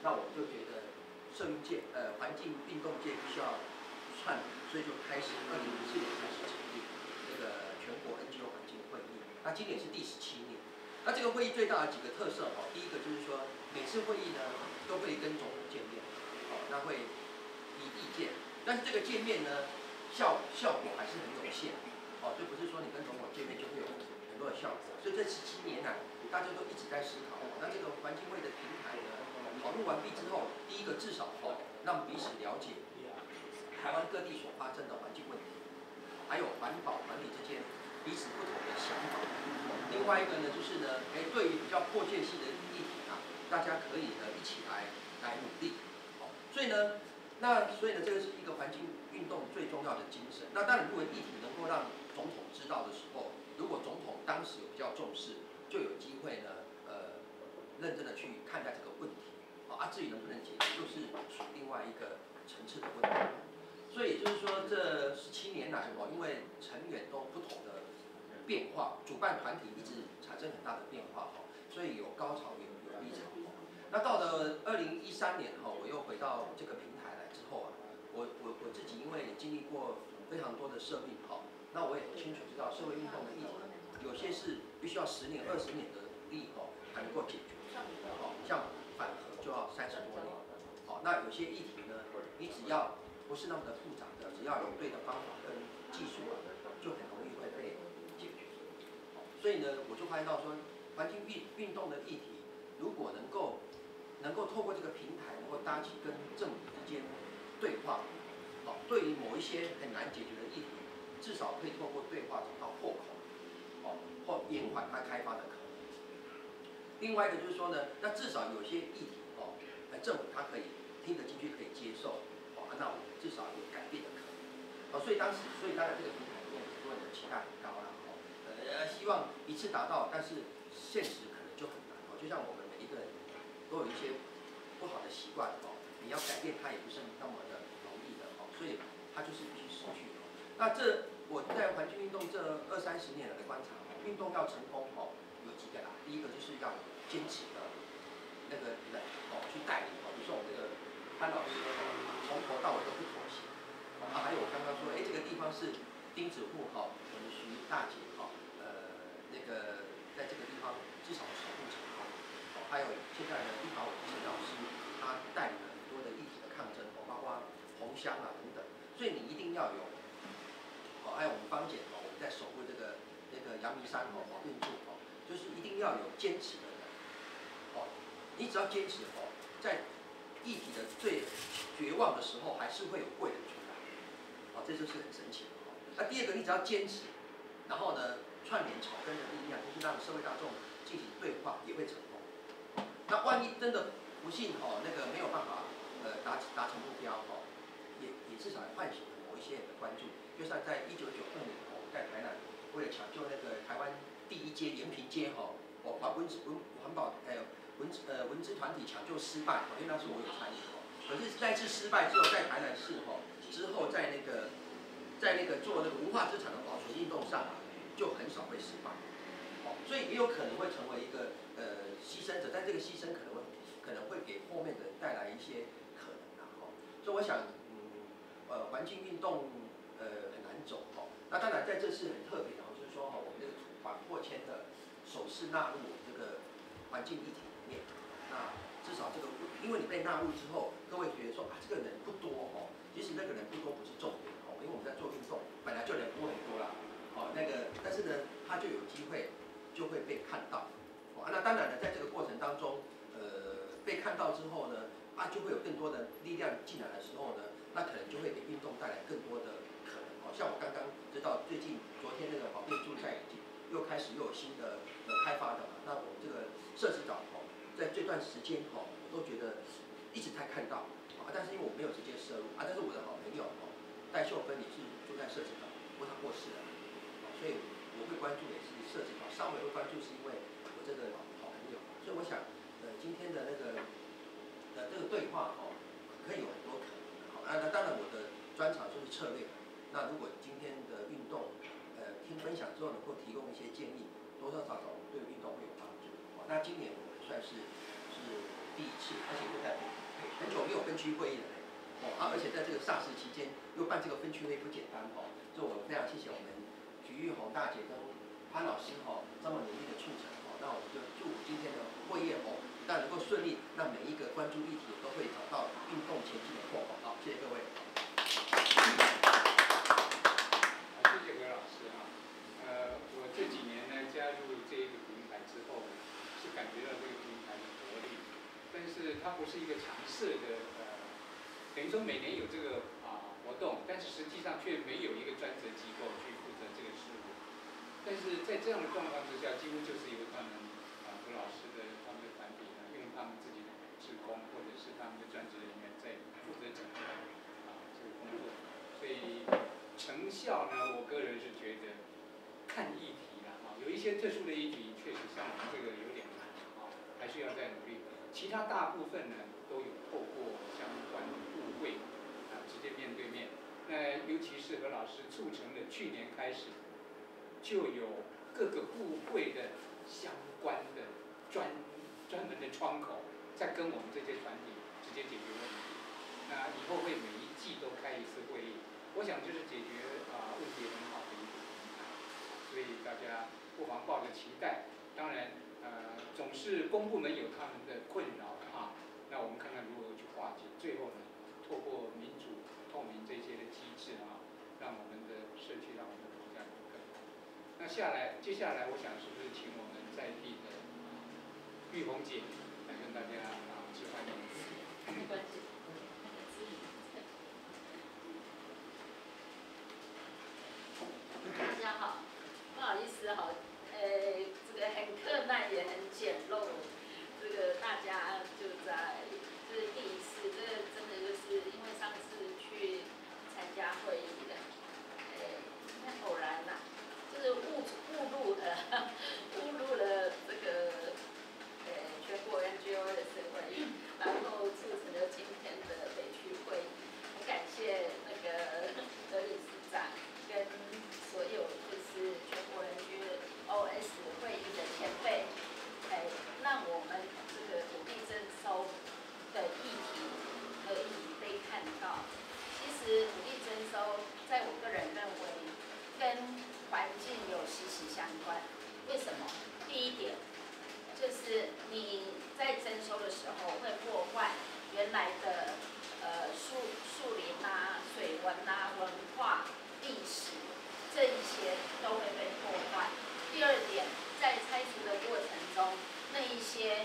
那我就觉得社运界环境运动界必须要串联，所以就开始2004年开始成立这个全国 NGO 环境会议。那今年是第17年。那这个会议最大的几个特色第一个就是说每次会议呢都会跟总统见面，那会提意见，但是这个见面呢效果还是很有限，就不是说你跟总统见面就会有很多的效果。所以这17年来，大家都一直在思考，那这个环境会的平台呢，讨论完毕之后，第一个至少让彼此了解台湾各地所发生的环境问题，还有环保团体之间彼此不同的想法。另外一个呢，就是呢，对于比较迫切性的议题大家可以呢一起来努力。所以呢，这个是一个环境运动最重要的精神。那当然，如果议题能够让总统知道的时候，如果总统当时有比较重视，就有机会呢，认真的去看待这个问题。至于能不能解决，又是属另外一个层次的问题。所以也就是说，这17年来因为成员都不同的变化，主办团体一直产生很大的变化所以有高潮有低潮。那到了2013年我又回到这个平台来之后我自己因为也经历过非常多的社运那我也很清楚知道社会运动的议题，有些是必须要10年、20年的努力才能够解决。像反核就要30多年。那有些议题呢，你只要不是那么的复杂的，只要有对的方法跟技术就很容易会被解决。所以呢，我就发现到说，环境运动的议题，如果能够透过这个平台，能够搭起跟政府之间对话，对于某一些很难解决的议题，至少可以透过对话找到破口，或延缓它开发的可能。另外一个就是说呢，那至少有些议题政府它可以听得进去，可以接受，那我们至少有改变的可能。所以当然这个平台里面很多人的期待很高啦，希望一次达到，但是现实可能就很难。就像我们每一个人都有一些不好的习惯你要改变它也不是那么的容易的所以它就是必须失去。那我在环境运动这20-30年来的观察，运动要成功有几个啦。第一个就是要坚持的那个人去带领比如说我们这个潘老师从头到尾都不妥协。还有我刚刚说，这个地方是钉子户我们徐大姐那个在这个地方至少守护成功。还有现在的立法委陈老师，他带领了很多的议题的抗争，包括红乡等等。所以你一定要有还有我们芳姐我们在守护那个阳明山保运处就是一定要有坚持的人。你只要坚持在议题的最绝望的时候，还是会有贵人出来。这就是很神奇的。那第二个，你只要坚持，然后呢，串联草根的力量，就是让社会大众进行对话，也会成功。那万一真的不幸那个没有办法达成目标也至少唤醒了某一些人的关注。就像在1992年在台南，为了抢救那个台湾第一街延平街把环保文资团体抢救失败，因为那时候我有参与可是那次失败之后，在台南市之后在那个做那个文化资产的保存运动上就很少会失败。所以也有可能会成为一个牺牲者，但这个牺牲可能会给后面的人带来一些可能所以我想，环境运动很难走那当然在这次很特别就是说我们这个把破迁的首次纳入这个环境议题里面。那至少这个，因为你被纳入之后，各位觉得说这个人不多其实那个人不多不是重点因为我们在做运动，本来就人不会很多啦但是呢，他就有机会就会被看到那当然呢，在这个过程当中，被看到之后呢，就会有更多的力量进来的时候呢，那可能就会给运动带来更多的可能像我刚刚知道，最近昨天那个保变助赛又开始又有新的开发的那我们这个社指导在这段时间我都觉得一直在看到但是因为我没有直接涉入但是我的好朋友戴秀芬也是住在社指导，不过他过世了所以我会关注也是社指导，稍微会关注是因为我这个好朋友，所以我想今天的这个对话可以有很多可能那当然我的专长就是策略。那如果今天的运动听分享之后能够提供一些建议，多多少少对运动会有帮助那今年我们算是第一次，而且又在很久没有分区会议了而且在这个SARS期间又办这个分区会议不简单所以我非常谢谢我们许玉红大姐跟潘老师这么努力的促成那我们就祝福今天的会议那能够顺利，让每一个关注议题都会找到运动前进的破口。好，谢谢各位。 谢谢何老师我这几年呢加入这个平台之后呢，是感觉到这个平台的活力，但是它不是一个常设的等于说每年有这个活动，但是实际上却没有一个专责机构去负责这个事务。但是在这样的状况之下，几乎就是由他们何老师他们的团体呢，用他们自己的志工或者是他们的专职人员在负责整个这个工作，所以成效呢，我个人是觉得看议题有一些特殊的议题确实像我们这个有点难还是要再努力。其他大部分呢都有透过相关的部会直接面对面。那尤其是何老师促成了去年开始。就有各个部会的相关的专门的窗口，在跟我们这些团体直接解决问题。那以后会每一季都开一次会议，我想这是解决问题很好的一个平台，所以大家不妨抱着期待。当然，总是公部门有他们的困扰那我们看看如何去化解。最后呢，透过民主、透明这些的机制让我们的社区，让我们的国家更好。那接下来，我想是不是请我们在地的玉红姐来跟大家致欢迎？ 没关系。大家好，不好意思这个很困难也很简陋，这个大家就在这是第一次，这真的就是因为上次去参加会议的，很偶然啦。就是误入了这个全国 NGO 的会议，然后促成了今天的北区会议。很感谢那个何理事长跟所有就是全国 NGOs 会议的前辈，让我们这个土地征收的议题可以被看到。其实土地征收，在我个人认为跟环境有息息相关。为什么？第一点，就是你在征收的时候会破坏原来的树林水文文化、历史这一些都会被破坏。第二点，在拆除的过程中，那一些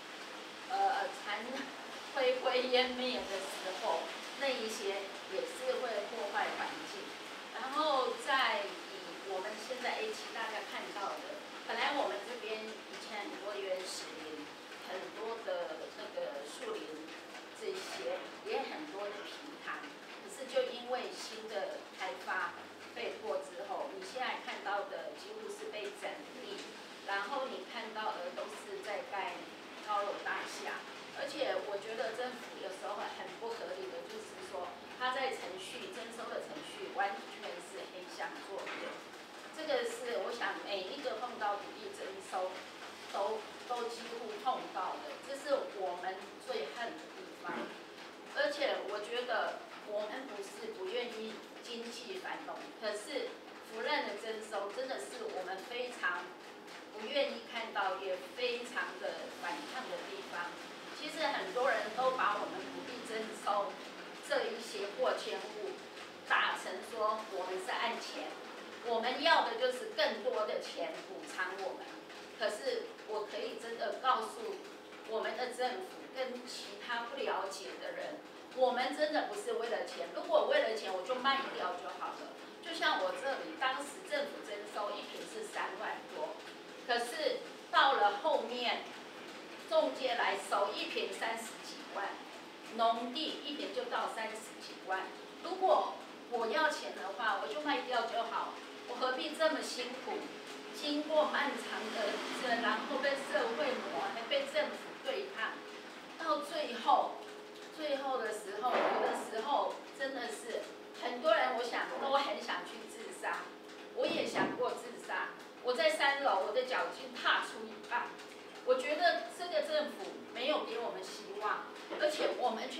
灰烟灭的时候，那一些也是会破坏环境。然后我们现在一起大家看到的，本来我们这边以前很多原始林，很多的那个树林，这些也很多的平潭，可是就因为新的开发被迫之后，你现在看到的几乎是被整理，然后你看到的都是在盖高楼大厦，而且我觉得政府有时候很不合理的，就是说它在征收的程序完全是黑箱作业。这个是我想每一个碰到土地征收都几乎碰到的，这是我们最恨的地方。而且我觉得我们不是不愿意经济繁荣，可是腐烂的征收真的是我们非常不愿意看到，也非常的反抗的地方。其实很多人都把我们土地征收这一些过迁物打成说我们是按钱。我们要的就是更多的钱补偿我们，可是我可以真的告诉我们的政府跟其他不了解的人，我们真的不是为了钱。如果为了钱，我就卖掉就好了。就像我这里，当时政府征收一坪是3万多，可是到了后面，中介来收一坪30几万，农地一坪就到30几万。如果我要钱的话，我就卖掉就好。我何必这么辛苦，经过漫长的然后被社会磨，还被政府对抗，到最后的时候，有的时候真的是很多人，我想都很想去自杀。我也想过自杀，我在3楼，我的脚已经踏出一半。我觉得这个政府没有给我们希望，而且我们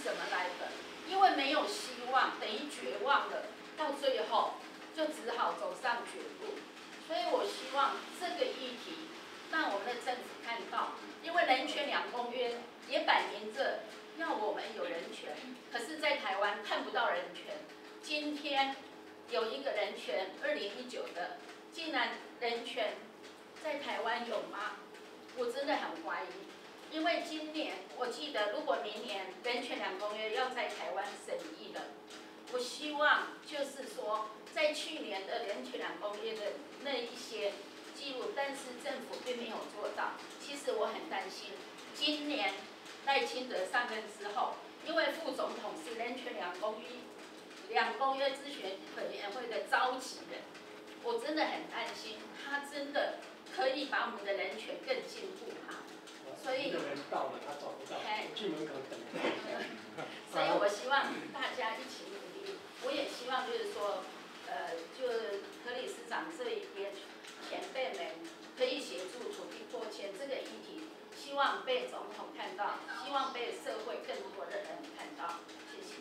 怎么来的？因为没有希望，等于绝望了，到最后就只好走上绝路。所以我希望这个议题让我们的政府看到，因为人权2公约也摆明着要我们有人权，可是，在台湾看不到人权。今天有一个人权2019的，竟然人权在台湾有吗？我真的很怀疑，因为今年我记得，如果明年人权2公约要在台湾审议了，我希望就是说，在去年的人权2公约的那一些记录，但是政府并没有做到。其实我很担心，今年赖清德上任之后，因为副总统是人权2公约咨询委员会的召集人，我真的很担心，他真的可以把我们的人权更进步哈。所以有人到了，他找不到，去门口等。 所以我希望大家一起努力。我也希望就是说，就何理事长这一边前辈们可以协助土地迫迁这个议题，希望被总统看到，希望被社会更多的人看到。谢谢。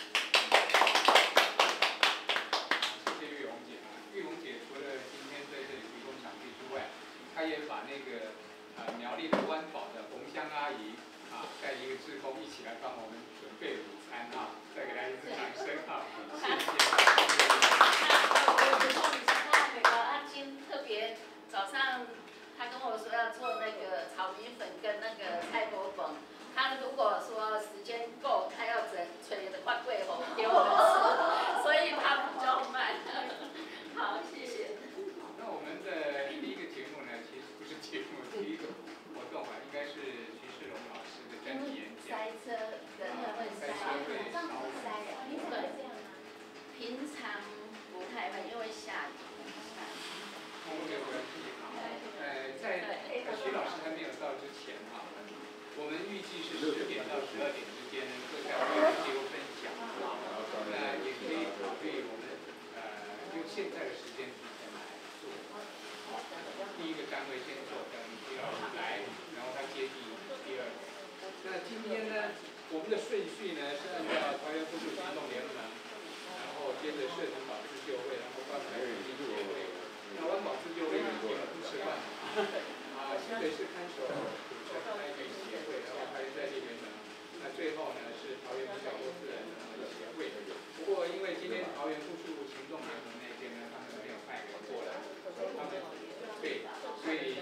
谢谢玉荣姐啊，玉荣姐除了今天在这里提供场地之外，她也把那个苗栗的湾宝的红香阿姨啊，带一个志工一起来帮我们准备午餐啊，再给她一次掌声啊，谢谢。 我补充一下，那个阿金特别早上他跟我说要做那个炒米粉跟那个菜脯粉，他如果说时间够，他要整吹的花桂红给我们吃，所以他比较慢。好，谢谢。 那我们的第一个节目呢，其实不是节目，第一个活动啊，应该是徐世荣老师的专题演讲。 塞车，人会塞，对，平常不太会，因为下雨。 公共的关系啊，在徐老师还没有到之前啊，我们预计是10点到12点之间会在会议自由分享啊，那也可以考虑我们用现在的时间提前来做。第一个单位先做，等徐老师来，然后他接第二个。那今天呢，我们的顺序呢是按照桃园复述行动联盟，然后接着社团保自救会，然后刚才有基金协会。那湾保自救会已经不吃饭啊，新北市看守组成爱育协会，然后还在这边呢。那最后呢是桃园比较多自然的协会。不过因为今天桃园复述行动联盟那边呢，他们没有派人过来，他们对，所以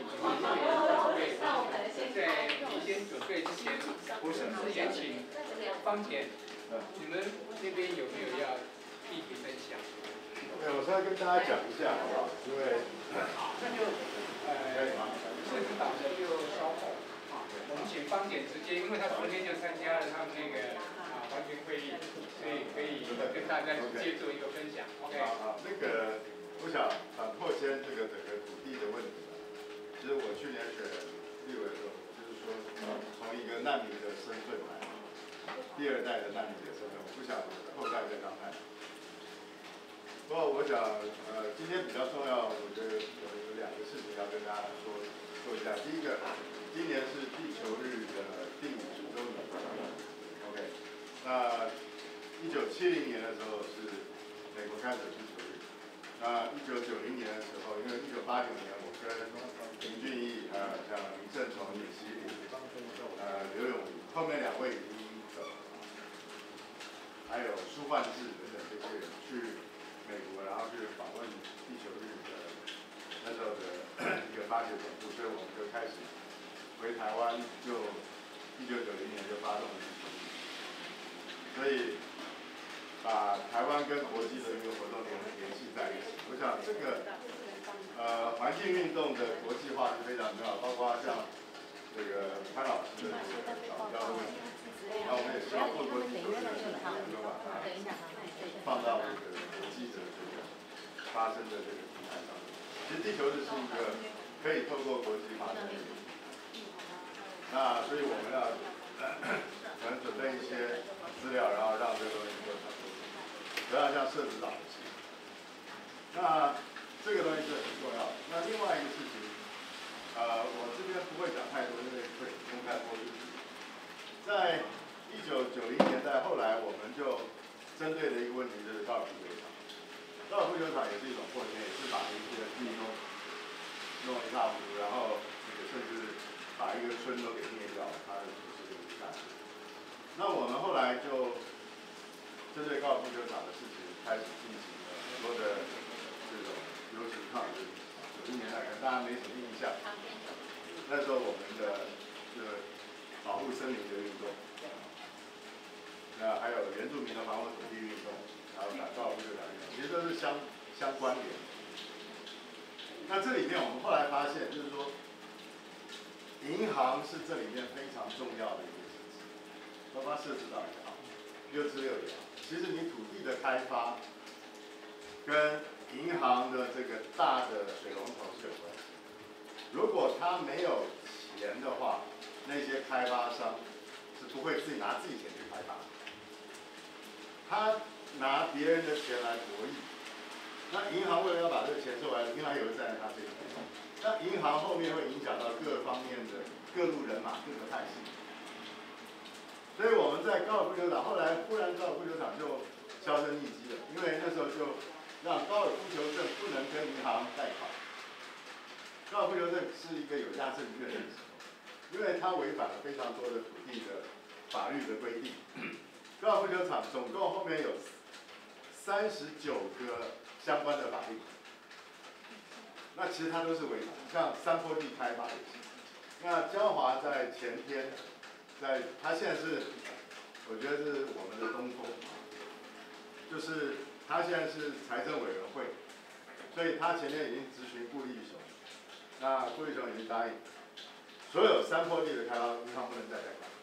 在提前准备之前，我是不是也请芳姐，你们那边有没有要议题分享？ 对，我稍微跟大家讲一下，好不好？因为好，那就社区导师就稍后啊，我们请芳姐直接，因为她昨天就参加了他们那个环评会议，所以可以跟大家直接做一个分享。OK。 好，那个我想反迫迁这个整个土地的问题呢，其实我去年选立委的时候，就是说从一个难民的身份来，第2代的难民的身份，我不想后代再当难民。不过我想，今天比较重要，我觉得有2个事情要跟大家说一下。第一个，今年是地球日的第50周年。OK， 那1970年的时候是美国开始地球日。那1990年的时候，因为1989年我跟林俊义像林正崇、尹锡麟、刘永仪，后面2位已经走了，还有苏焕智等等这些人去美国，然后去访问地球日的那时候的一个发掘总部，所以我们就开始回台湾，就1990年就发动了地球日，所以把台湾跟国际的一个活动联系在一起。我想这个环境运动的国际化是非常重要，包括像这个潘老师的早教的问题，那我们也希望透过地球日的事情，能够把它放到这个国际的这个发生的这个平台上面。其实地球日是一个可以透过国际发生的一个平台，那所以我们要可能准备一些资料，然后让这个东西能够传播出去，不要像社指导的事情。那这个东西是很重要的。那另外一个事情，我这边不会讲太多，因为会公开播出。在 1990年代，后来我们就针对的一个问题就是高尔夫球场。高尔夫球场也是一种破圈，也是把一些地弄一塌糊涂，然后甚至把一个村都给灭掉，它就是这个下去。那我们后来就针对高尔夫球场的事情开始进行了很多的这种游行抗议。90年代可能大家没什么印象，那时候我们的保护森林的运动，还有原住民的防火土地运动，还有打高尔夫球场运动，其实都是相关联。那这里面我们后来发现，就是说，银行是这里面非常重要的一个事情，包括社指导也好，6+6也好，其实你土地的开发跟银行的这个大的水龙头是有关系。如果他没有钱的话，那些开发商是不会自己拿自己钱去开发，他拿别人的钱来博弈。那银行为了要把这个钱收回来，银行也会站在他这边。那银行后面会影响到各方面的各路人马、各个派系。所以我们在高尔夫球场，后来忽然高尔夫球场就销声匿迹了，因为那时候就让高尔夫球证不能跟银行贷款。高尔夫球证是一个有价证券的时候，因为它违反了非常多的土地的法律的规定。高尔夫球场总共后面有39个相关的法律，那其实它都是违法，像山坡地开发也是。那焦华在前天，他现在是，我觉得是我们的东风，就是他现在是财政委员会，所以他前天已经质询顾立雄，那顾立雄已经答应，所有山坡地的开发银行不能再贷款，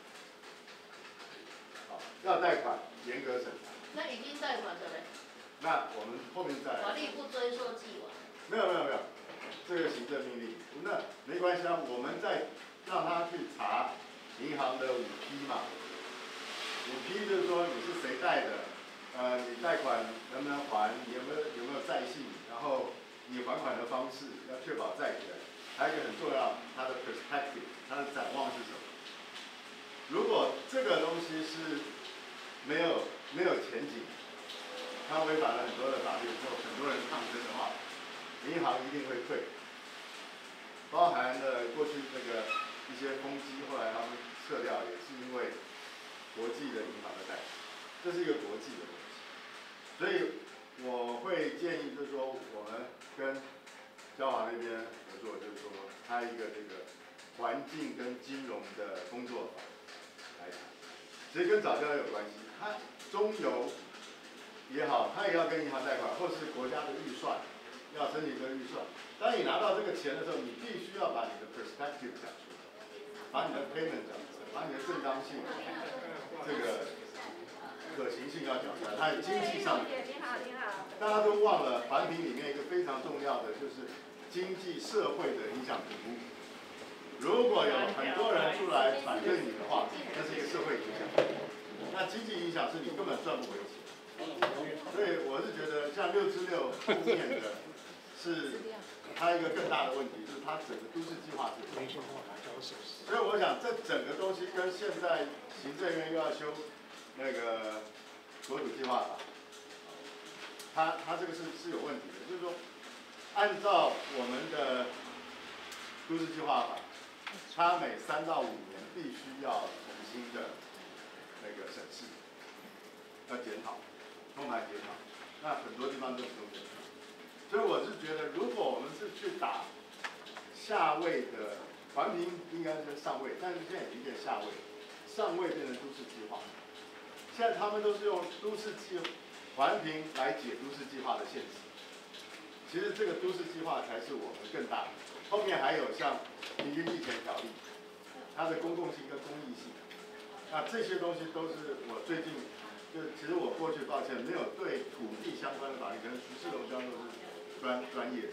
好，要贷款严格审查。 那已经贷款的嘞？ 那我们后面再来。 法律不追溯既往。没有，这个行政命令，那没关系啊，我们再让他去查银行的5P 嘛。5P 就是说你是谁贷的，你贷款能不能还，你有没有债信，然后你还款的方式要确保债权，还有一个很重要，它的 perspective， 它的展望是什么？如果这个东西是没有前景，他违反了很多的法律之后，很多人抗争的话，银行一定会退。包含了过去那个一些风机，后来他们撤掉，也是因为国际的银行的贷款，这是一个国际的问题。所以我会建议，就是说我们跟焦华那边合作，就是说开一个这个环境跟金融的工作坊来谈，其实跟早教有关系。它中游也好，它也要跟银行贷款，或是国家的预算要申请这个预算。当你拿到这个钱的时候，你必须要把你的 perspective 讲出来，把你的 payment 讲出来，把你的正当性、这个可行性要讲出来，还有经济上的。大家都忘了环评里面一个非常重要的就是经济社会的影响评估。如果有很多人出来反对你的话，那是一个社会影响。那经济影响是你根本赚不回钱。所以我是觉得像6+6后面的是它一个更大的问题，就是它整个都市计划是。所以我想这整个东西跟现在行政院又要修那个国土计划法，它这个是有问题的，就是说按照我们的都市计划法，它每3到5年必须要重新的那个审视，要检讨。通盘检讨，那很多地方都不用检讨，所以我是觉得，如果我们是去打下位的环评，应该是上位，但是现在已经变下位，上位变成都市计划。现在他们都是用都市环评来解都市计划的限制，其实这个都市计划才是我们更大的。后面还有像平均地权条例，它的公共性跟公益性，那这些东西都是我最近。其实我过去抱歉没有对土地相关的法律，可能徐世荣教授是专业的。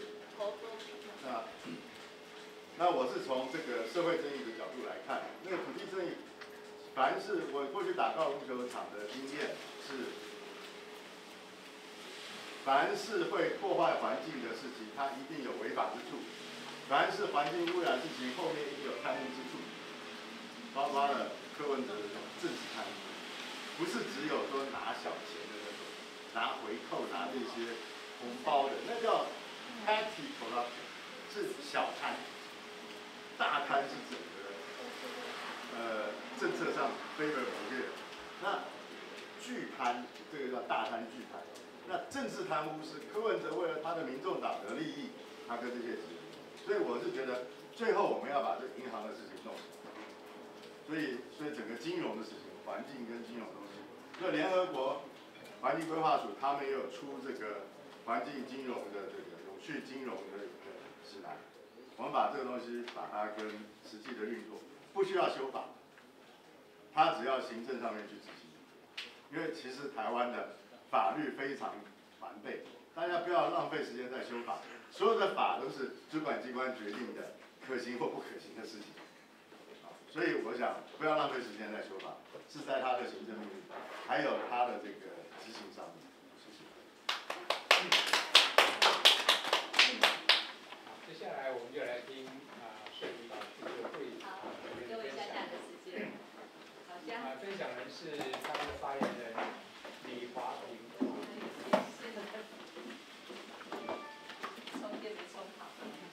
那我是从这个社会正义的角度来看，那个土地正义，凡是我过去打高尔夫球场的经验是，凡是会破坏环境的事情，它一定有违法之处；凡是环境污染事情，后面一定有贪污之处，包括了柯文哲的这种政治贪污，不是只有说拿小钱的那种，拿回扣、拿这些红包的，那叫 petty corruption， 是小贪，大贪是整个政策上非而不见。那巨贪，这个叫大贪巨贪。那政治贪污是柯文哲为了他的民众党的利益，他跟这些人，所以我是觉得最后我们要把这银行的事情弄死。所以整个金融的事情，环境跟金融东西，那联合国环境规划署他们也有出这个环境金融的这个永续金融的一个指南，我们把这个东西把它跟实际的运作，不需要修法，它只要行政上面去执行，因为其实台湾的法律非常完备，大家不要浪费时间在修法，所有的法都是主管机关决定的可行或不可行的事情。所以我想不要浪费时间在修法，是在他的行政命令，还有他的这个执行上面。谢谢。 接下来我们就来听社区老区的会议。 好，给我一下下的时间。好，这样。 分享人是他们的发言人李华平。 充电没充好。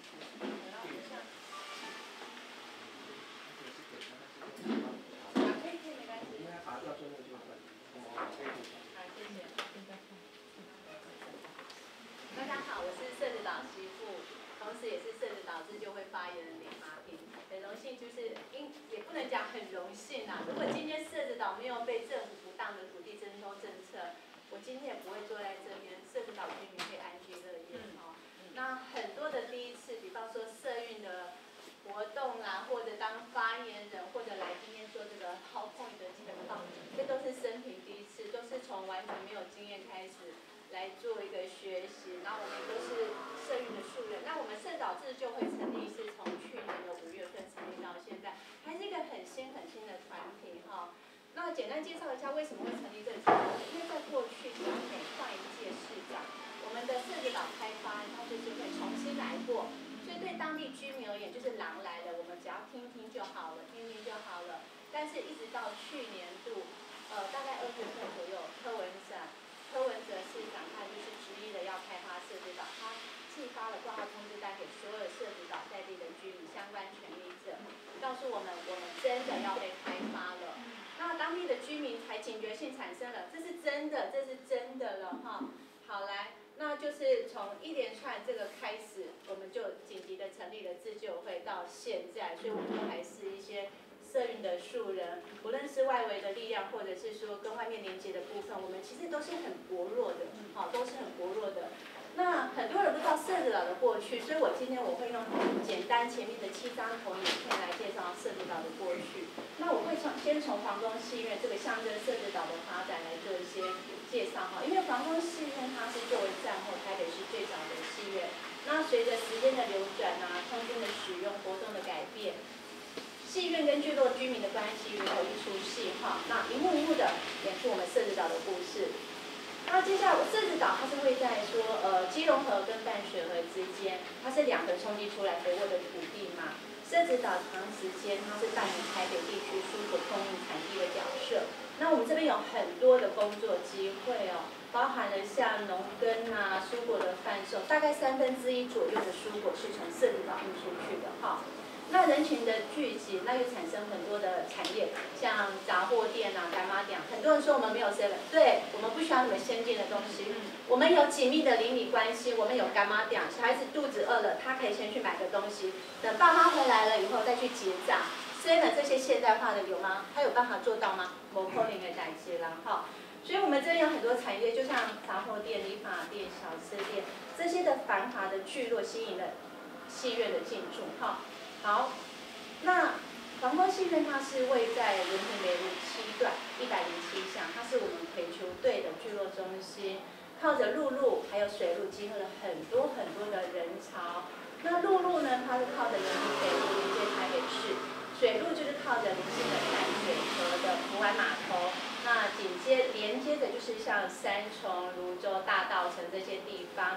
大家好，我是社子岛媳妇，同时也是社子岛自救会发言人李华平。很荣幸，就是也不能讲很荣幸啦。如果今天社子岛没有被政府不当的土地征收政策，我今天也不会坐在这边，社子岛居民可以安居乐业哦。那很多的第一次，比方说社运的活动啦，或者当发言人，或者来今天做这个PowerPoint的简报，这都是生平第一次，都是从完全没有经验开始来做一个学习。然后我们都是社运的素人。那我们社岛自救会成立是从去年的5月份成立到现在，还是一个很新的团体哈。那简单介绍一下为什么会成立这个团体，因为在过去只要每换一届市长，我们的社子岛开发它就是会重新来过。所以对当地居民而言，就是狼来了，我们只要听听就好了，听听就好了。但是，一直到去年度，大概2月份左右，柯文哲市长他就是执意的要开发社子岛，他寄发了挂号通知单给所有社子岛在地的居民相关权利者，告诉我们真的要被开发了。那当地的居民才警觉性产生了，这是真的了哈。好来。那就是从一连串这个开始，我们就紧急的成立了自救会，到现在，所以我们都还是一些社运的素人，无论是外围的力量，或者是说跟外面连接的部分，我们其实都是很薄弱的，都是很薄弱的。那很多人不知道社子岛的过去，所以我今天会用简单前面的7张投影片来介绍社子岛的过去。那我会先从皇宫戏院这个象征社子岛的发展来做一些介绍哈，因为皇宫戏院它是作为战后台北市最早的戏院，那随着时间的流转啊，空间的使用、活动的改变，戏院跟聚落居民的关系如何一出戏哈，那一幕一幕的演出我们社子岛的故事。那接下来，社子岛它是位在基隆河跟淡水河之间，它是2个冲击出来肥沃的土地嘛。社子岛长时间它是扮演台北地区蔬果供应产地的角色。那我们这边有很多的工作机会哦，包含了像农耕啊、蔬果的贩售，大概1/3左右的蔬果是从社子岛运出去的哈。那人群的聚集，那又产生很多的产业，像杂货店啊、干妈店。很多人说我们没有 7， 对，我们不需要那么先进的东西，我们有紧密的邻里关系，我们有干妈店，小孩子肚子饿了，他可以先去买个东西，等爸妈回来了以后再去结账。7这些现代化的有吗？他有办法做到吗？某可能的代志啦，哈。所以我们这边有很多产业，就像杂货店、理发店、小吃店这些的繁华的聚落，吸引了戏院的进驻，哈。好，那皇宫戏院它是位在仁平北路7段107巷，它是我们垒球队的聚落中心，靠着陆路还有水路集合了很多的人潮。那陆路呢，它是靠着仁平北路连接台北市，水路就是靠着邻近的淡水河的湖湾码头。那连接的就是像三重、泸州、大稻埕这些地方。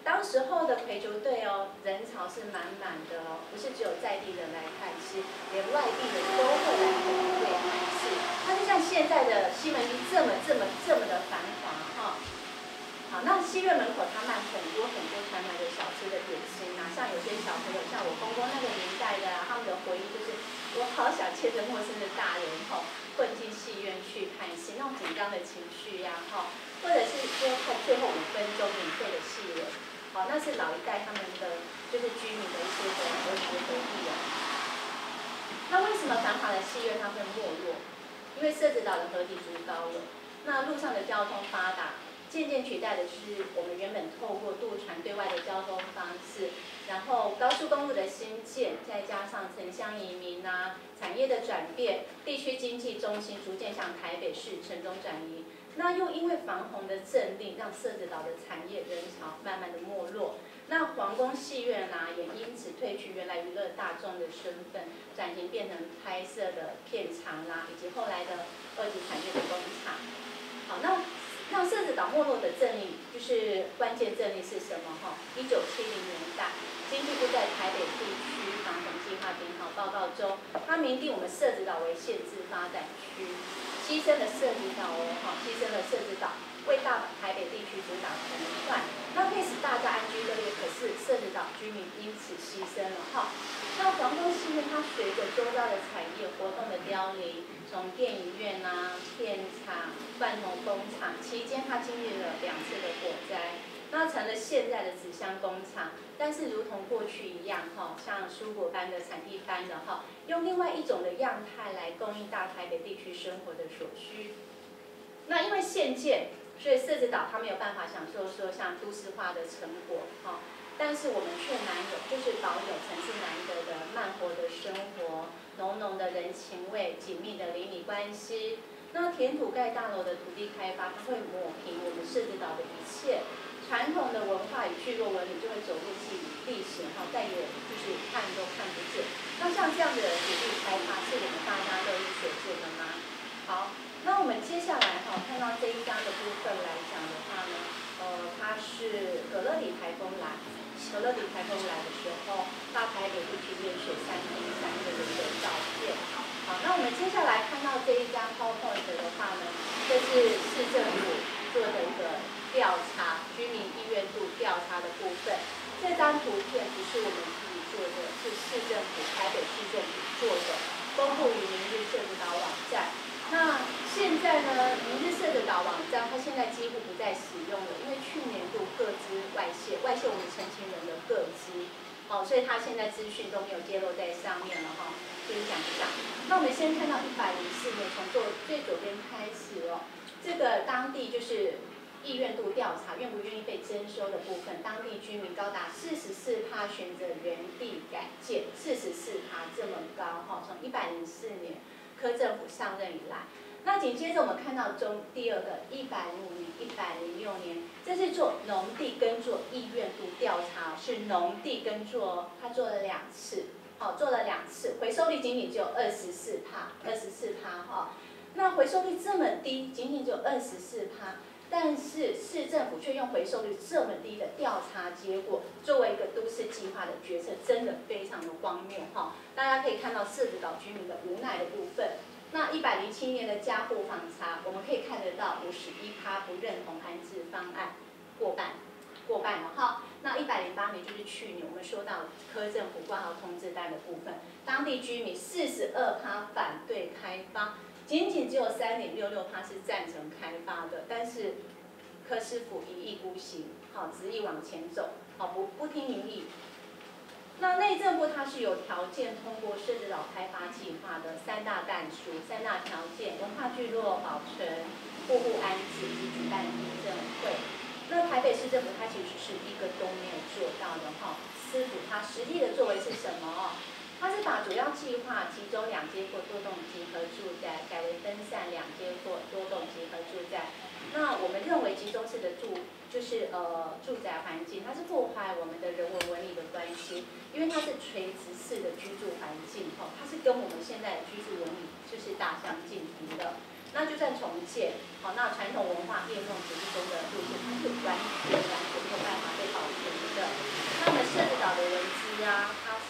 当时候的陪球队哦，人潮是满满的哦，不是只有在地人来看戏，连外地人都会来陪球队看戏。它就像现在的西门町这么的繁华哈。好，那戏院门口他卖很多传来的小吃的点心啊，像有些小朋友，像我公公那个年代的啊，他们的回忆就是我好想牵着陌生的大人吼，混进戏院去看戏，那种紧张的情绪呀哈，或者是说看最后5分钟免费的戏了，好，那是老一代他们的就是居民的一些的儿时回忆啊。那为什么繁华的戏院它会没落？因为社子岛的河堤筑高了，那路上的交通发达。渐渐取代的是我们原本透过渡船对外的交通方式，然后高速公路的兴建，再加上城乡移民啊、产业的转变，地区经济中心逐渐向台北市城中转移。那又因为防洪的政令，让社子岛的产业人潮慢慢的没落。那皇宫戏院啊，也因此褪去原来娱乐大众的身份，转型变成拍摄的片场啦，以及后来的2级产业的工厂。好，那让社子岛没落的政令，就是关键政令是什么？哈，1970年代，经济部在台北地区防洪计划检讨报告中，它明定我们社子岛为县治发展区，牺牲了社子岛哦，哈，牺牲了社子岛，为台北地区主打成换，那可以使大家安居乐业，可是社子岛居民因此牺牲了哈。那皇宫戏院它随着周遭的产业活动的凋零，从电影院啊、片场、罐头工厂期间，它经历了2次的火灾，那成了现在的纸箱工厂。但是如同过去一样哈，像蔬果般的产地般的哈，用另外一种的样态来供应大台北地区生活的所需。那因为限建，所以社子岛它没有办法享受说像都市化的成果哈。但是我们却就是保有城市难得的慢活的生活，浓浓的人情味，紧密的邻里关系。那填土盖大楼的土地开发，它会抹平我们社子岛的一切传统的文化与聚落纹理，就会走入历史哈，再也就是看都看不见。那像这样的土地开发，是我们大家乐于所见的吗？好，那我们接下来哈，看到这一章的部分来讲的话呢，它是葛乐里台风来。葛乐里台风来的时候，大台北地区淹水3天3夜的一个照片。好，那我们接下来看到这一张 PowerPoint 的话呢，这是市政府做的一个调查，居民意愿度调查的部分。这张图片不是我们自己做的，是市政府台北市政府做的，公布于明日社子岛网站。那现在呢，明日社子岛网站它现在几乎不再使用了，因为去年度个资外泄我们陈情人的个资，所以它现在资讯都没有揭露在上面了哈，就是讲一下。那我们先看到104年，从最左边开始哦，这个当地就是意愿度调查，愿不愿意被征收的部分，当地居民高达44%选择原地改建，44%这么高哈，从104年。柯政府上任以来，那紧接着我们看到第二个105年、106年，这是做农地耕作意愿度调查，是农地耕作，他做了2次，做了2次，回收率仅仅只有24%哈。那回收率这么低，仅仅只有24%，但是市政府却用回收率这么低的调查结果，作为一个都市计划的决策，真的非常的荒谬哈。大家可以看到社子岛居民的无奈的部分。那107年的家户访查，我们可以看得到51%不认同安置方案，过半了哈。那108年就是去年我们说到柯政府挂号通知单的部分，当地居民42%反对开发。仅仅只有3.66%是赞成开发的，但是柯师傅一意孤行，执意往前走，不听民意。那内政部它是有条件通过社子岛开发计划的3大但书、3大条件：文化聚落保存、户户安置以及举办地政会。那台北市政府它其实是一个都没有做到的哈。师傅他实际的作为是什么？它是把主要计划集中2街或多栋集合住宅，改为分散2街或多栋集合住宅。那我们认为集中式的住宅环境，它是破坏我们的人文纹理的关系，因为它是垂直式的居住环境，它是跟我们现在的居住纹理就是大相径庭的。那就算重建，那传统文化夜梦主义中的路线，它是完全没有办法被保存的。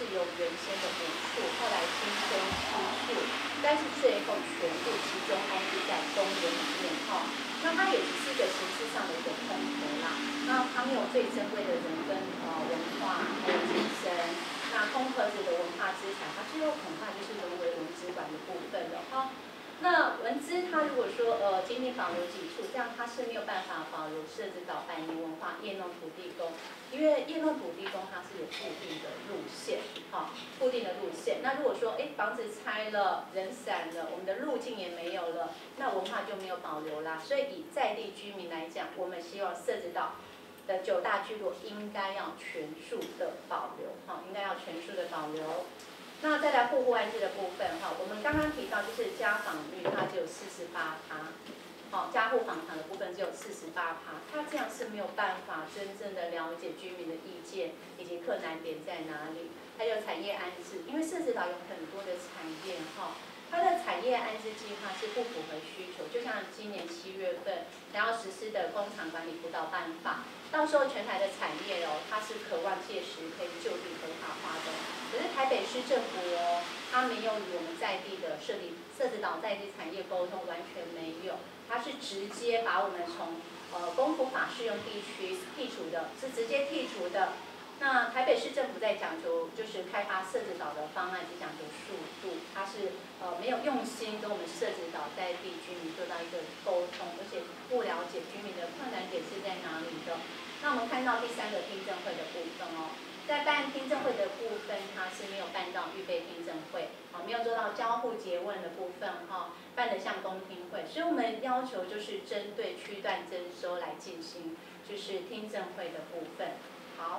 是由原先的5处，后来新增7处，但是最后全部集中安置在公园里面哈。那它也只是一个形式上的一个空壳啦。那它没有最珍贵的人跟文化还有精神。那空壳子的文化资产，它最后恐怕就是沦为文资馆的部分了哈。那文资它如果说今天保留几处，这样它是没有办法保留社子岛百年文化叶弄土地公，因为叶弄土地公它是有固定的路线，哈，固定的路线。那如果说房子拆了，人散了，我们的路径也没有了，那文化就没有保留啦。所以以在地居民来讲，我们希望社子岛的9大聚落应该要全数的保留，哈，应该要全数的保留。那再来户户安置的部分哈，我们刚刚提到就是家访率它只有48%，好，家户访谈的部分只有48%，它这样是没有办法真正的了解居民的意见以及困难点在哪里，还有产业安置，因为社子岛有很多的产业哈。它的产业安置计划是不符合需求，就像今年7月份想要实施的工厂管理辅导办法，到时候全台的产业它是渴望届时可以就地合法化的。可是台北市政府它没有与我们在地的社子岛在地产业沟通，完全没有，它是直接把我们从公府法适用地区剔除的，是直接剔除的。那台北市政府在讲究就是开发社子岛的方案，只讲究速度，它是没有用心跟我们社子岛在地居民做到一个沟通，而且不了解居民的困难点是在哪里的。那我们看到第3个听证会的部分在办听证会的部分，它是没有办到预备听证会，没有做到交互诘问的部分办得像公听会，所以我们要求就是针对区段征收来进行，就是听证会的部分。好。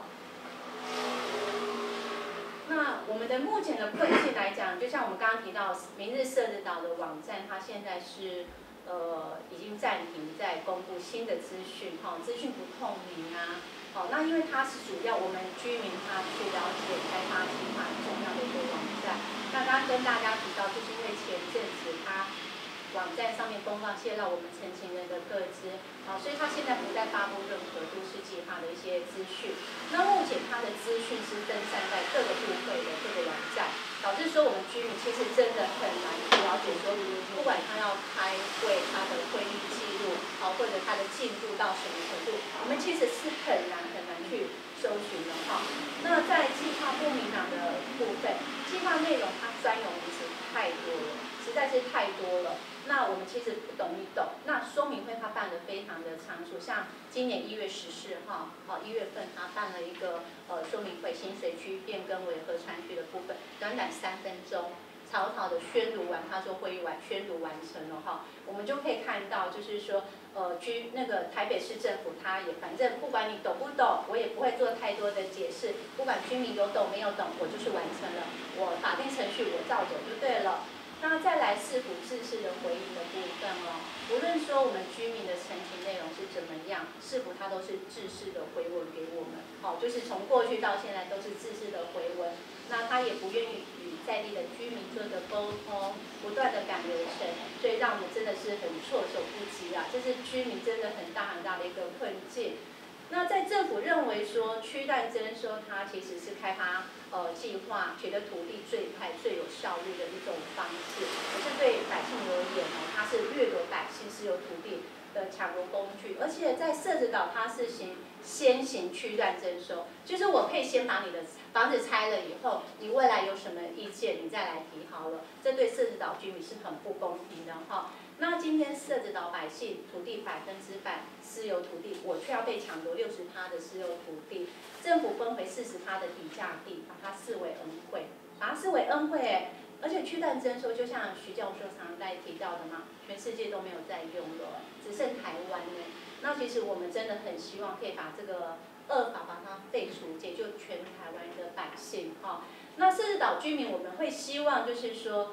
那我们的目前的困境来讲，就像我们刚刚提到，明日社子岛的网站，它现在是已经暂停在公布新的资讯，资讯不透明啊。那因为它是主要我们居民他去了解开发计划很重要的一个网站。那刚刚跟大家提到，就是因为前阵子它网站上面公告泄露我们陈情人的个资，所以他现在不再发布任何都市计划的一些资讯。那目前它的资讯是分散在各个部会的各个网站，导致说我们居民其实真的很难去了解说，不管他要开会，他的会议记录，或者他的进度到什么程度，我们其实是很难去搜寻的那在计划不明朗的部分，计划内容它专有名词太多了，实在是太多了。那我们其实不懂一懂。那说明会它办得非常的仓促，像今年1月14号，1月份它办了一个说明会，新水区变更为河川区的部分，短3分钟。草草的宣读完，他说会议宣读完成了我们就可以看到，就是说，那个台北市政府，他也反正不管你懂不懂，我也不会做太多的解释，不管居民有懂没有懂，我就是完成了，我法定程序我照走就对了。那再来市府制式的回应的部分无论说我们居民的陈情内容是怎么样，市府它都是制式的回文给我们，就是从过去到现在都是制式的回文，那他也不愿意与在地的居民做的沟通，不断的赶流程，所以让我们真的是很措手不及啊，这是居民真的很大的一个困境。那在政府认为说区段征收，它其实是开发计划取得土地最快最有效率的一种方式，可是对百姓而言它是掠夺百姓私有土地的抢夺工具，而且在社子岛它是先行区段征收，就是我可以先把你的房子拆了以后，你未来有什么意见你再来提好了，这对社子岛居民是很不公平的那今天社子岛百姓土地100%私有土地，我却要被抢夺60%的私有土地，政府分回40%的底价地，把它视为恩惠，把它视为恩惠而且区段征收就像徐教授常在提到的嘛，全世界都没有在用了，只剩台湾那其实我们真的很希望可以把这个恶法把它废除，解救全台湾的百姓那社子岛居民我们会希望就是说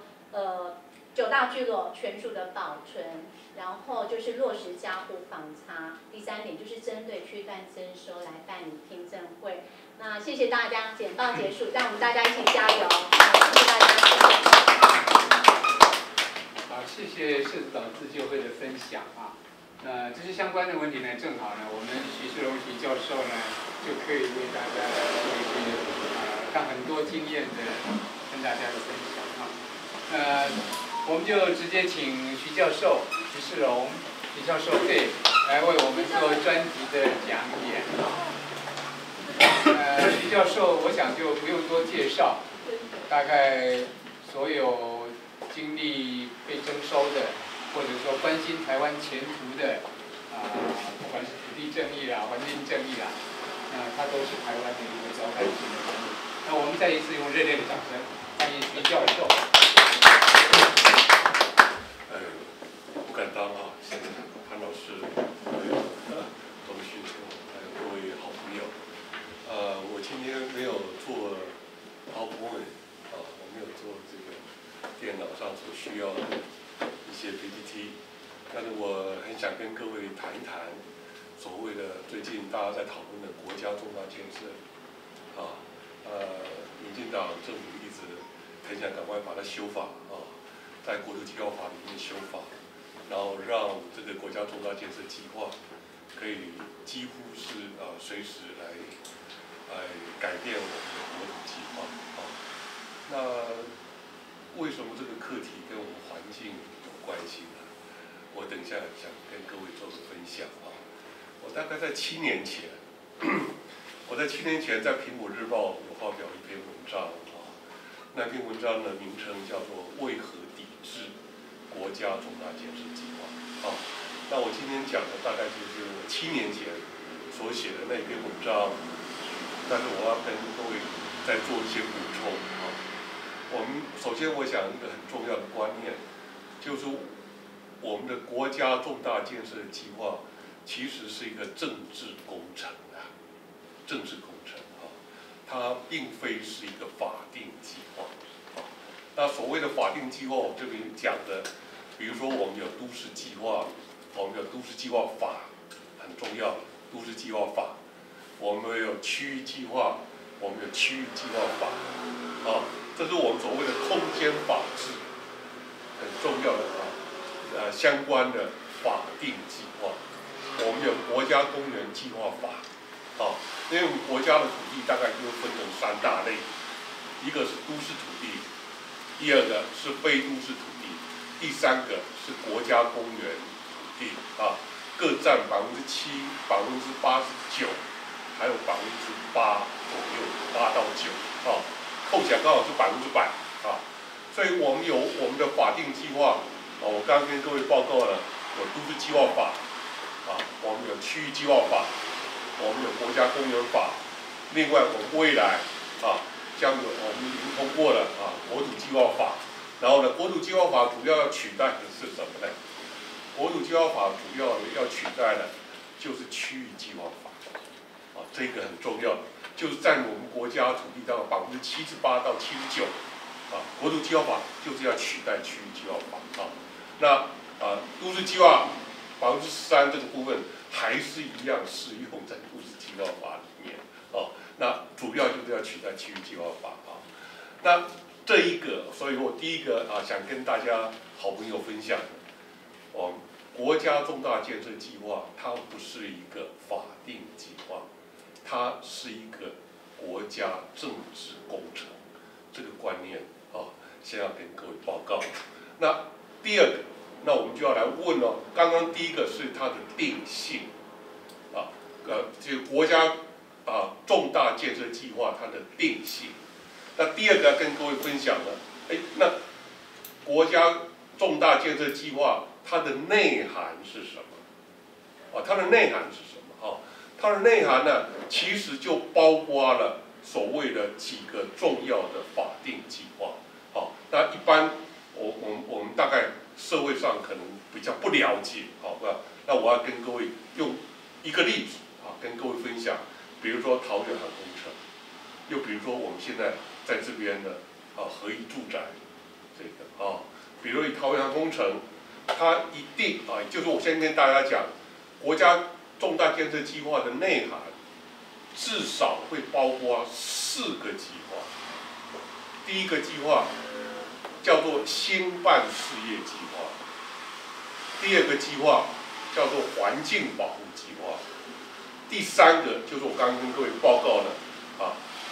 9大聚落全数的保存，然后就是落实家户访查。第3点就是针对区段征收来办理听证会。那谢谢大家，简报结束，让我们大家一起加油。谢谢大家。 好，谢谢社子岛自救会的分享那这些相关的问题呢，正好呢，我们徐世荣徐教授呢就可以为大家做一些看很多经验的跟大家的分享啊。我们就直接请徐教授徐世荣徐教授对来为我们做专题的讲演。徐教授我想就不用多介绍，大概所有经历被征收的，或者说关心台湾前途的不管是土地正义啦、环境正义啦，他都是台湾的一个招牌性的人物。那我们再一次用热烈的掌声欢迎徐教授。 不敢当啊，现在潘老师，还有董旭成，还有各位好朋友。我今天没有做PowerPoint我没有做这个电脑上所需要的一些 PPT， 但是我很想跟各位谈一谈所谓的最近大家在讨论的国家重大建设民进党政府一直很想赶快把它修法在国土计划法里面修法，然后让这个国家重大建设计划可以几乎是随时来改变我们的国土计划那为什么这个课题跟我们环境有关系呢？我等一下想跟各位做个分享我大概在7年前，我在7年前在《苹果日报》有发表一篇文章那篇文章的名称叫做《为何抵制国家重大建设计划》那我今天讲的大概就是我7年前所写的那篇文章，但是我要跟各位再做一些补充我们首先我想一个很重要的观念，就是我们的国家重大建设计划其实是一个政治工程政治工程它并非是一个法定计划那所谓的法定计划，我这边讲的，比如说我们有都市计划，我们有都市计划法，很重要，都市计划法，我们有区域计划，我们有区域计划法这是我们所谓的空间法制，很重要的相关的法定计划。我们有国家公园计划法因为我们国家的土地大概就分成3大类，一个是都市土地，第二个是非都市土地，第3个是国家公园土地各占7%、89%，还有8%左右，8到9扣起来刚好是100%所以我们有我们的法定计划我刚刚跟各位报告了，有都市计划法我们有区域计划法，我们有国家公园法，另外我们未来将有我们已经通过了国土计划法，然后呢，国土计划法主要要取代的是什么呢？国土计划法主要要取代的就是区域计划法这个很重要，就是占我们国家土地大概78%到79%国土计划法就是要取代区域计划法那都市计划13%这个部分还是一样适用在都市计划法里面那主要就是要取代区域计划法那这一个，所以我第一个想跟大家好朋友分享的国家重大建设计划它不是一个法定计划，它是一个国家政治工程，这个观念先要跟各位报告。那第二个，那我们就要来问刚刚第一个是它的定性这个国家重大建设计划它的定性。那第二个要跟各位分享的，那国家重大建设计划它的内涵是什么？它的内涵是什么？它的内涵呢，其实就包括了所谓的几个重要的法定计划。那一般我们大概社会上可能比较不了解，那我要跟各位用一个例子跟各位分享，比如说桃园航空城，又比如说我们现在在这边的合一住宅，这个比如以桃园航空城，它一定就是我先跟大家讲，国家重大建设计划的内涵，至少会包括4个计划。第一个计划叫做兴办事业计划，第2个计划叫做环境保护计划，第3个就是我刚刚跟各位报告的土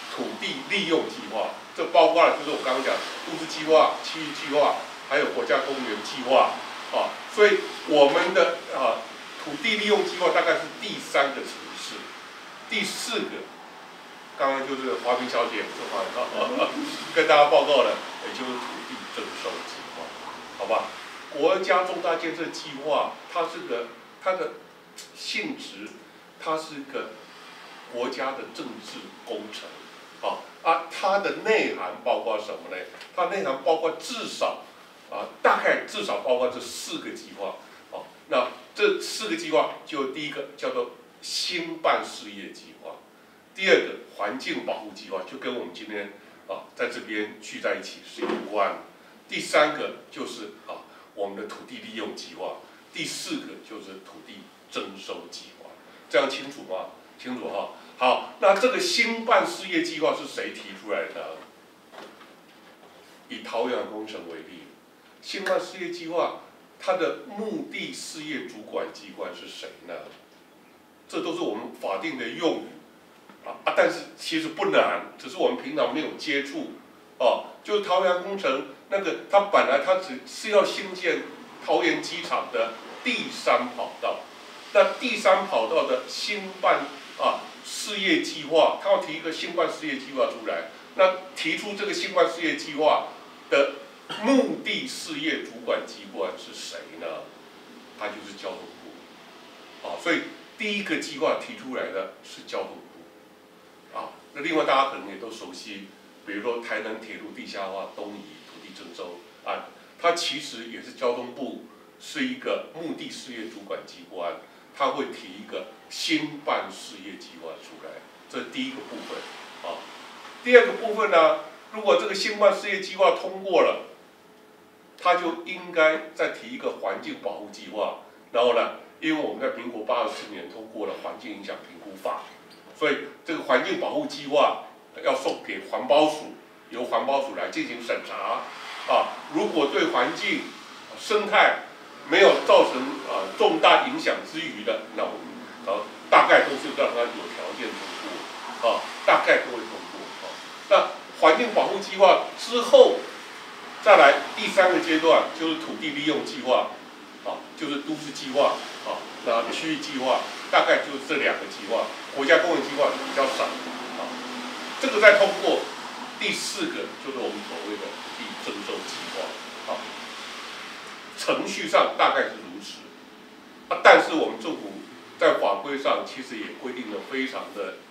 地利用计划，这包括了就是我刚刚讲都市计划、区域计划，还有国家公园计划啊。所以我们的土地利用计划大概是第3个层次，第4个，刚刚就是华明小姐跟大家报告了，也就是土地征收计划，好吧？国家重大建设计划，它的性质，它是一个国家的政治工程，它的内涵包括什么呢？它内涵包括大概至少包括这4个计划，那这4个计划，就第一个叫做兴办事业计划，第2个环境保护计划，就跟我们今天在这边聚在一起是有关，第3个就是我们的土地利用计划，第4个就是土地征收计划，这样清楚吗？清楚哈。好，那这个兴办事业计划是谁提出来的？以桃园工程为例，兴办事业计划它的目的事业主管机关是谁呢？这都是我们法定的用语但是其实不难，只是我们平常没有接触就是桃园工程那个，它本来它只是要兴建桃园机场的第3跑道，那第3跑道的兴办事业计划，它要提一个兴办事业计划出来，那提出这个兴办事业计划的目的事业主管机关是谁呢？它就是交通部所以第1个计划提出来的是交通部那另外大家可能也都熟悉，比如说台南铁路地下化东移土地征收案，它其实也是交通部是一个目的事业主管机关，它会提一个兴办事业计划出来，这是第1个部分第2个部分呢，如果这个兴办事业计划通过了，它就应该再提一个环境保护计划，然后呢，因为我们在民国84年通过了环境影响评估法，所以这个环境保护计划要送给环保署，由环保署来进行审查如果对环境生态没有造成重大影响之余的，那我们大概都是让它有条件通过大概都会通过那环境保护计划之后，再来第3个阶段就是土地利用计划就是都市计划那区域计划，大概就是这2个计划，国家公园计划比较少这个再通过，第4个就是我们所谓的土地征收计划程序上大概是如此但是我们政府在法规上其实也规定了非常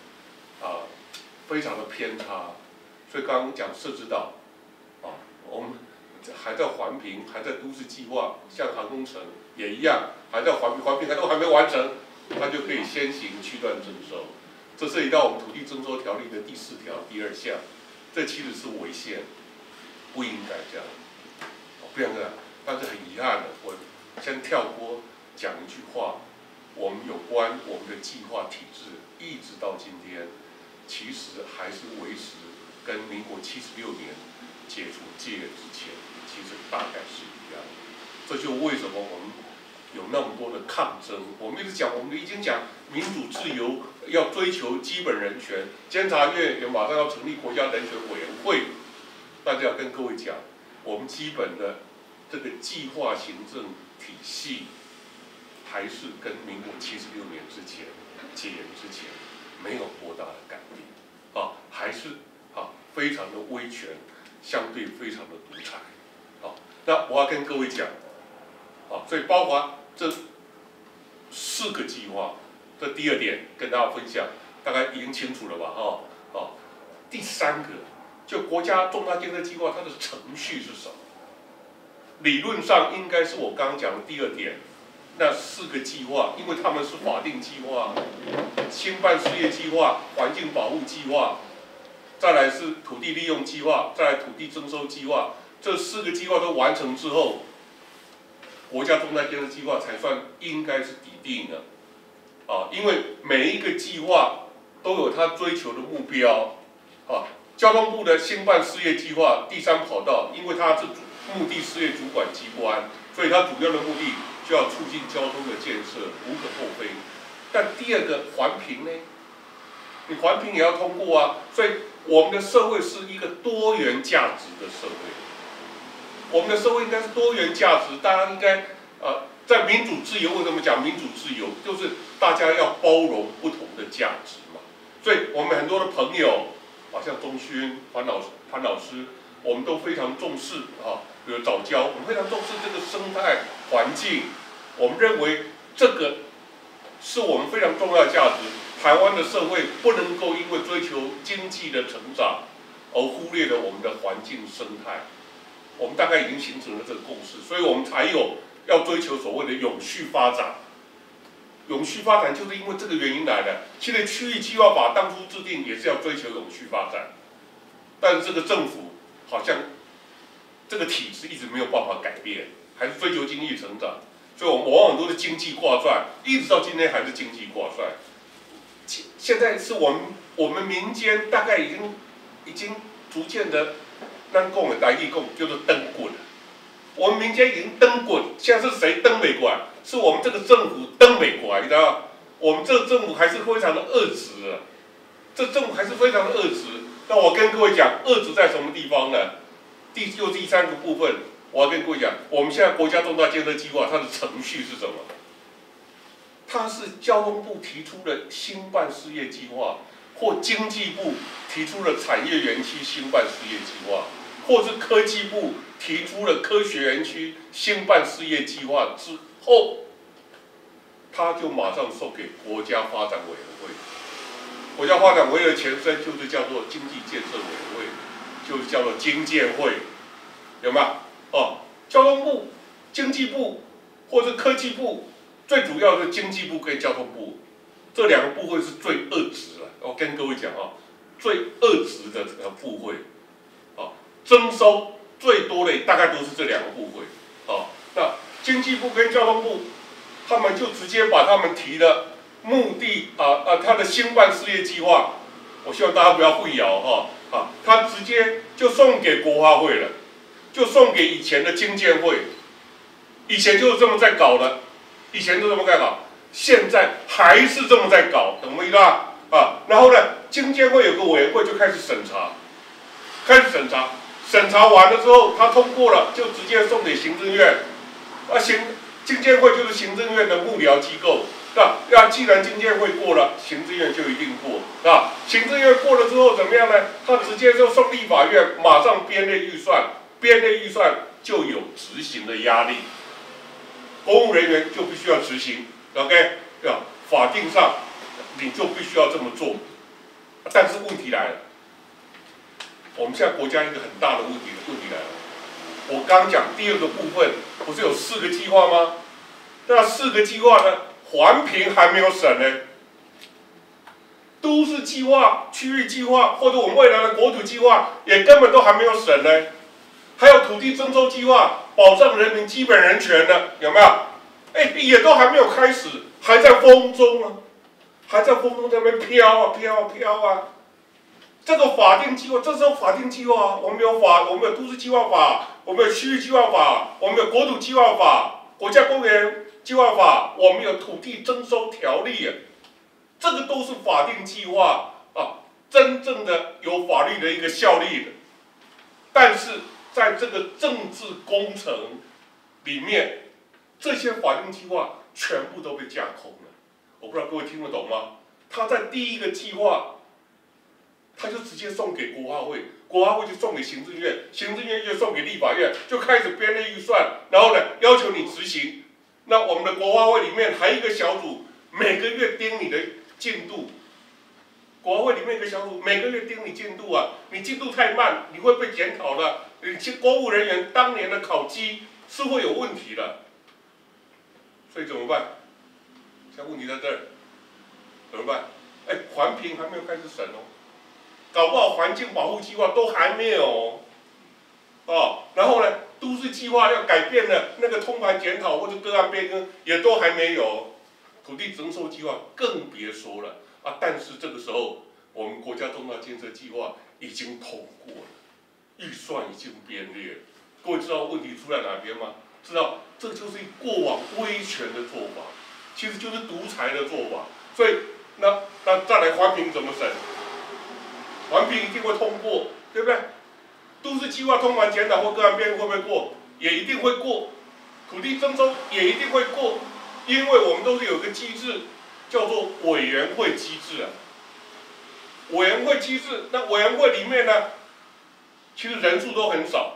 的偏差，所以刚刚讲社子岛我们还在环评，还在都市计划，像航工程也一样，还在环评还都还没完成，它就可以先行区段征收，这涉及到我们土地征收条例的第4条第2项，这其实是违宪，不应该这样，不应该。但是很遗憾的，我先跳过讲一句话，我们有关我们的计划体制，一直到今天，其实还是维持跟民国76年解除戒严之前，其实大概是一样的。这就为什么我们有那么多的抗争。我们一直讲，我们已经讲民主自由，要追求基本人权。监察院也马上要成立国家人权委员会，但是要跟各位讲，我们基本的这个计划行政体系，还是跟民国76年之前戒严之前没有多大的改变还是非常的威权，相对非常的独裁那我要跟各位讲所以包括这4个计划，这第2点跟大家分享，大概已经清楚了吧第3个，就国家重大建设计划它的程序是什么？理论上应该是我刚刚讲的第2点，那4个计划，因为他们是法定计划，兴办事业计划、环境保护计划，再来是土地利用计划，再来土地征收计划，这4个计划都完成之后，国家重大建设计划才算应该是底定的因为每一个计划都有它追求的目标交通部的兴办事业计划第3跑道，因为它是目的事业主管机关，所以它主要的目的就要促进交通的建设，无可厚非。但第2个环评呢， 你环评也要通过啊。所以我们的社会是一个多元价值的社会，我们的社会应该是多元价值，大家应该在民主自由，为什么讲民主自由？就是大家要包容不同的价值嘛。所以我们很多的朋友，像钟勋、潘老师，我们都非常重视比如藻礁，我们非常重视这个生态环境，我们认为这个是我们非常重要的价值。台湾的社会不能够因为追求经济的成长而忽略了我们的环境生态。我们大概已经形成了这个共识，所以我们才有要追求所谓的永续发展。永续发展就是因为这个原因来的。现在区域计划法当初制定也是要追求永续发展，但是这个政府好像这个体制一直没有办法改变，还是追求经济成长，所以我们往往都是经济挂帅，一直到今天还是经济挂帅。现在是我们民间大概已经逐渐的，咱讲的台语讲叫做登滚了。我们民间已经登滚，现在是谁登美过来？是我们这个政府登美过来，你知道吗？我们这个政府还是非常的恶质啊，这政府还是非常的恶质。那我跟各位讲，恶质在什么地方呢？第三个部分，我要跟各位讲，我们现在国家重大建设计划它的程序是什么？它是交通部提出的兴办事业计划，或经济部提出了产业园区兴办事业计划，或是科技部提出了科学园区兴办事业计划之后，它就马上送给国家发展委员会。国家发展委员会的前身就是叫做经济建设委员会，就是叫做经建会，有没有？交通部、经济部或者科技部，最主要的经济部跟交通部这两个部会是最恶质的。我跟各位讲最恶质的这个部会，征收最多的大概都是这两个部会。那经济部跟交通部，他们就直接把他们提的目的他的兴办事业计划，我希望大家不要混淆他直接就送给国发会了，就送给以前的经建会，以前就是这么在搞的，以前就这么在搞，现在还是这么在搞，懂我意思吧？然后呢，经建会有个委员会就开始审查，审查完了之后，他通过了，就直接送给行政院，经建会就是行政院的幕僚机构，既然经建会过了，行政院就一定过，行政院过了之后怎么样呢？他直接就送立法院，马上编列预算就有执行的压力，公务人员就必须要执行 ，OK， 法定上你就必须要这么做，但是问题来了，我们现在国家一个很大的问题来了。我刚讲第二个部分，不是有4个计划吗？那4个计划呢，环评还没有审呢，都市计划、区域计划或者我们未来的国土计划也根本都还没有审呢，还有土地征收计划，保障人民基本人权呢，有没有？也都还没有开始，还在风中啊，在那边飘啊。这个法定计划，这时候法定计划，我们有都市计划法，我们有区域计划法，我们有国土计划法、国家公园计划法，我们有土地征收条例这个都是法定计划真正的有法律的一个效力的。但是在这个政治工程里面，这些法定计划全部都被架空了。我不知道各位听得懂吗？他在第一个计划，他就直接送给国发会，国发会就送给行政院，行政院就送给立法院，就开始编列预算，然后呢要求你执行。那我们的国发会里面还有一个小组，每个月盯你的进度。国发会里面有个小组，每个月盯你进度你进度太慢，你会被检讨的。公务人员当年的考绩是会有问题的，所以怎么办？现在问题在这儿，怎么办？环评还没有开始审搞不好环境保护计划都还没有然后呢，都市计划要改变的那个通盘检讨或者个案变更也都还没有，土地征收计划更别说了但是这个时候，我们国家重大建设计划已经通过了，预算已经编列了。各位知道问题出在哪边吗？知道这就是过往威权的做法，其实就是独裁的做法。所以那再来环评怎么审？环评一定会通过，对不对？都市计划通盘检讨或个案编会不会过？也一定会过。土地征收也一定会过，因为我们都是有个机制，叫做委员会机制啊。委员会机制，那委员会里面呢，其实人数都很少，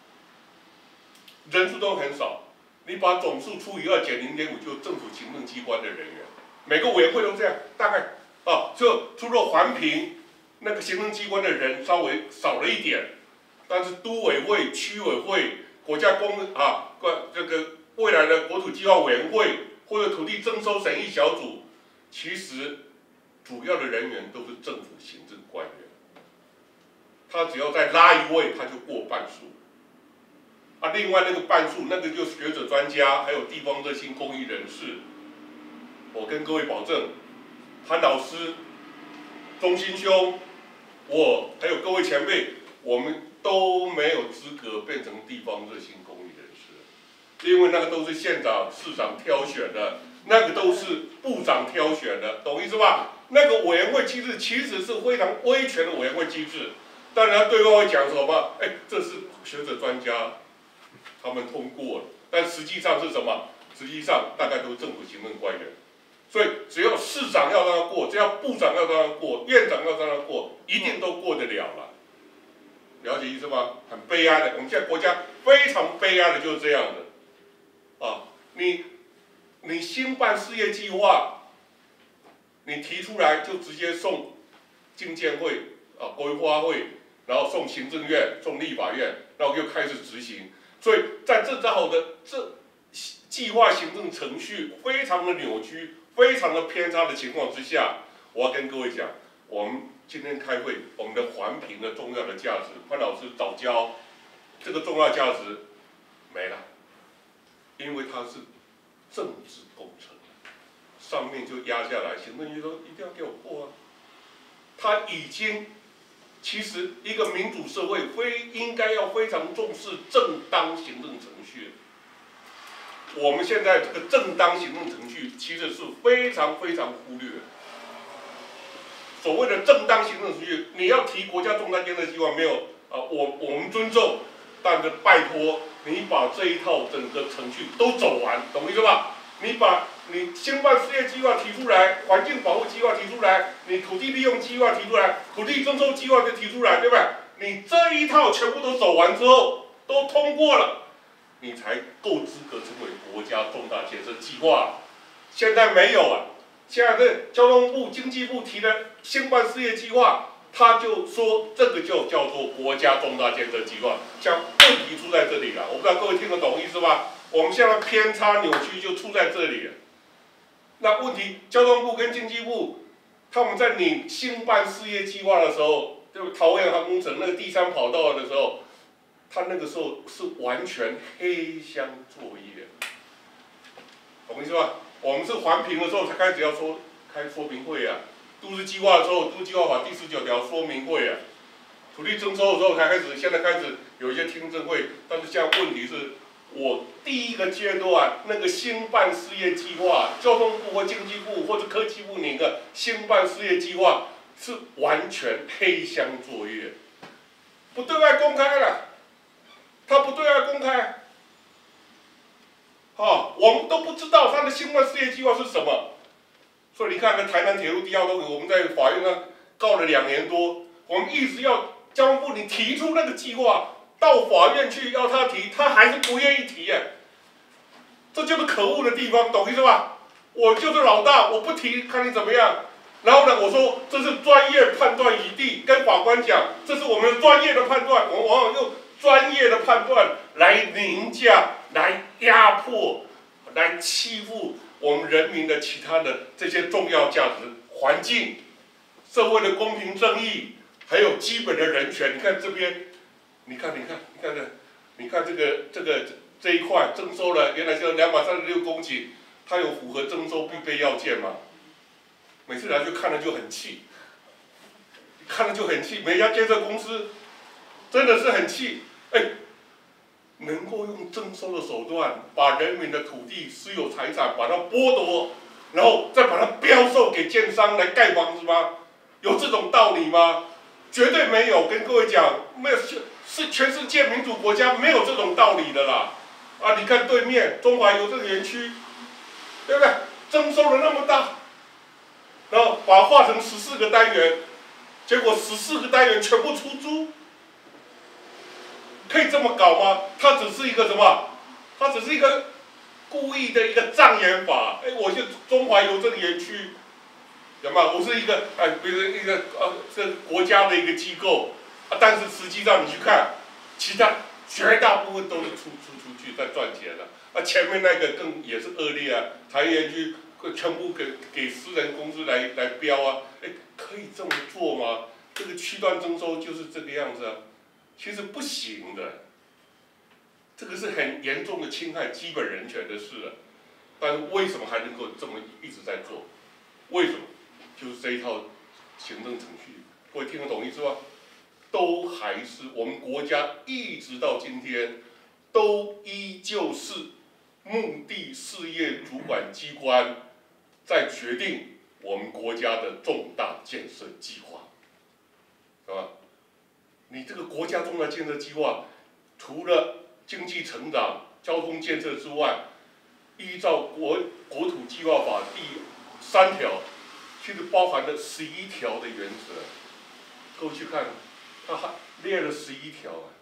人数都很少。你把总数除以2减0.5，就是政府行政机关的人员。每个委员会都这样，大概就除了环评那个行政机关的人稍微少了一点，但是都委会、区委会、国家这个未来的国土计划委员会或者土地征收审议小组，其实主要的人员都是政府行政官员。他只要再拉一位，他就过半数。另外那个半数，那个就是学者专家，还有地方热心公益人士。我跟各位保证，韩老师、钟心兄，我还有各位前辈，我们都没有资格变成地方热心公益人士，因为那个都是县长、市长挑选的，那个都是部长挑选的，懂意思吧？那个委员会机制其实是非常威权的委员会机制，当然对外会讲什么？这是学者专家他们通过了，但实际上是什么？实际上大概都是政府行政官员。所以只要市长要让他过，只要部长要让他过，院长要让他过，一定都过得了了。了解意思吗？很悲哀的，我们现在国家非常悲哀的就是这样的。你兴办事业计划，你提出来就直接送经建会规划会，然后送行政院、送立法院，然后就开始执行。所以在这计划行政程序非常的扭曲、非常的偏差的情况之下，我要跟各位讲，我们今天开会，我们的环评的重要的价值，潘老师早教，这个重要价值没了，因为它是政治工程，上面就压下来，行政院说一定要给我过啊。他已经，其实一个民主社会应该要非常重视正当行政程序。我们现在这个正当行政程序其实是非常非常忽略的。所谓的正当行政程序，你要提国家重大建设计划没有我们尊重，但是拜托你把这一套整个程序都走完，懂意思吧？你兴办事业计划提出来，环境保护计划提出来，你土地利用计划提出来，土地征收计划就提出来，对不对？你这一套全部都走完之后，都通过了，你才够资格成为国家重大建设计划。现在没有啊，现在这交通部、经济部提的兴办事业计划，他就说这个就叫做国家重大建设计划。像问题出在这里了，我不知道各位听得懂意思吧？我们现在偏差扭曲就出在这里了。那问题，交通部跟经济部，他们在拟兴办事业计划的时候，就桃园航空城那个第3跑道的时候，他那个时候是完全黑箱作业，懂意思吧？我们是环评的时候才开始要开说明会啊，都市计划的时候，都市计划法第19条说明会啊，土地征收的时候才开始，现在开始有一些听证会，但是现在问题是。我第一个阶段那个兴办事业计划，交通部或经济部或者科技部那个兴办事业计划是完全黑箱作业，不对外公开了，他不对外公开，我们都不知道他的兴办事业计划是什么，所以你看台南铁路第2公里，我们在法院上告了2年多，我们一直要交通部你提出那个计划。到法院去要他提，他还是不愿意提耶，这就是可恶的地方，懂意思吧？我就是老大，我不提，看你怎么样。然后呢，我说这是专业判断已定，跟法官讲，这是我们专业的判断，我们往往用专业的判断来凌驾、来压迫、来欺负我们人民的其他的这些重要价值，环境、社会的公平正义，还有基本的人权。你看这边。你看这一块征收了，原来就236公顷，它有符合征收必备要件嘛？每次来就看了就很气，每家建设公司真的是很气，能够用征收的手段把人民的土地私有财产把它剥夺， 然后再把它标售给建商来盖房子吗？有这种道理吗？绝对没有。跟各位讲，没有是全世界民主国家没有这种道理的啦。啊，你看对面中华邮政园区，对不对？征收了那么大，然后把它划成14个单元，结果14个单元全部出租，可以这么搞吗？它只是一个什么？它只是一个故意的一个障眼法。哎，我是中华邮政园区，有没有？我是一个比如一个这国家的一个机构，但是实际上你去看，其他绝大部分都是出去在赚钱了。前面那个更也是恶劣啊，台园区全部给私人公司来标啊，哎，可以这么做吗？这个区段征收就是这个样子啊，其实不行的，这个是很严重的侵害基本人权的事啊。但是为什么还能够这么一直在做？为什么？就是这一套行政程序，各位听得懂意思吗？都还是我们国家一直到今天，都依旧是目的事业主管机关在决定我们国家的重大建设计划，是吧？你这个国家重大建设计划，除了经济成长、交通建设之外，依照国土计划法第3条，其实包含了11条的原则。各位去看，它还列了11条啊。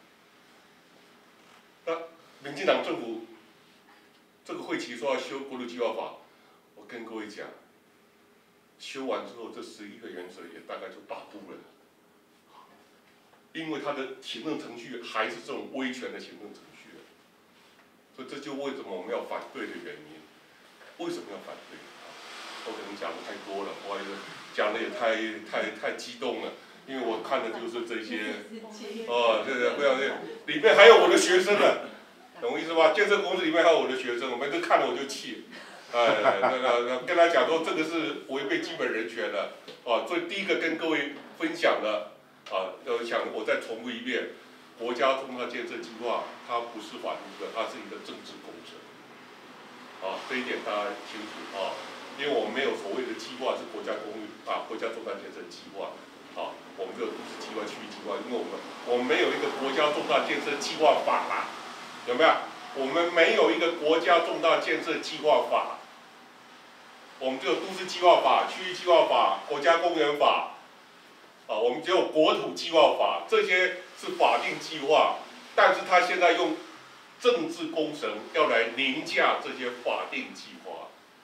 那民进党政府这个会期说要修国土计划法，我跟各位讲，修完之后这11个原则也大概就打不了，因为它的行政程序还是这种威权的行政程序，所以这就为什么我们要反对的原因。为什么要反对？我可能讲的太多了，我讲的也太激动了，因为我看的就是这些，不要里面还有我的学生呢，懂我意思吧？建设公司里面还有我的学生，我们这看了我就气，跟他讲说这个是违背基本人权的，所以第一个跟各位分享的，我再重复一遍，国家重大建设计划它不是法律的，它是一个政治工程，这一点大家清楚啊。因为我们没有所谓的计划是国家国家重大建设计划，我们只有都市计划、区域计划，因为我们没有一个国家重大建设计划法啦，有没有？我们没有一个国家重大建设计划法，我们只有都市计划法、区域计划法、国家公园法，我们只有国土计划法，这些是法定计划，但是他现在用政治工程要来凌驾这些法定计划。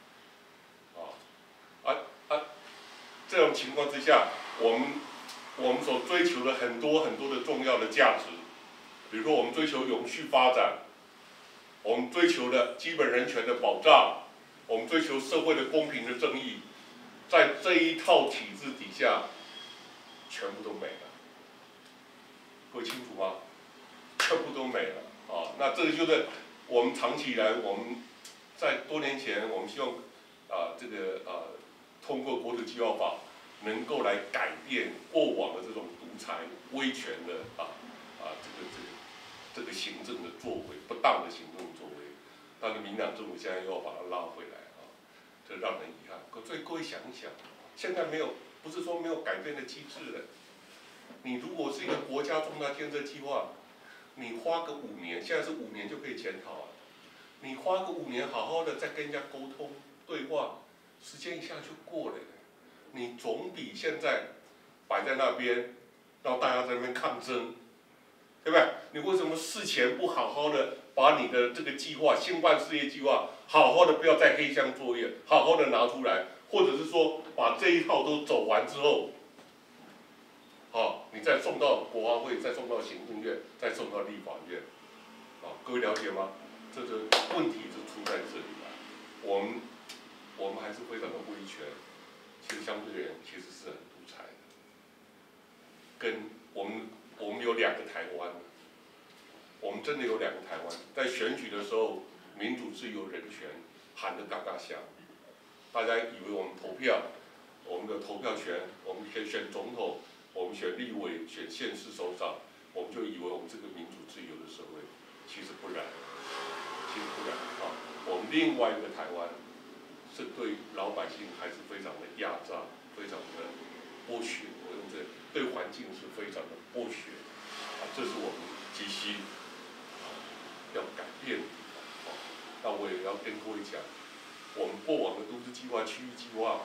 这种情况之下，我们所追求的很多的重要的价值，比如说我们追求永续发展，我们追求的基本人权的保障，我们追求社会的公平的正义，在这一套体制底下，全部都没了。各位清楚吗？全部都没了那这个就是我们长期以来，我们在多年前，我们希望通过国土计划法，能够来改变过往的这种独裁、威权的这个行政的作为，不当的行政作为。但是民进党政府现在又要把它拉回来这让人遗憾。所以各位想一想，现在不是说没有改变的机制了。你如果是一个国家重大建设计划，你花个5年，现在是5年就可以检讨你花个5年好好的再跟人家沟通对话。时间一下就过了，你总比现在摆在那边，让大家在那边抗争，对不对？你为什么事前不好好的把你的这个计划、兴办事业计划，好好的不要再黑箱作业，好好的拿出来，或者是说把这一套都走完之后，你再送到国发会，再送到行政院，再送到立法院，各位了解吗？这个问题就出在这里了。我们还是非常的威权，其实相对而言其实是很独裁的。跟我们有2个台湾，我们真的有2个台湾。在选举的时候，民主自由人权喊得嘎嘎响，大家以为我们投票，我们的投票权，我们可以选总统，我们选立委，选县市首长，我们就以为我们这个民主自由的社会，其实不然，我们另外一个台湾。 是对老百姓还是非常的压榨，非常的剥削，对环境是非常的剥削，这是我们急需要改变的。那我也要跟各位讲，我们过往的都市计划、区域计划，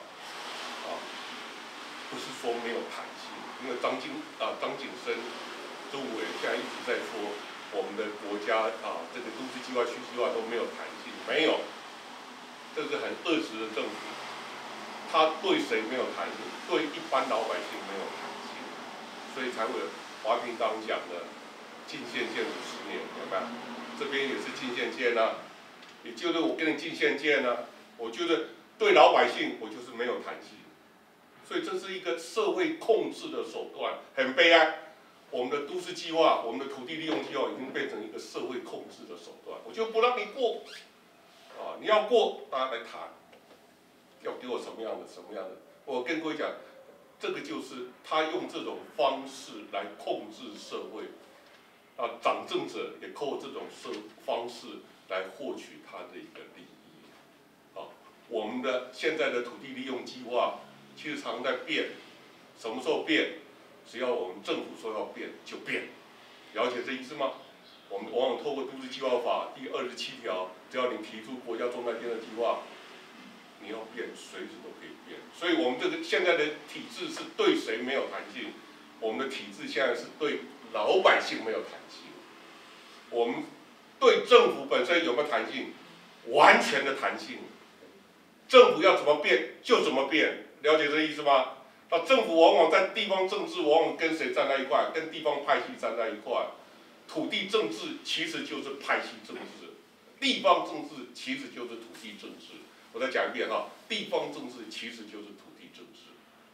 不是说没有弹性，因为张景生周委现在一直在说，我们的国家这个都市计划、区域计划都没有弹性，没有，这是很恶质的政府，他对谁没有弹性？对一般老百姓没有弹性，所以才会华平刚讲的进县建50年，有没有？这边也是进县建啊，也就是我跟你进县建啊，我觉得对老百姓我就是没有弹性，所以这是一个社会控制的手段，很悲哀。我们的都市计划，我们的土地利用计划已经变成一个社会控制的手段，我就不让你过，你要过大家来谈，要给我什么样的。我跟各位讲，这个就是他用这种方式来控制社会，掌政者也靠这种方式来获取他的一个利益。我们的现在的土地利用计划其实常在变，什么时候变？只要我们政府说要变就变，了解这意思吗？我们往往透过都市计划法第27条，只要你提出国家重大建设计划，你要变，随时都可以变。所以我们这个现在的体制是对谁没有弹性？我们的体制现在是对老百姓没有弹性。我们对政府本身有没有弹性？完全的弹性。政府要怎么变就怎么变，了解这意思吗？政府往往在地方政治，往往跟谁站在一块？跟地方派系站在一块。土地政治其实就是派系政治，地方政治其实就是土地政治。我再讲一遍地方政治其实就是土地政治。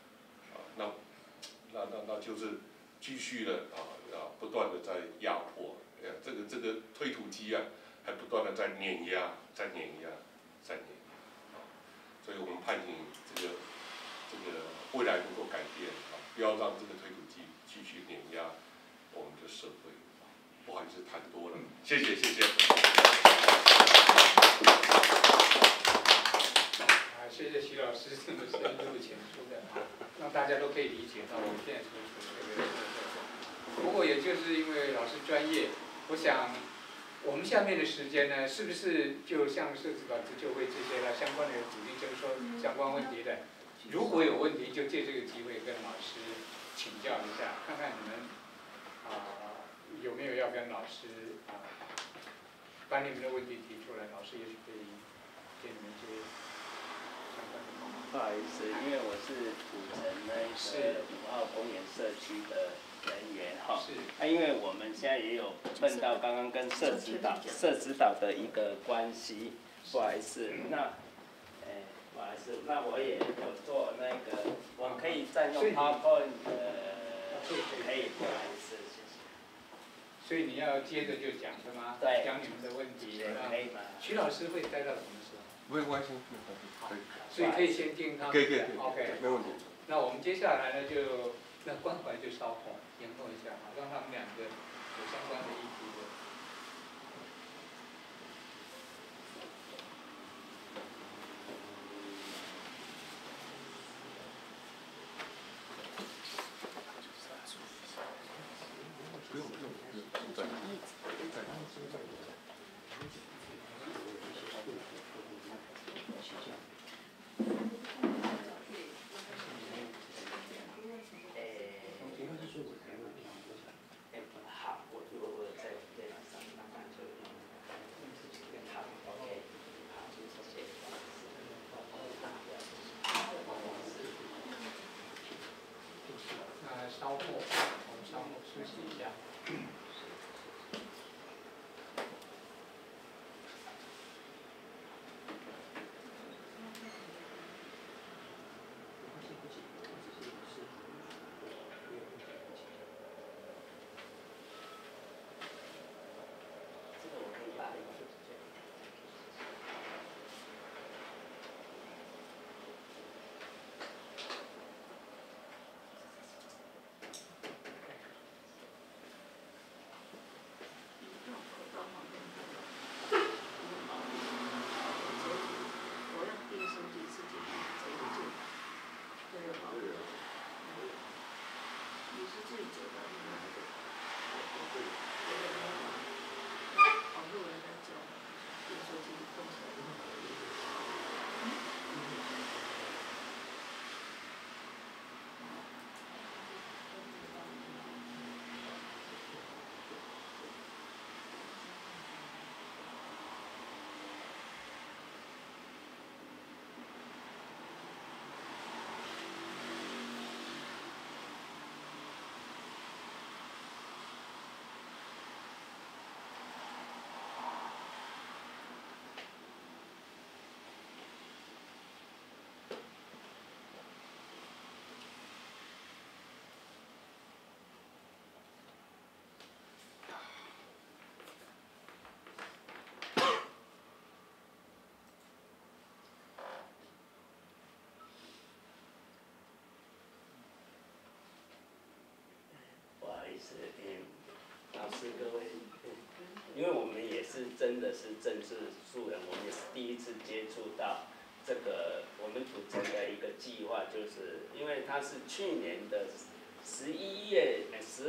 那就是继续的不断的在压迫，这个推土机还不断的在碾压，所以我们盼请这个未来能够改变不要让这个推土机继续碾压我们的社会。不好意思，谈多了，谢谢。 谢谢徐老师这么深入浅出的让大家都可以理解到我们现在所处的这个。不过也就是因为老师专业，我想我们下面的时间呢，是不是就像社子稿自救会这些相关的土地征收相关问题的，如果有问题就借这个机会跟老师请教一下，看看你们有没有要跟老师把你们的问题提出来，老师也许可以给你们一些相关的。 不好意思，因为我是土城那个5号公园社区的人员因为我们现在也有碰到刚刚跟社指导的一个关系，不好意思，不好意思，那我也有做那个，我可以占用 PowerPoint 可以，不好意思，谢谢。 所以你要接着就讲是吗？ 对， 讲你们的问题， 可以吗？ 徐老师会待到什么时候？ 没关系，可以。 所以可以先听他们。 可以 ，OK， 没问题。 那我们接下来呢，那关怀就稍后延后一下让他们两个有相关的议题的。 好，我在电脑上。 失智者的网络的那种，比如说经济工程。 老师各位，因为我们也是真的是政治素人，我们也是第一次接触到这个我们组成的一个计划，就是因为它是去年的11月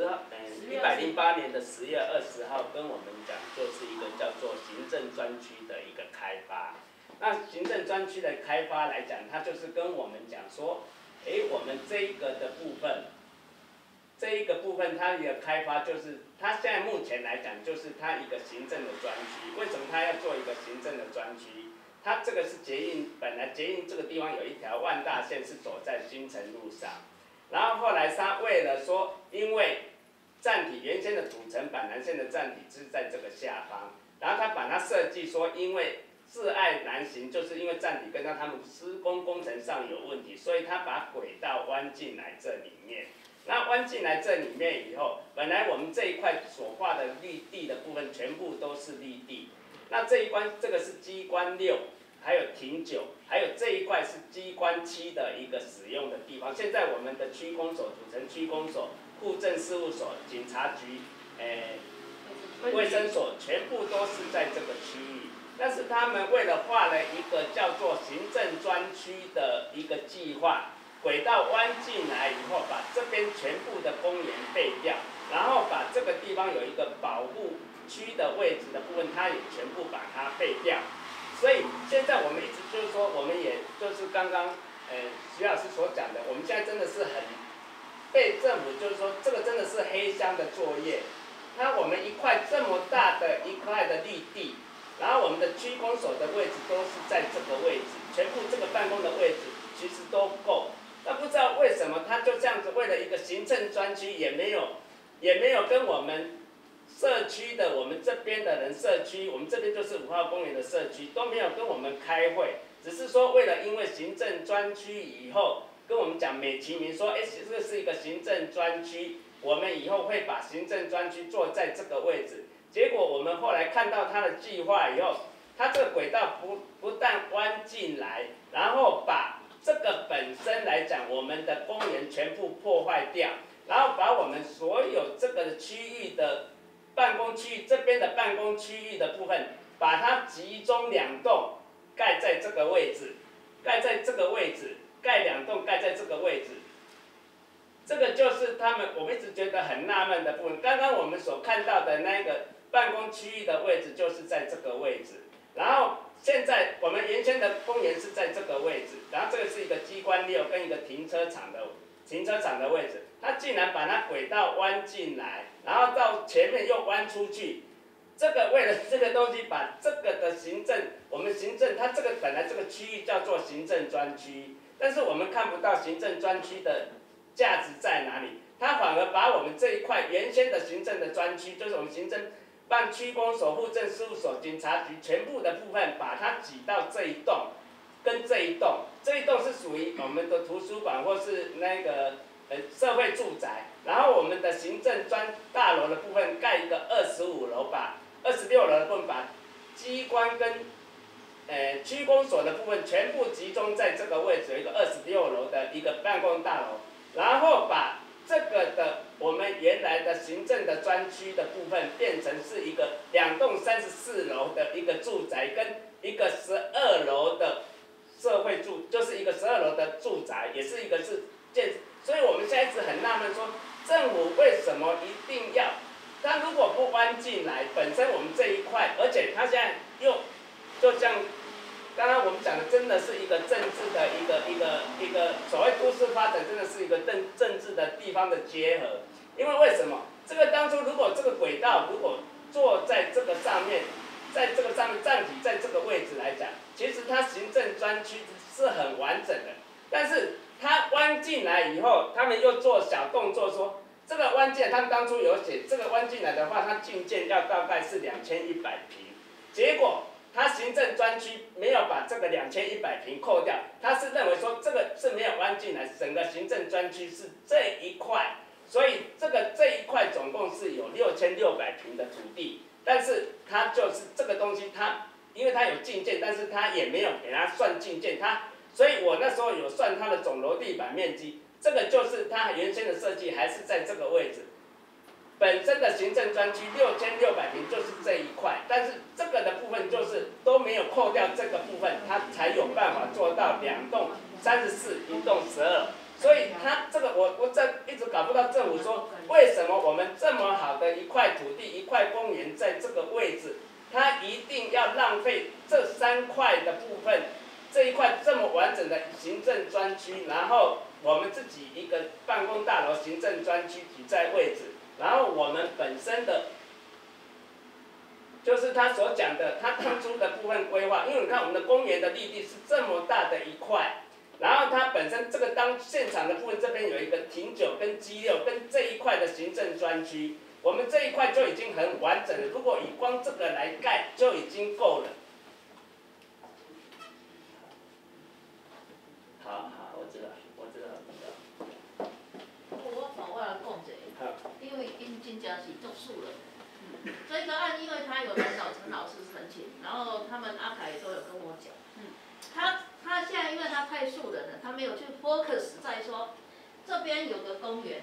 108年的10月20号跟我们讲，就是一个叫做行政专区的一个开发。那行政专区的开发来讲，它就是跟我们讲说，我们这一个的部分。这一个部分它的开发就是，它现在目前来讲就是它一个行政的专区。为什么它要做一个行政的专区？它这个是捷运，本来捷运这个地方有一条万大线是走在新城路上，然后后来它为了说，因为站体原先的土城板南线的站体是在这个下方，然后它把它设计说，因为自爱难行，就是因为站体跟他们施工工程上有问题，所以它把轨道弯进来这里面。那弯进来这里面以后，本来我们这一块所画的绿地的部分全部都是绿地。那这个是机关6，还有庭9，还有这一块是机关7的一个使用的地方。现在我们的区公所、土城区公所、户政事务所、警察局、卫生所，全部都是在这个区域。但是他们为了画了一个叫做行政专区的一个计划。轨道弯进来以后，把这边全部的公园废掉，然后把这个地方有一个保护区的位置的部分，它也全部把它废掉。所以现在我们一直就是说，我们也就是刚刚徐老师所讲的，我们现在真的是很被政府就是说，这个真的是黑箱的作业。那我们一块这么大的一块的绿地，然后我们的区公所的位置都是在这个位置，全部这个办公的位置其实都够。那不知道为什么他就这样子，为了一个行政专区，也没有跟我们社区的我们这边的人社区，我们这边就是5号公园的社区都没有跟我们开会，只是说为了因为行政专区以后跟我们讲美其名说，这是一个行政专区，我们以后会把行政专区坐在这个位置。结果我们后来看到他的计划以后，他这个轨道不但弯进来，然后把这个本身来讲，我们的公园全部破坏掉，然后把我们所有这个区域的办公区域，这边的办公区域的部分，把它集中2栋盖在这个位置，盖在这个位置，盖2栋盖在这个位置。这个就是我们一直觉得很纳闷的部分。刚刚我们所看到的那个办公区域的位置就是在这个位置，然后现在我们原先的公园是在这个位置，然后这个是一个机关6跟一个停车场的位置，它竟然把它轨道弯进来，然后到前面又弯出去。这个为了这个东西，把这个的我们行政它这个本来这个区域叫做行政专区，但是我们看不到行政专区的价值在哪里，它反而把我们这一块原先的行政的专区，就是我们行政办区公所、户政事务所、警察局全部的部分，把它挤到这一栋，跟这一栋是属于我们的图书馆或是那个社会住宅，然后我们的行政大楼的部分盖一个25楼吧，26楼的部分把机关跟区公所的部分全部集中在这个位置，有一个26楼的一个办公大楼，然后把这个的我们原来的行政的专区的部分变成是一个2栋34楼的一个住宅，跟一个12楼的社会就是一个12楼的住宅，也是一个是所以我们现在一直很纳闷说， 政府为什么一定要？它如果不弯进来，本身我们这一块，而且它现在又就像刚刚我们讲的，真的是一个政治的一个所谓都市发展，真的是一个政治的地方的结合。因为什么？这个当初如果这个轨道如果坐在这个上面，在这个上面站体在这个位置来讲，其实它行政专区是很完整的，但是它弯进来以后，他们又做小动作说。这个弯进来，他们当初有写，这个弯进来的话，它进建要大概是2100坪，结果他行政专区没有把这个2100坪扣掉，他是认为说这个是没有弯进来，整个行政专区是这一块，所以这一块总共是有6600坪的土地，但是它就是这个东西它，因为它有进建，但是它也没有给它算进建，所以我那时候有算它的总楼地板面积。这个就是它原先的设计，还是在这个位置。本身的行政专区6600坪就是这一块，但是这个的部分就是都没有扣掉这个部分，它才有办法做到2栋34，一栋12。所以它这个我一直搞不到政府说为什么我们这么好的一块土地一块公园在这个位置，它一定要浪费这3块的部分，这一块这么完整的行政专区，然后。我们自己一个办公大楼行政专区举在位置，然后我们本身的，就是他所讲的，他当初的部分规划，因为你看我们的公园的绿地是这么大的一块，然后它本身这个当现场的部分这边有一个停9跟G6跟这一块的行政专区，我们这一块就已经很完整了，如果以光这个来盖就已经够了。好，我知道。 我来讲一下，因为因真正是作数了。这个案因为他有来找陈老师申请，然后他们阿凯都有跟我讲，他现在因为他太素人了，他没有去 focus 在说这边有个公园，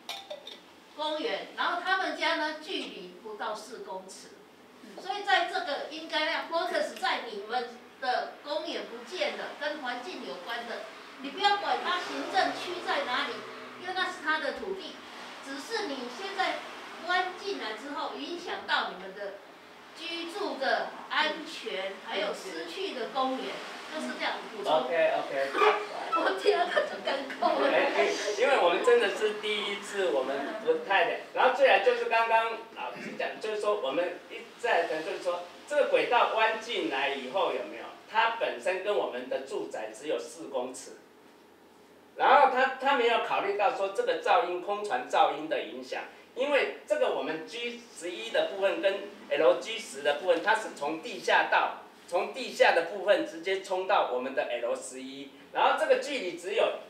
然后他们家呢距离不到4公尺，所以在这个应该要 focus 在你们的公园不见了，跟环境有关的，你不要管他行政区在哪里。因为那是他的土地，只是你现在弯进来之后，影响到你们的居住的安全，还有失去的公园，就是这样补充。 OK。 我第2个就跟够了。 因为我们真的是第一次，我们不太的。然后最来就是刚刚老师讲，就是说我们一再的，就是说这个轨道弯进来以后有没有？它本身跟我们的住宅只有4公尺。然后他没有考虑到说这个噪音空传噪音的影响，因为这个我们 G11的部分跟 LG10的部分，它是从地下的部分直接冲到我们的 L11，然后这个距离只有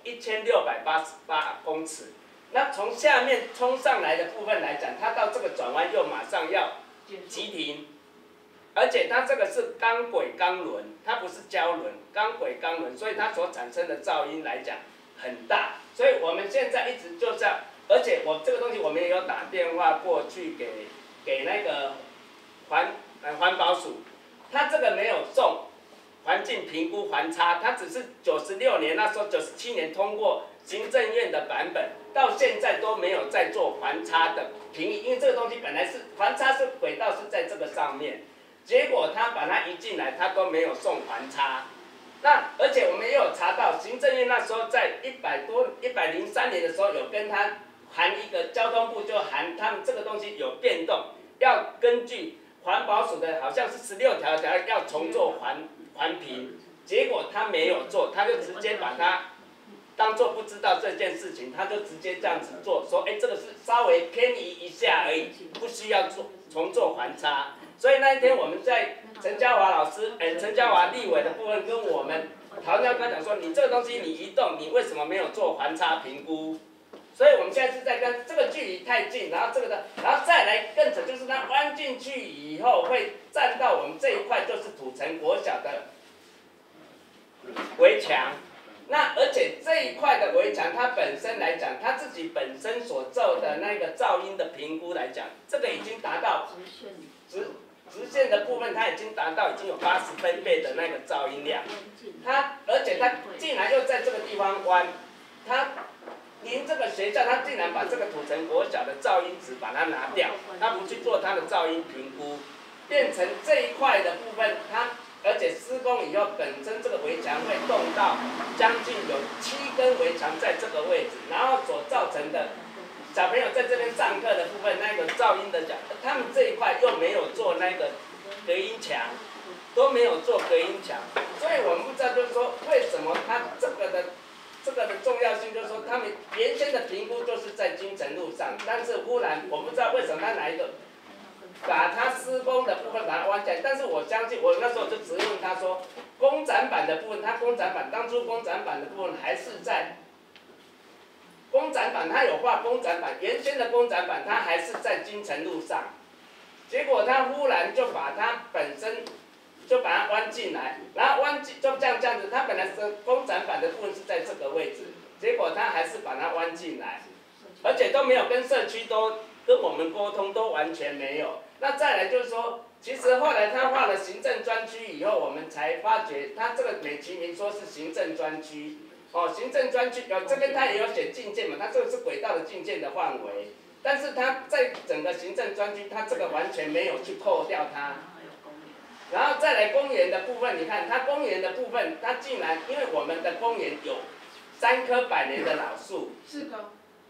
1688公尺。那从下面冲上来的部分来讲，它到这个转弯又马上要急停，而且它这个是钢轨钢轮，它不是胶轮，钢轨钢轮，所以它所产生的噪音来讲。很大，所以我们现在一直就这样，而且这个东西我们也有打电话过去给那个环保署，他这个没有送环境评估环差，他只是96年那时候97年通过行政院的版本，到现在都没有再做环差的评议，因为这个东西本来是环差是轨道是在这个上面，结果他把它移进来，他都没有送环差。那而且我们也有查到，行政院那时候在103年的时候有跟他含一个交通部就含他们这个东西有变动，要根据环保署的好像是16条要重做环评，结果他没有做，他就直接把它当作不知道这件事情，他就直接这样子做，说这个是稍微偏移一下而已，不需要重做环差。所以那一天我们在陈嘉华老师，陈嘉华立委的部分跟我们讨论，跟他讲说，你这个东西你移动，你为什么没有做环差评估？所以我们现在是在跟这个距离太近，然后然后再来更扯，就是它弯进去以后会占到我们这一块就是土城国小的围墙。那而且这一块的围墙，它本身来讲，它自己本身所做的那个噪音的评估来讲，这个已经达到直线的部分，它已经达到已经有80分贝的那个噪音量。而且它竟然又在这个地方弯，它您这个学校他竟然把这个土城国小的噪音值把它拿掉，他不去做它的噪音评估，变成这一块的部分，它而且施工以后本身这个围墙会动到将近有7根围墙在这个位置，然后所造成的小朋友在这边上课的部分，那个噪音的他们这一块又没有做那个隔音墙，都没有做隔音墙，所以我们不知道就是说为什么它这个的重要性，就是说他们原先的评估就是在金城路上，但是忽然我不知道为什么他哪一个把它施工的部分把它弯起来，但是我相信我那时候就质问他说，公展板的部分，他公展板当初公展板的部分还是在。公展板他有画公展板，原先的公展板他还是在金城路上，结果他忽然就把它本身就把它弯进来，然后弯进就这样子，他本来是公展板的部分是在这个位置，结果他还是把它弯进来，而且都没有跟社区都跟我们沟通，都完全没有。那再来就是说，其实后来他画了行政专区以后，我们才发觉他这个美其名说是行政专区。哦，行政专区这边他也有写禁建嘛，他这个是轨道的禁建的范围，但是他在整个行政专区，他这个完全没有去扣掉它。然后再来公园的部分，你看它公园的部分，它竟然因为我们的公园有3棵100年的老树，4棵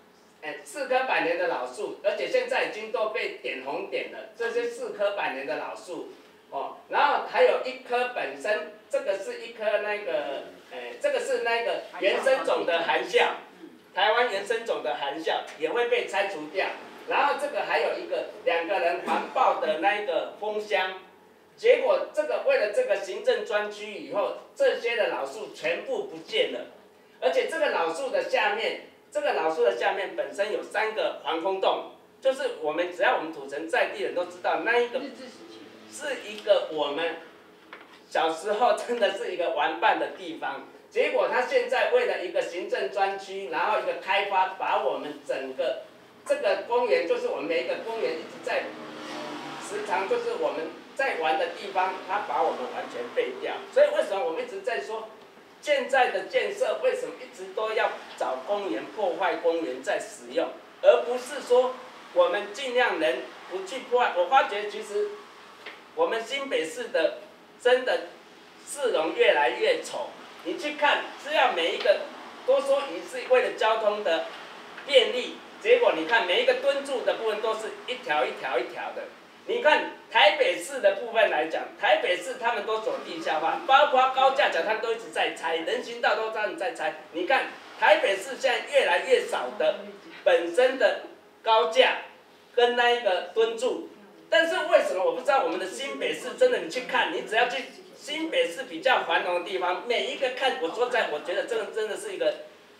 ，4棵100年的老树，而且现在已经都被点红点了，这些4棵100年的老树，哦，然后还有1棵本身，这个是一棵那个。这个是那个原生种的含笑，台湾原生种的含笑也会被拆除掉。然后这个还有一个2个人环抱的那个蜂箱，结果这个为了这个行政专区以后，这些的老树全部不见了，而且这个老树的下面本身有3个防空洞，就是只要我们土城在地人都知道，那一个是一个我们。小时候真的是一个玩伴的地方，结果他现在为了一个行政专区，然后一个开发，把我们整个这个公园，就是我们每一个公园一直在时常就是我们在玩的地方，他把我们完全废掉。所以为什么我们一直在说，现在的建设为什么一直都要找公园破坏公园再使用，而不是说我们尽量能不去破坏。我发觉其实我们新北市的。真的市容越来越丑，你去看，只要每一个都说你是为了交通的便利，结果你看每一个蹲住的部分都是一条一条的。你看台北市的部分来讲，台北市他们都走地下化，包括高架桥他们都一直在拆，人行道都他们在拆。你看台北市现在越来越少的本身的高架跟那一个蹲住。但是为什么我不知道我们的新北市真的你去看，你只要去新北市比较繁荣的地方，每一个看我觉得这个真的是一个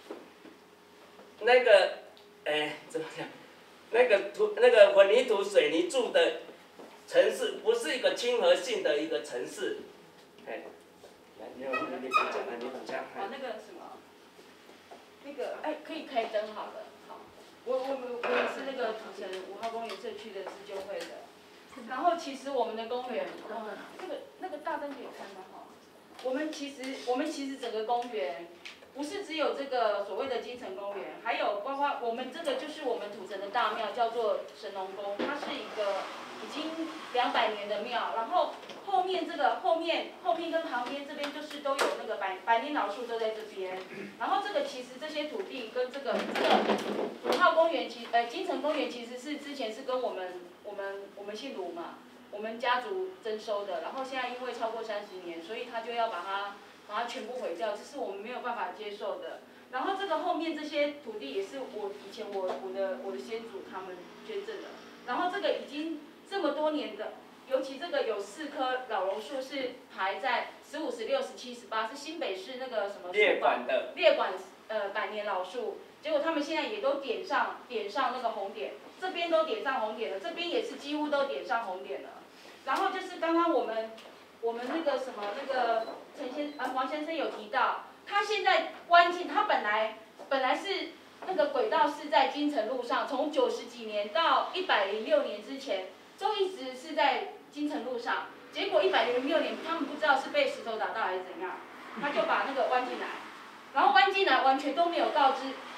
那个怎么讲，那个混凝土水泥柱的城市，不是一个亲和性的一个城市。来，你讲啊，你讲。 哦，那个什么，那个可以开灯好了，好，我也是那个土城5号公园社区的自救会的。然后其实我们的公园，那个大灯可以开吗？哈，我们其实整个公园，不是只有这个所谓的金城公园，还有包括我们这个就是我们土城的大庙，叫做神农宫，它是一个已经200年的庙。然后后面跟旁边这边就是都有那个百年老树都在这边。然后这个其实这些土地跟这个5号公园金城公园其实是之前是跟我们姓卢嘛，我们家族征收的，然后现在因为超过30年，所以他就要把它全部毁掉，这是我们没有办法接受的。然后这个后面这些土地也是以前我的先祖他们捐赠的，然后这个已经这么多年的，尤其这个有4棵老榕树是排在15、16、17、18，是新北市那个什么列管 100年老树，结果他们现在也都点上那个红点。这边都点上红点了，这边也是几乎都点上红点了。然后就是刚刚我们那个什么那个黄先生有提到，他现在关进，他本来是那个轨道是在金城路上，从90几年到106年之前，都一直是在金城路上。结果106年，他们不知道是被石头打到还是怎样，他就把那个弯进来，然后弯进来完全都没有告知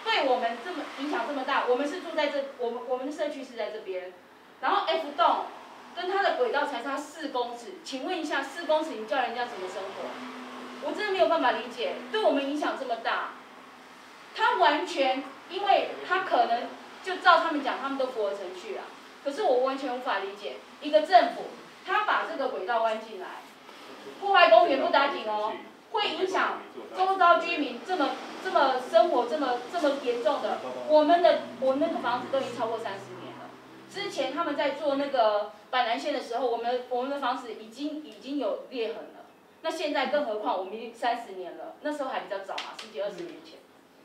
对我们这么影响这么大，我们是住在这，我们的社区是在这边，然后 F 栋跟它的轨道才差4公尺，请问一下4公尺你叫人家怎么生活？我真的没有办法理解，对我们影响这么大，他完全，因为他可能就照他们讲，他们都符合程序啊，可是我完全无法理解，一个政府他把这个轨道弯进来，破坏公园不打紧哦，会影响周遭居民这么生活这么严重的，我们那个房子都已经超过30年了。之前他们在做那个板南线的时候，我们的房子已经有裂痕了。那现在更何况我们已经30年了，那时候还比较早嘛，10几20年前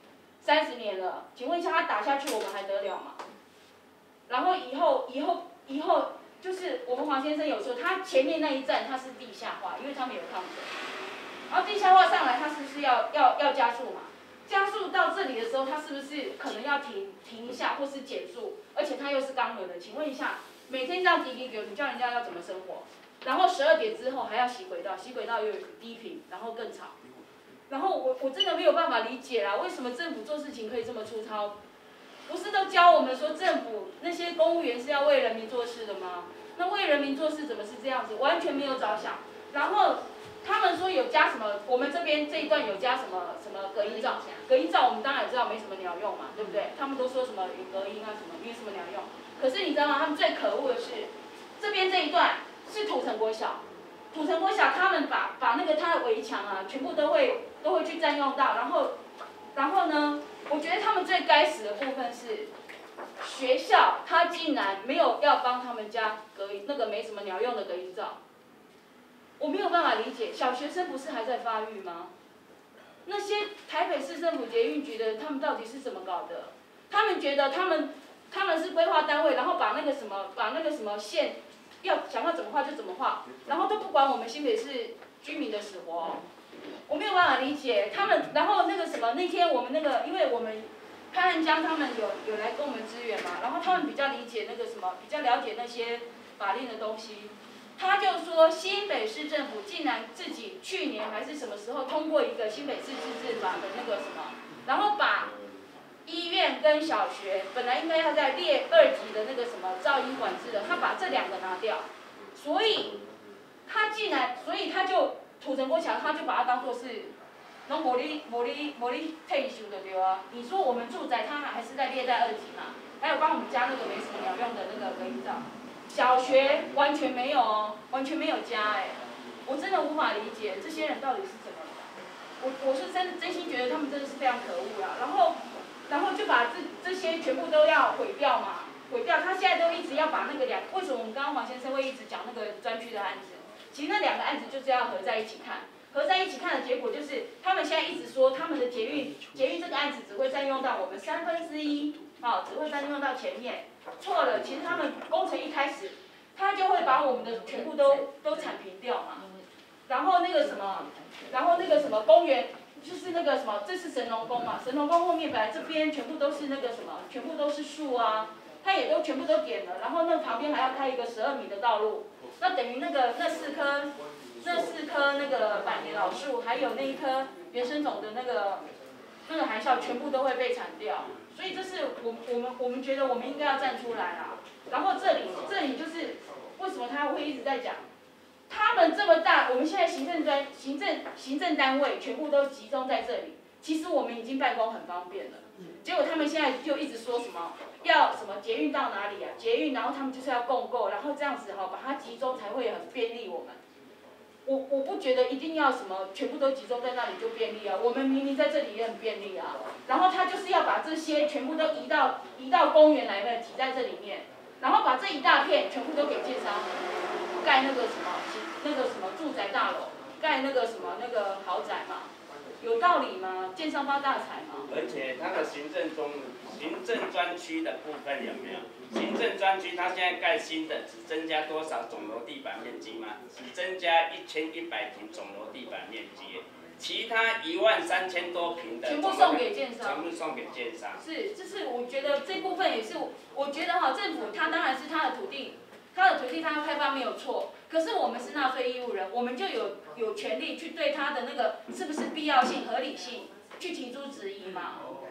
，30年了，请问一下，他打下去我们还得了吗？然后以后就是我们黄先生有说，他前面那一站他是地下化，因为他们有抗争，然后地下化上来，他是不是要加速嘛？加速到这里的时候，他是不是可能要停一下，或是减速？而且他又是钢轮的，请问一下，每天这样滴滴流，你叫人家要怎么生活？然后12点之后还要洗轨道，洗轨道又低频，然后更吵。然后我真的没有办法理解啦，为什么政府做事情可以这么粗糙？不是都教我们说政府那些公务员是要为人民做事的吗？那为人民做事怎么是这样子？完全没有着想。然后他们说有加什么，我们这边这一段有加什么隔音罩，隔音罩我们当然也知道没什么鸟用嘛，对不对？他们都说什么隔音啊什么，没什么鸟用。可是你知道吗？他们最可恶的是，这边这一段是土城国小，土城国小他们把那个它的围墙啊，全部都会去占用到，然后呢，我觉得他们最该死的部分是，学校他竟然没有要帮他们家隔音那个没什么鸟用的隔音罩。我没有办法理解，小学生不是还在发育吗？那些台北市政府捷运局的，他们到底是怎么搞的？他们觉得他们是规划单位，然后把那个什么线，想要怎么画就怎么画，然后都不管我们新北市居民的死活。我没有办法理解他们，然后那个什么那天我们那个，因为我们潘汉江他们有来跟我们支援嘛，然后他们比较理解那个什么，比较了解那些法令的东西。他就说新北市政府竟然自己去年还是什么时候通过一个新北市自治法的那个什么，然后把医院跟小学本来应该要在列2级的那个什么噪音管制的，他把这2个拿掉，所以他就土城国小他就把它当作是，拢无你退休的对啊。你说我们住宅它还是在列在2级嘛，还有帮我们加那个没什么鸟用的那个隔音罩。小学完全没有哦，完全没有加哎，我真的无法理解这些人到底是怎么了。我是真心觉得他们真的是非常可恶啦，然后就把这些全部都要毁掉嘛，毁掉。他现在都一直要把那个为什么我们刚刚黄先生会一直讲那个专区的案子？其实那2个案子就是要合在一起看，合在一起看的结果就是他们现在一直说他们的捷运这个案子只会占用到我们1/3，只会占用到前面。错了，其实他们工程一开始，他就会把我们的全部都铲平掉嘛。然后那个什么公园，就是那个什么，这是神农宫嘛，神农宫后面本来这边全部都是那个什么，全部都是树啊，它也都全部都点了，然后那旁边还要开一个12米的道路，那等于那4棵那个百年老树，还有那一棵原生种的那个含笑全部都会被铲掉。所以这是我们觉得我们应该要站出来啊。然后这里就是为什么他会一直在讲，他们这么大，我们现在行政单位全部都集中在这里，其实我们已经办公很方便了。结果他们现在就一直说什么要什么捷运到哪里啊，捷运，然后他们就是要共购，然后这样子把它集中才会很便利我们。我不觉得一定要什么全部都集中在那里就便利啊，我们明明在这里也很便利啊。然后他就是要把这些全部都移到公园来的，挤在这里面，然后把这一大片全部都给建商盖那个什么住宅大楼，盖那个什么那个豪宅嘛，有道理吗？建商发大财吗？ 而且它的行政专区的部分有没有？行政专区它现在盖新的，只增加多少总楼地板面积吗？只增加1100平总楼地板面积，其他13000多平的全部送给建商。 全部送给建商。 是，这是我觉得这部分也是，我觉得政府它当然是它的土地它要开发没有错，可是我们是纳税义务人，我们就有权利去对它的那个是不是必要性、合理性去提出质疑嘛。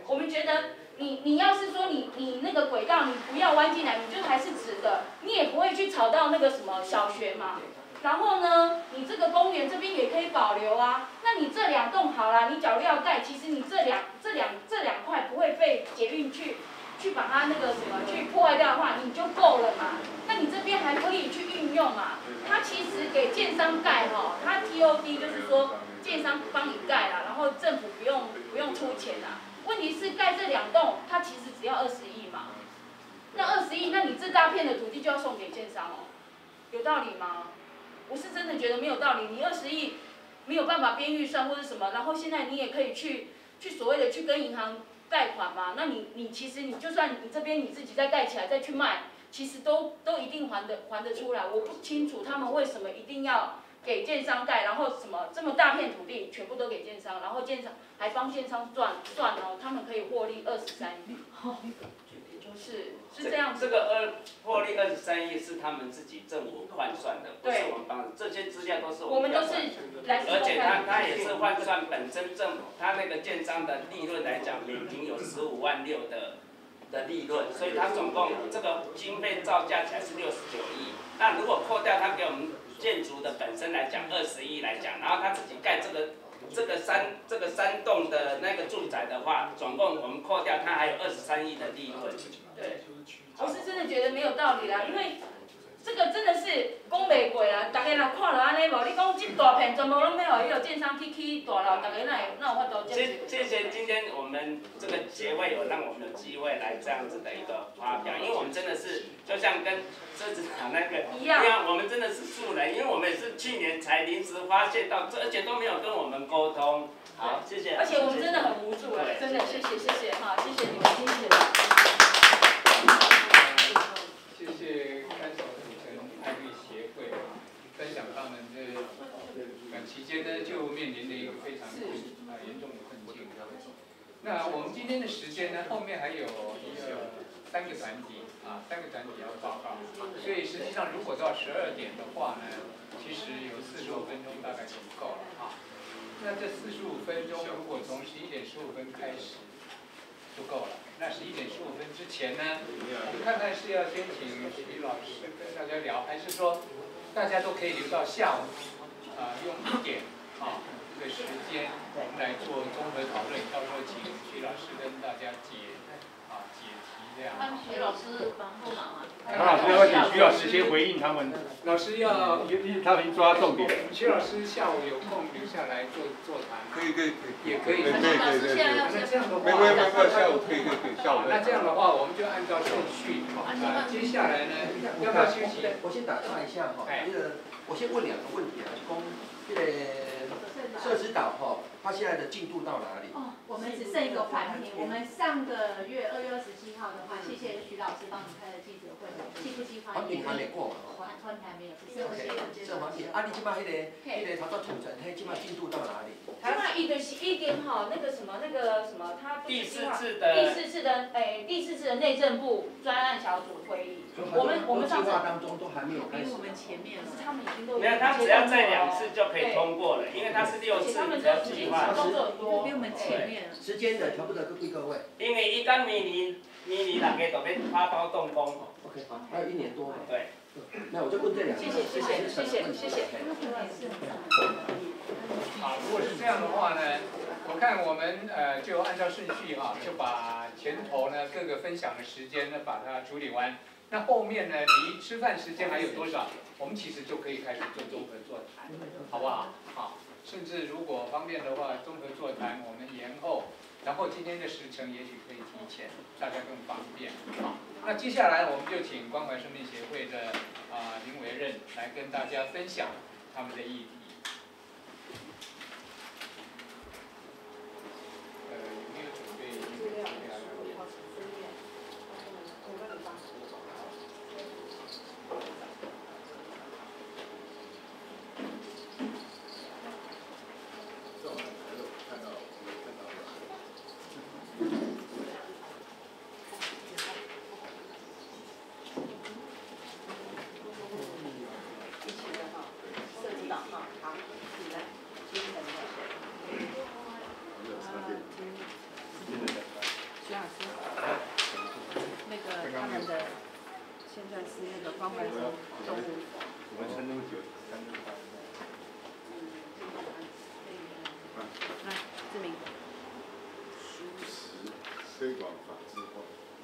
我们觉得你要是说你那个轨道你不要弯进来，你就还是直的，你也不会去吵到那个什么小学嘛。然后呢，你这个公园这边也可以保留啊。那你这2栋好啦，你假如要盖，其实你这两块不会被捷运去把它那个什么去破坏掉的话，你就够了嘛。那你这边还可以去运用嘛。它其实给建商盖哈，它 TOD 就是说建商帮你盖啦，然后政府不用出钱啦。问题是盖这2栋，它其实只要20亿嘛。那20亿，那你这大片的土地就要送给建商哦，有道理吗？我是真的觉得没有道理。你20亿没有办法编预算或者什么，然后现在你也可以去所谓的去跟银行贷款嘛。那你其实你就算你这边你自己再盖起来再去卖，其实都一定还得出来。我不清楚他们为什么一定要给建商盖，然后什么这么大片土地全部都给建商，然后建商还帮建商赚哦，他们可以获利23亿。是这样子。 这个获利23亿是他们自己政府换算的，不是我们帮。这些资料都是我们都是来。 而且他也是换算本身政府他那个建商的利润来讲，每平有15.6万的利润，所以他总共这个经费造价起来是69亿。那如果扣掉他给我们建筑的本身来讲20亿来讲，然后他自己盖这个3栋的那个住宅的话，总共我们扣掉，它还有23亿的利润。 对，我是真的觉得没有道理啦，因为这个真的是讲袂过啦。大家若看了安尼无，你讲这大片全部拢要互迄个建商起大楼，大家哪有法度接受？ 谢谢今天我们这个协会有让我们有机会来这样子的一个发表，因为我们真的是就像跟车子厂那个一样，我们真的是素人，因为我们也是去年才临时发现到，而且都没有跟我们沟通。好，谢谢。 而且我们真的很无助了，真的谢谢哈，谢谢你们，谢谢。 谢谢看守组成爱绿协会分享他们的短期间呢就面临的一个非常严重的困境。那我们今天的时间呢，后面还有3个团体3个团体要报告，所以实际上如果到12点的话呢，其实有45分钟大概就够了啊。那这45分钟如果从11点15分开始就够了。那11点15分之前呢，我们看看是要先请徐老师跟大家聊，还是说大家都可以留到下午用1点这个时间我们来做综合讨论，到时候请徐老师跟大家解题这样。 徐老师忙不忙啊？ 唐老师要请徐老师先回应他们。 老师要， 他们抓重点。 徐老师下午有空留下来座谈。 可以， 也可以。 对。 那这样的话， 没下午可以下午。 那这样的话，我们就按照顺序接下来呢，要不要休息？ 我先打岔一下哈，我先问2个问题啊，社子岛它现在的进度到哪里？ 我们只剩一个环评，我们上个月2月27号的话，谢谢徐老师帮我们开了记者会，计不计环评还没过嘛？ 环评还没有，是环评。你即摆迄个头早土城，即摆进度到哪里？ 即摆伊就是已经那个什么，他第4次的内政部专案小组会议，我们上次当中都还没有开始。 我们前面了， 他们已经都没有，他只要再2次就可以通过了，因为他是6次的计划。 比我们前面。 时间的全部的各位。 因为伊讲明年大家都要发包动工。 OK， 好，还有1年多。 对。 那我就问这2个。谢谢。 好，如果是这样的话呢，我看我们就按照顺序就把前头呢各个分享的时间呢把它处理完。那后面呢离吃饭时间还有多少，我们其实就可以开始做综合座谈，好不好？好，甚至如果方便的话，综合座谈我们延后，然后今天的时程也许可以提前，大家更方便。好，那接下来我们就请关怀生命协会的林维任来跟大家分享他们的议题。有没有准备资料？ 一起的涉及到现在是那个关怀动物。 我们撑那么久， 来，志明。 素食推广法制化。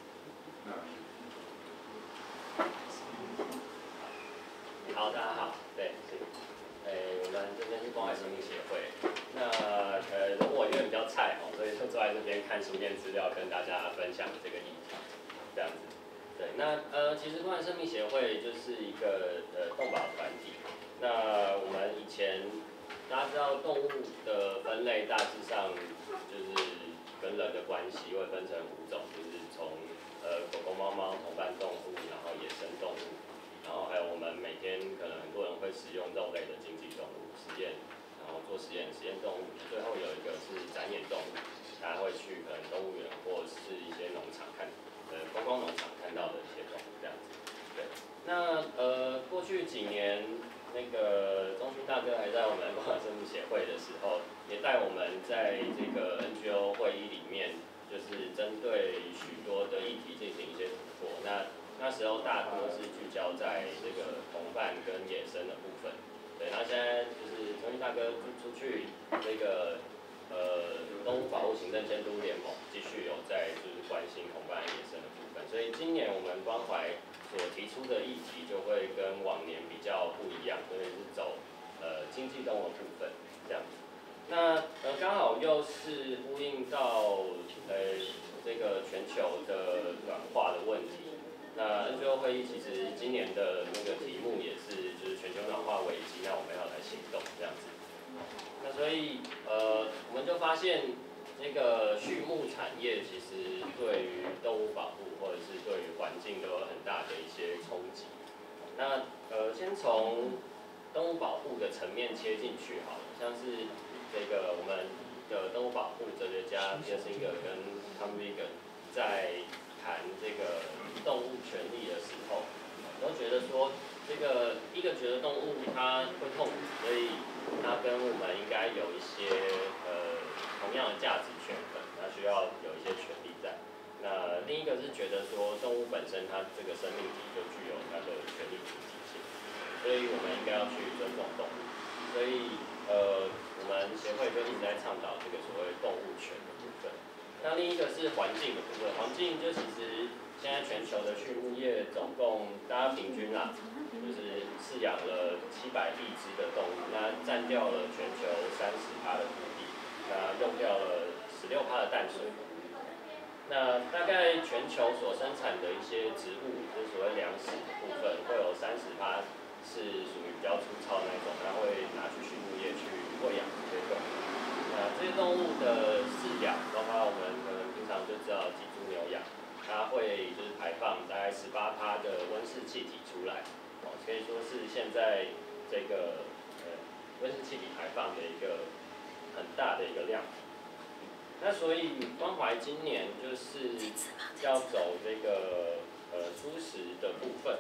好，大家好，对，是，我们这边是关怀生命协会。那我因为比较菜哦，所以就坐在这边看书面资料，跟大家分享这个议题，这样子。对，那其实关怀生命协会就是一个动保团体。那我们以前大家知道动物的分类大致上就是跟人的关系会分成5种，就是从狗狗、猫猫同伴动物，然后野生动物，然后还有我们每天可能很多人会使用肉类的经济动物实验，然后做实验动物，最后有一个是展演动物，大家会去可能动物园或是一些农场看。观光农场看到的一些动物这样子，对。那过去几年，那个钟勋大哥还在我们关怀生命协会的时候，也带我们在这个 NGO 会议里面，就是针对许多的议题进行一些突破。那时候大多是聚焦在这个同伴跟野生的部分，对。那现在就是钟勋大哥出去这个。动物保护行政监督联盟继续有在就是关心同伴野生的部分，所以今年我们关怀所提出的议题就会跟往年比较不一样，所以是走经济动物部分这样子。那刚好又是呼应到这个全球的暖化的问题。那 NGO 会议其实今年的那个题目也是就是全球暖化危机，那我们要来行动这样子。那所以我们就发现，这个畜牧产业其实对于动物保护或者是对于环境都有很大的一些冲击。那先从动物保护的层面切进去好了，像是这个我们的动物保护哲学家 Kissinger 跟 Tom Regan 在谈这个动物权利的时候，都觉得说，这个一个觉得动物它会痛苦，所以它跟我们应该有一些同样的价值权衡，它需要有一些权利在。那另一个是觉得说动物本身它这个生命体就具有它的权利主体性，所以我们应该要去尊重动物。所以我们协会就一直在倡导这个所谓动物权的部分。那另一个是环境的部分，环境就其实现在全球的畜牧业总共大家平均啦，就是饲养了700亿只的动物，那占掉了全球30%的土地，那用掉了16%的淡水。那大概全球所生产的一些植物，就是所谓粮食的部分，会有30%是属于比较粗糙那种，它会拿去畜牧业去喂养这些动物。那这些动物的饲养，包括我们可能平常就知道鸡、猪、牛羊，它会就是排放大概18%的温室气体出来，可以说是现在这个温室气体排放的一个很大的一个量。那所以关怀今年就是要走这个蔬食的部分。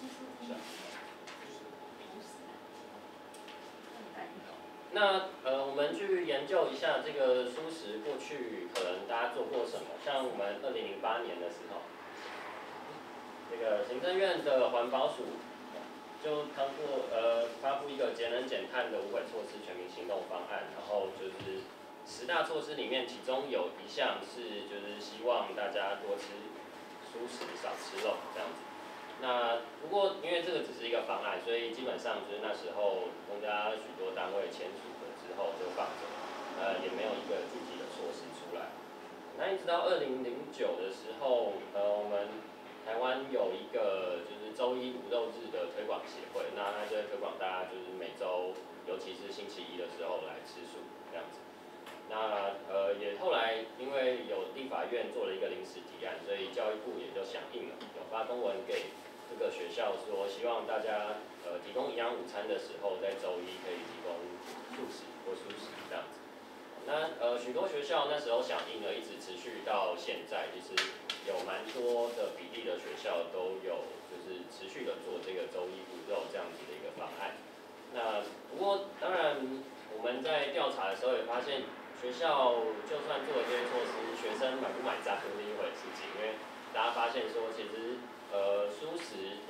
那我们去研究一下这个蔬食过去可能大家做过什么，像我们2008年的时候，这个行政院的环保署就发布一个节能减碳的无轨措施全民行动方案，然后就是10大措施里面，其中有一项是就是希望大家多吃蔬食，少吃肉这样子。那不过因为这个只是一个方案，所以基本上就是那时候公家许多单位签署了之后就放着，也没有一个具体的措施出来。那一直到2009的时候，我们台湾有一个就是周一无肉日的推广协会，那它就会推广大家就是每周，尤其是星期一的时候来吃素这样子。那也后来因为有立法院做了一个临时提案，所以教育部也就响应了，有发公文给这个学校说，希望大家提供营养午餐的时候，在周一可以提供素食或蔬食这样子。那许多学校那时候响应了，一直持续到现在，其实有蛮多的比例的学校都有就是持续的做这个周一无肉这样子的一个方案。那不过当然我们在调查的时候也发现，学校就算做了这些措施，学生买不买账是另一回事情，因为大家发现说，其实蔬食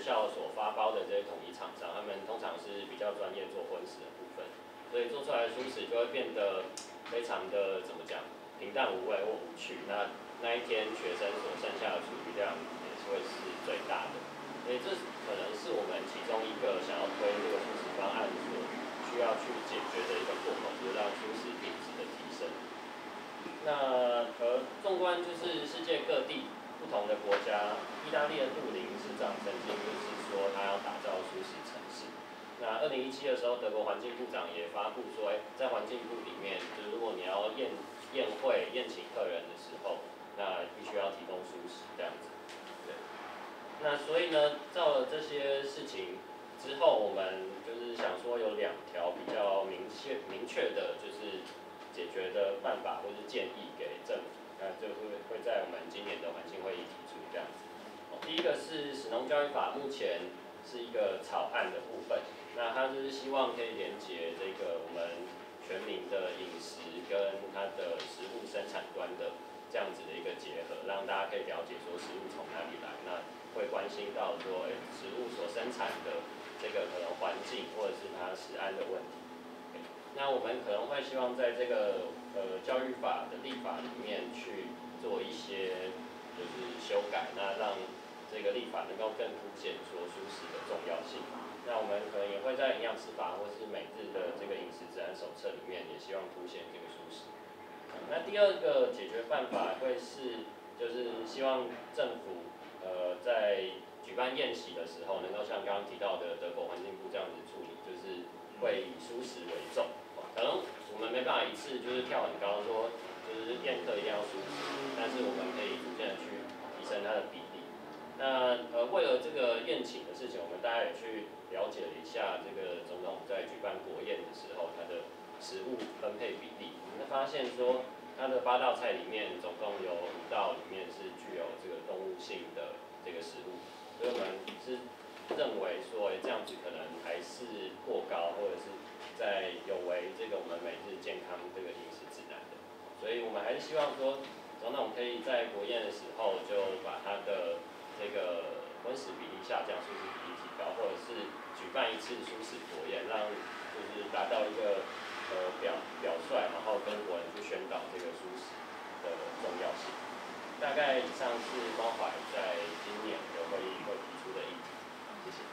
校所发包的这些统一厂商，他们通常是比较专业做荤食的部分，所以做出来的蔬食就会变得非常的怎么讲，平淡无味或无趣。那一天学生所剩下的厨余量也是会是最大的，所以这可能是我们其中一个想要推这个蔬食方案所需要去解决的一个破口，就是让蔬食品质的提升。那纵观就是世界各地不同的国家，意大利的杜林市长曾经就是说他要打造蔬食城市。那2017的时候，德国环境部长也发布说，在环境部里面，就是如果你要宴会宴请客人的时候，那必须要提供蔬食这样子。对。那所以呢，照了这些事情之后，我们就是想说有2条比较明确的，就是解决的办法或是建议给政府，那就会在我们今年的环境会议提出这样子。第一个是食农教育法，目前是一个草案的部分，那它就是希望可以连结这个我们全民的饮食跟它的食物生产端的这样子的一个结合，让大家可以了解说食物从哪里来，那会关心到说，食物所生产的这个可能环境或者是它食安的问题。那我们可能会希望在这个教育法的立法里面去做一些就是修改，那让这个立法能够更凸显说蔬食的重要性。那我们可能也会在营养师法或是每日的这个饮食治安手册里面，也希望凸显这个蔬食。那第二个解决办法会是，就是希望政府在举办宴席的时候，能够像刚刚提到的德国环境部这样子处理，就是会以蔬食为重。可能我们没办法一次就是跳很高，说就是宴客一定要蔬食，但是我们可以逐渐的去提升它的比例。那为了这个宴请的事情，我们大家也去了解了一下这个总统在举办国宴的时候，他的食物分配比例，我们发现说他的8道菜里面，总共有5道里面是具有这个动物性的这个食物，所以我们是认为说，这样子可能还是过高，或者是在有违这个我们每日健康这个饮食指南的，所以我们还是希望说，总统可以在国宴的时候就把他的这个荤食比例下降，蔬食比例提高，或者是举办一次蔬食国宴，让就是达到一个表率，然后跟国人去宣导这个蔬食的重要性。大概以上是关怀在今年的会议会提出的议题，谢谢。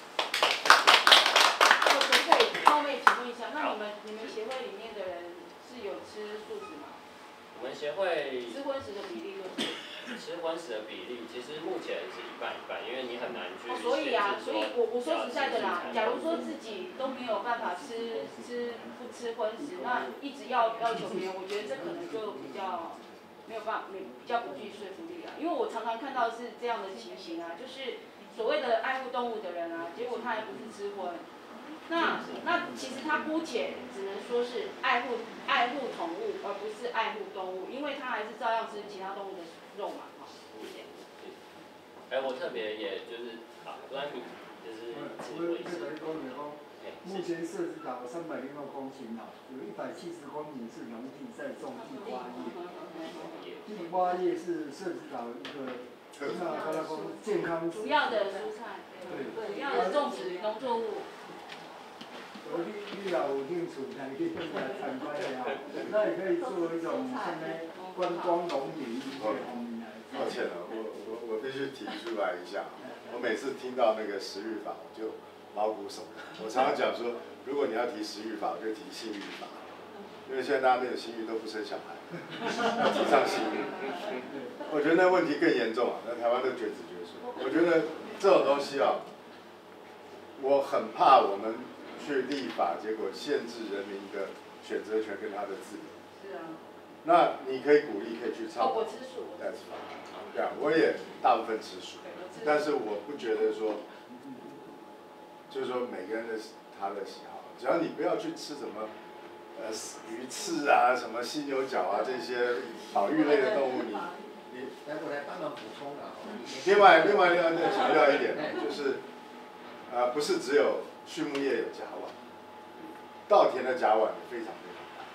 可不可以冒昧请问一下，那你们协会里面的人是有吃素食吗？ 我们协会吃荤食的比例多少？ 吃荤食的比例其实目前是1半1半，因为你很难去。 所以我说实在的啦，假如说自己都没有办法不吃荤食，那一直要求别人，我觉得这可能就比较没有办法，比较不具说服力啦。因为我常常看到是这样的情形啊，就是所谓的爱护动物的人啊，结果他还不是吃荤。那其实他姑且只能说是爱护宠物，而不是爱护动物，因为他还是照样吃其他动物的肉嘛，谢谢。 我特别也就是专题就是我这个讲的讲，目前涉及到306公顷啦，有170公顷是农地在种地花叶，地花叶是涉及到一个那刚才讲健康主要的蔬菜，主要的种植农作物。 你也有兴趣来去来参观的啊，那也可以作为一种什么观光农民这方面来。 抱歉了，我必须提出来一下，我每次听到那个食育法，我就毛骨悚然。我常常讲说，如果你要提食育法，就提性育法，因为现在大家没有性欲都不生小孩，要提倡性育。我觉得那问题更严重啊，那台湾都绝子绝孙。我觉得这种东西啊，我很怕我们去立法，结果限制人民的选择权跟他的自由。 是啊。那你可以鼓励，可以去倡导。 我吃素。 That's fine。对啊，我也大部分吃素，但是我不觉得说，就是说每个人的他的喜好，只要你不要去吃什么鱼翅啊、什么犀牛角啊这些保育类的动物，你我来帮忙补充了。 另外要强调一点，就是不是只有畜牧业有甲烷，稻田的甲烷也非常非常大。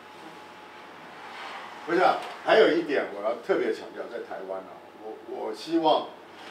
我想还有一点我要特别强调，在台湾啊，我希望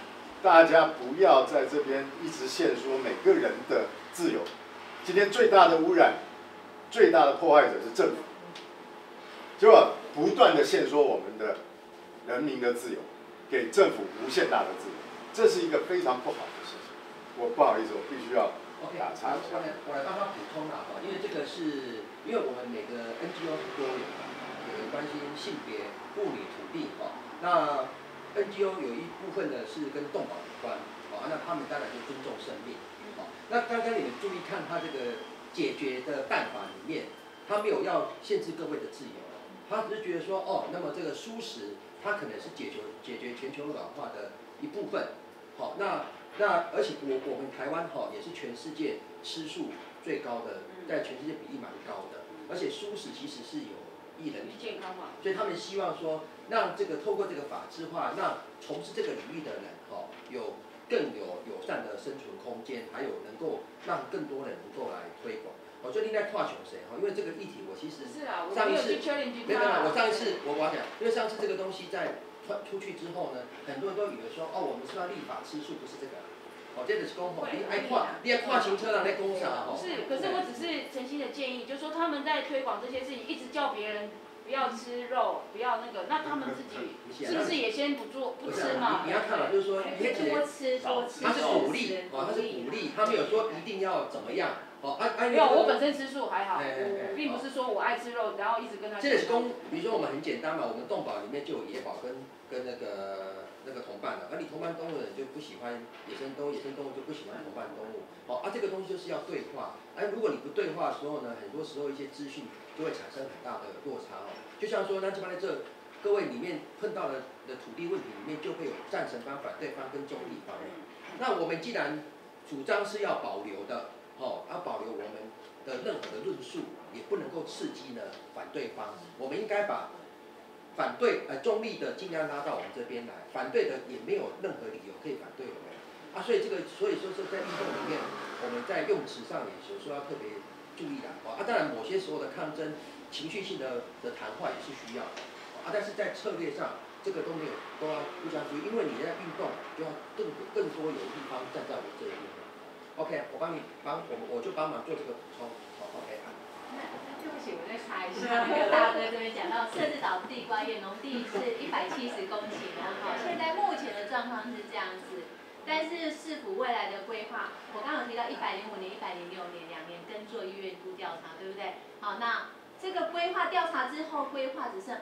大家不要在这边一直限缩每个人的自由。今天最大的污染、最大的破坏者是政府，结果不断的限缩我们的人民的自由，给政府无限大的自由，这是一个非常不好的事情。我不好意思，我必须要打岔一下。 我来帮他补充啦哈，因为这个是因为我们每个 NGO 很多元嘛，有关心性别、妇女、土地哈。那 NGO 有一部分呢是跟动保有关，啊，那他们当然就尊重生命。那刚刚你们注意看他这个解决的办法里面，他没有要限制各位的自由，他只是觉得说，哦，那么这个蔬食它可能是解决全球暖化的一部分，好，那而且我们台湾也是全世界吃素最高的，在全世界比例蛮高的，而且蔬食其实是有益人体健康嘛，所以他们希望说，让这个透过这个法制化，让从事这个领域的人有更有友善的生存空间，还有能够让更多人能够来推广。我最近在跨球谁因为这个议题我其实上一次没有，我上一次我讲，因为上次这个东西在出去之后呢，很多人都以为说，我们是要立法吃素，不是这个。这就是讲你爱跨行车人在讲啥是，可是我只是诚心的建议，就是说他们在推广这些事情，一直叫别人不要吃肉，不要那个，那他们自己是不是也先不吃嘛？ 你要看嘛，就是说， 多吃， 他是鼓励，他是鼓励，他没有说一定要怎么样。 没有，我本身吃素还好，我并不是说我爱吃肉，然后一直跟他。 这也是比如说我们很简单嘛，我们动保里面就有野保跟那个同伴的，而你同伴动物的人就不喜欢野生动物，野生动物就不喜欢同伴动物。这个东西就是要对话。如果你不对话的时候呢，很多时候一些资讯就会产生很大的落差就像说，那这边在各位里面碰到的土地问题里面，就会有赞成方、反对方跟中立方。那我们既然主张是要保留的，要保留我们的任何的论述，也不能够刺激呢反对方。我们应该把反对中立的尽量拉到我们这边来，反对的也没有任何理由可以反对我们。所以说是在运动里面，我们在用词上也有时候要特别注意的。当然某些时候的抗争、情绪性的谈话也是需要的。但是在策略上，这个都要互相注意，因为你在运动就要更多有地方站在我这一边。OK， 我就帮忙做这个补充。OK。 对不起，我再插一下，大哥这边讲到社子岛地瓜园农地是170公顷现在目前的状况是这样子，但是市府未来的规划，我刚刚有提到105年、106年2年耕作意愿度调查，对不对？好，那这个规划调查之后，规划只剩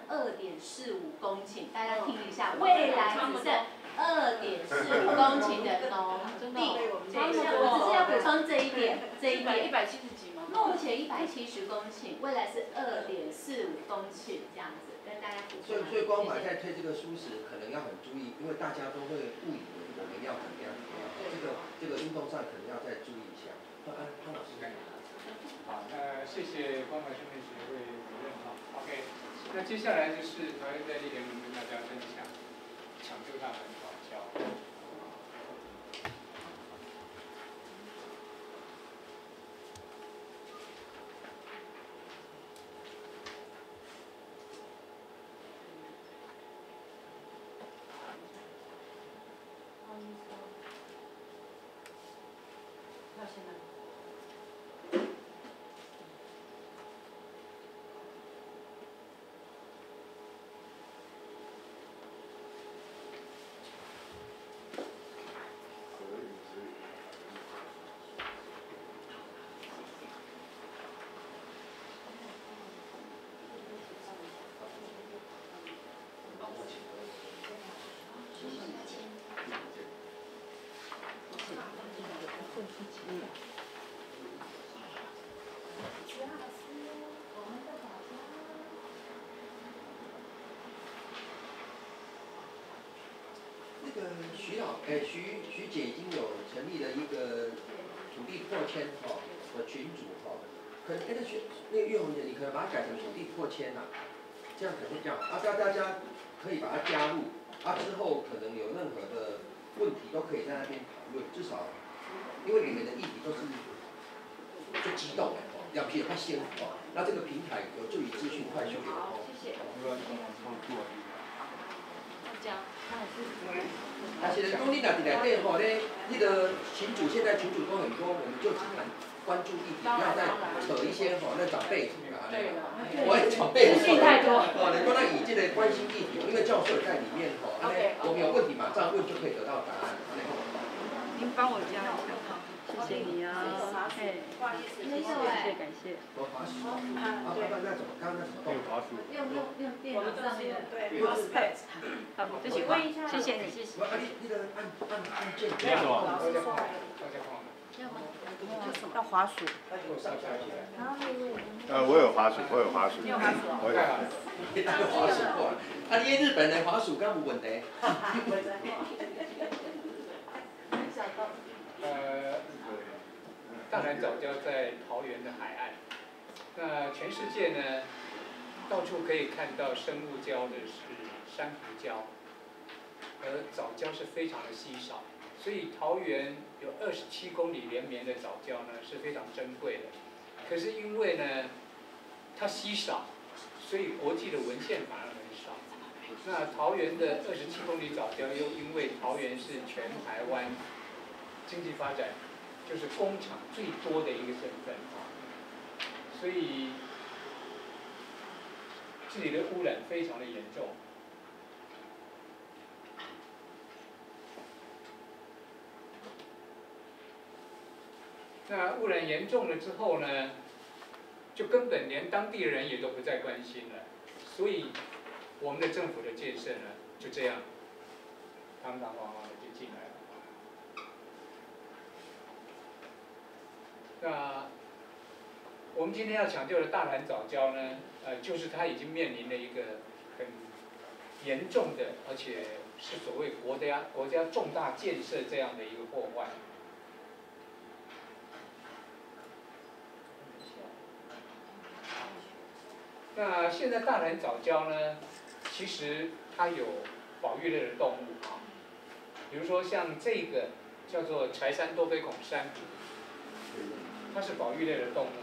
2.45公顷，大家听一下，未来只剩2.45公顷的农地。我只是要补充这一点 170几吗？ 目前170公顷，未来是2.45公顷这样子，跟大家补充。 所以光华在推这个蔬食，可能要很注意，因为大家都会误以为我们要怎么样。这个运动上可能要再注意一下。潘老师。 好，那谢谢关怀训练协会主任OK， 那接下来就是桃园在地联盟跟大家分享抢救大门早教。 徐姐已经有成立了一个土地破迁的群组可能那个岳红姐，你可能把它改成土地破迁这样可能会这样大家可以把它加入之后可能有任何的问题都可以在那边讨论，至少因为你们的议题都是最激动的要比较先那这个平台有助于资讯快速流通。 谢谢。 这样。 啊，现在讲你若伫内底吼咧，那个群主现在群主都很多，我们就只谈关注议题，不要再扯一些吼那长辈什么的。对了，我长辈资讯太多。 哦，能够让以这个关心议题，因为教授也在里面吼，我们有问题马上问就可以得到答案。 您帮我加一下，谢谢你啊，哎，感谢。 我滑鼠啊，那怎么刚刚那怎么动？滑鼠。 用电脑上面的，对。 好，谢谢，谢谢你，谢谢。 你的按键。 没有什么。 要滑鼠。 我有滑鼠，我有滑鼠。 你有滑鼠哦？ 我有。 你带个滑鼠过来。啊，你日本的滑鼠敢有问题？ 大蓝藻礁在桃园的海岸，那全世界呢，到处可以看到生物礁的是珊瑚礁，而藻礁是非常的稀少，所以桃园有27公里连绵的藻礁呢是非常珍贵的。可是因为呢它稀少，所以国际的文献反而很少。那桃园的27公里藻礁又因为桃园是全台湾经济发展就是工厂最多的一个省份啊，所以这里的污染非常的严重。那污染严重了之后呢，就根本连当地人也都不再关心了，所以我们的政府的建设呢就这样堂堂皇皇的就进来了。那我们今天要抢救的大蓝藻礁呢，就是它已经面临了一个很严重的，而且是所谓国家重大建设这样的一个破坏。那现在大蓝藻礁呢，其实它有保育类的动物啊，比如说像这个叫做柴山多杯孔珊瑚。它是保育类的动物。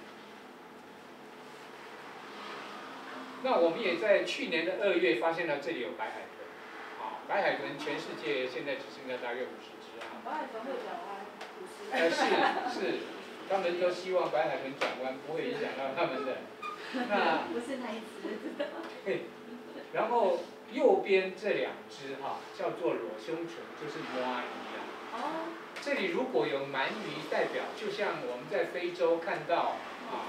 那我们也在去年的2月发现了这里有白海豚，啊，白海豚全世界现在只剩下大约50只啊。 白海豚会转弯。 是，他们都希望白海豚转弯不会影响到他们的。那不是那一只。 然后右边这2只哈，叫做裸胸唇，就是摸鱼啊。哦。这里如果有鳗鱼代表，就像我们在非洲看到啊，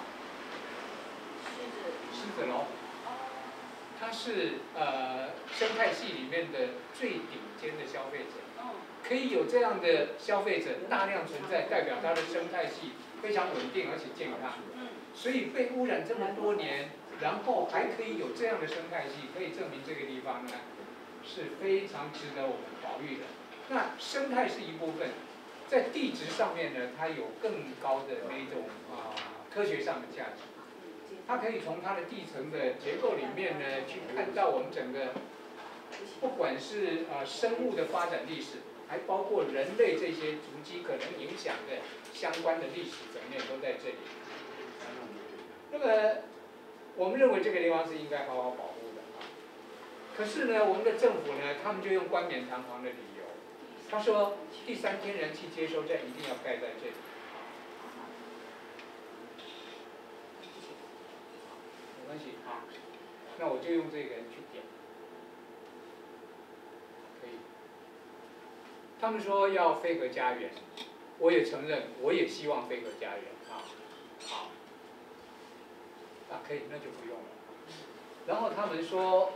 狮子、老虎，它是生态系里面的最顶尖的消费者，可以有这样的消费者大量存在，代表它的生态系非常稳定而且健康。所以被污染这么多年，然后还可以有这样的生态系，可以证明这个地方呢是非常值得我们保育的。那生态是一部分。在地质上面呢，它有更高的那种科学上的价值。它可以从它的地层的结构里面呢，去看到我们整个，不管是生物的发展历史，还包括人类这些足迹可能影响的相关的历史层面都在这里。那么，我们认为这个地方是应该好好保护的啊。可是呢，我们的政府呢，他们就用冠冕堂皇的理由。他说，第3天然气接收站一定要盖在这里。没关系啊，那我就用这个去点。可以。他们说要非核家园，我也承认，我也希望非核家园啊。好。啊，可以，那就不用了。然后他们说。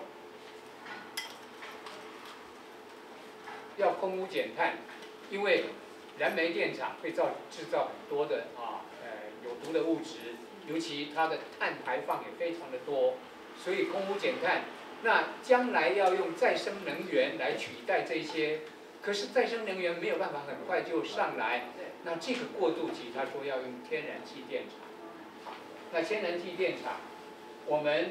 要空污减碳，因为燃煤电厂会制造很多的有毒的物质，尤其它的碳排放也非常的多，所以空污减碳。那将来要用再生能源来取代这些，可是再生能源没有办法很快就上来，那这个过渡期他说要用天然气电厂。那天然气电厂，我们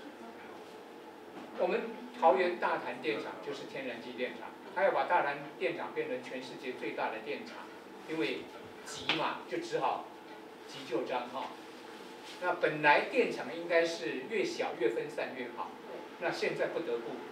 桃园大潭电厂就是天然气电厂。他要把大潭电厂变成全世界最大的电厂，因为急嘛，就只好急就章哈。那本来电厂应该是越小越分散越好，那现在不得不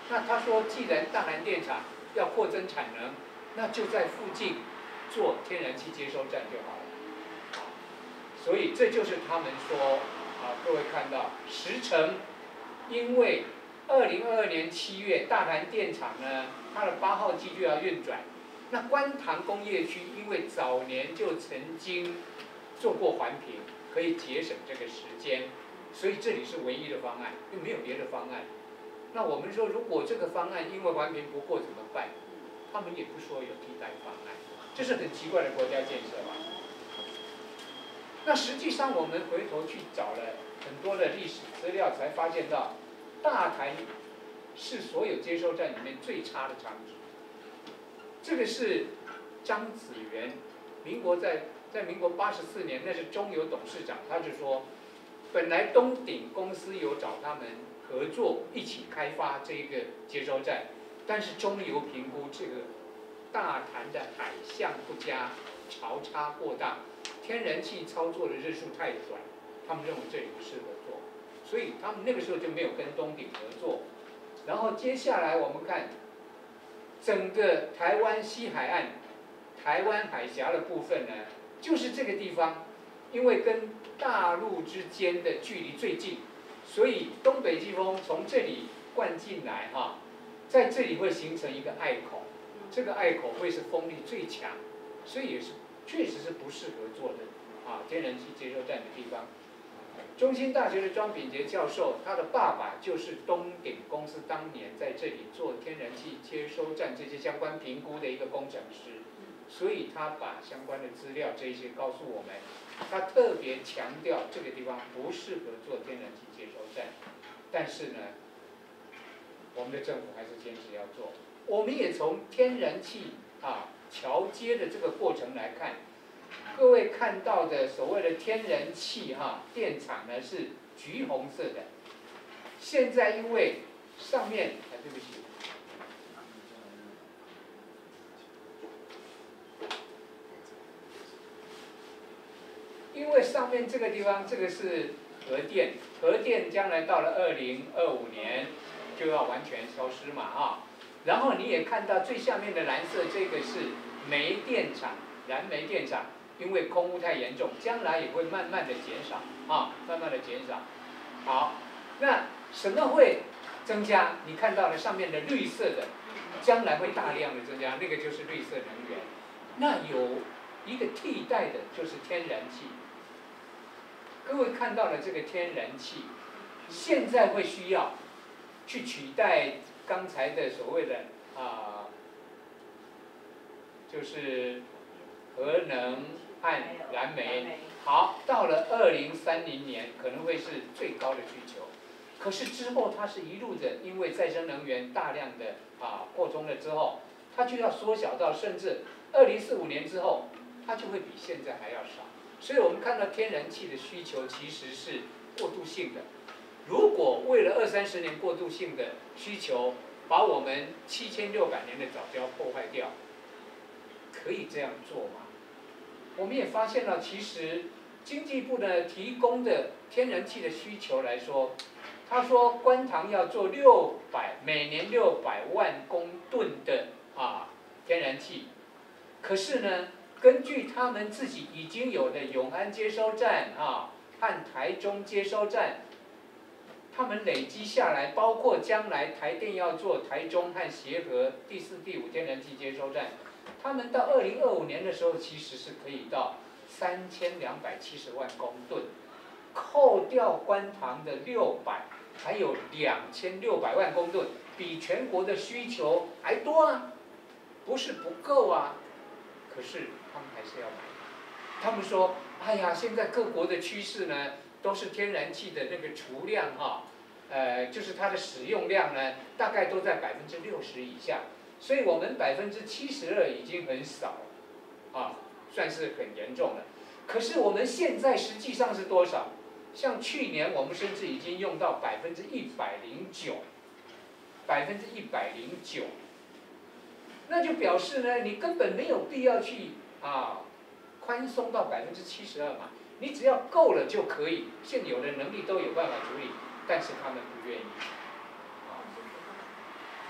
那他说，既然大南电厂要扩增产能，那就在附近做天然气接收站就好了。所以这就是他们说各位看到时程，因为2022年7月大潭电厂呢，它的8号机就要运转。那观塘工业区因为早年就曾经做过环评，可以节省这个时间，所以这里是唯一的方案，又没有别的方案。那我们说，如果这个方案因为环评不过怎么办？他们也不说有替代方案，这是很奇怪的国家建设吧？那实际上我们回头去找了很多的历史资料，才发现到大潭是所有接收站里面最差的场址。这个是张子元，民国在民国84年，那是中油董事长，他就说，本来东鼎公司有找他们合作一起开发这个接收站，但是中油评估这个大潭的海象不佳，潮差过大，天然气操作的日数太短，他们认为这里不适合做，所以他们那个时候就没有跟东鼎合作。然后接下来我们看整个台湾西海岸、台湾海峡的部分呢，就是这个地方，因为跟大陆之间的距离最近，所以东北季风从这里灌进来在这里会形成一个隘口，这个隘口会是风力最强，所以也是确实是不适合做的天然气接收站的地方。中兴大学的庄秉杰教授，他的爸爸就是东鼎公司当年在这里做天然气接收站这些相关评估的一个工程师，所以他把相关的资料这一些告诉我们，他特别强调这个地方不适合做天然气接收站，但是呢，我们的政府还是坚持要做。我们也从天然气桥接的这个过程来看，各位看到的所谓的天然气电厂呢是橘红色的，现在因为上面对不起，因为上面这个地方这个是核电，核电将来到了2025年就要完全消失嘛然后你也看到最下面的蓝色，这个是煤电厂，燃煤电厂。因为空污太严重，将来也会慢慢的减少慢慢的减少。好，那什么会增加？你看到了上面的绿色的，将来会大量的增加，那个就是绿色能源。那有一个替代的就是天然气。各位看到了这个天然气，现在会需要去取代刚才的所谓的就是核能和燃煤。好，到了2030年可能会是最高的需求，可是之后它是一路的，因为再生能源大量的扩充了之后，它就要缩小到甚至2045年之后，它就会比现在还要少。所以我们看到天然气的需求其实是过渡性的。如果为了20-30年过渡性的需求，把我们7600年的早教破坏掉，可以这样做吗？我们也发现了，其实经济部呢提供的天然气的需求来说，他说观塘要做每年600万公吨的天然气，可是呢，根据他们自己已经有的永安接收站和台中接收站，他们累积下来，包括将来台电要做台中和协和第4、第5天然气接收站。他们到2025年的时候，其实是可以到3270万公吨，扣掉观塘的600，还有2600万公吨，比全国的需求还多啊，不是不够啊，可是他们还是要买。他们说，哎呀，现在各国的趋势呢，都是天然气的那个储量就是它的使用量呢，大概都在60%以下。所以我们72%已经很少了，算是很严重了。可是我们现在实际上是多少？像去年我们甚至已经用到109%，109%，那就表示呢，你根本没有必要去宽松到72%嘛，你只要够了就可以，现有的能力都有办法处理，但是他们不愿意。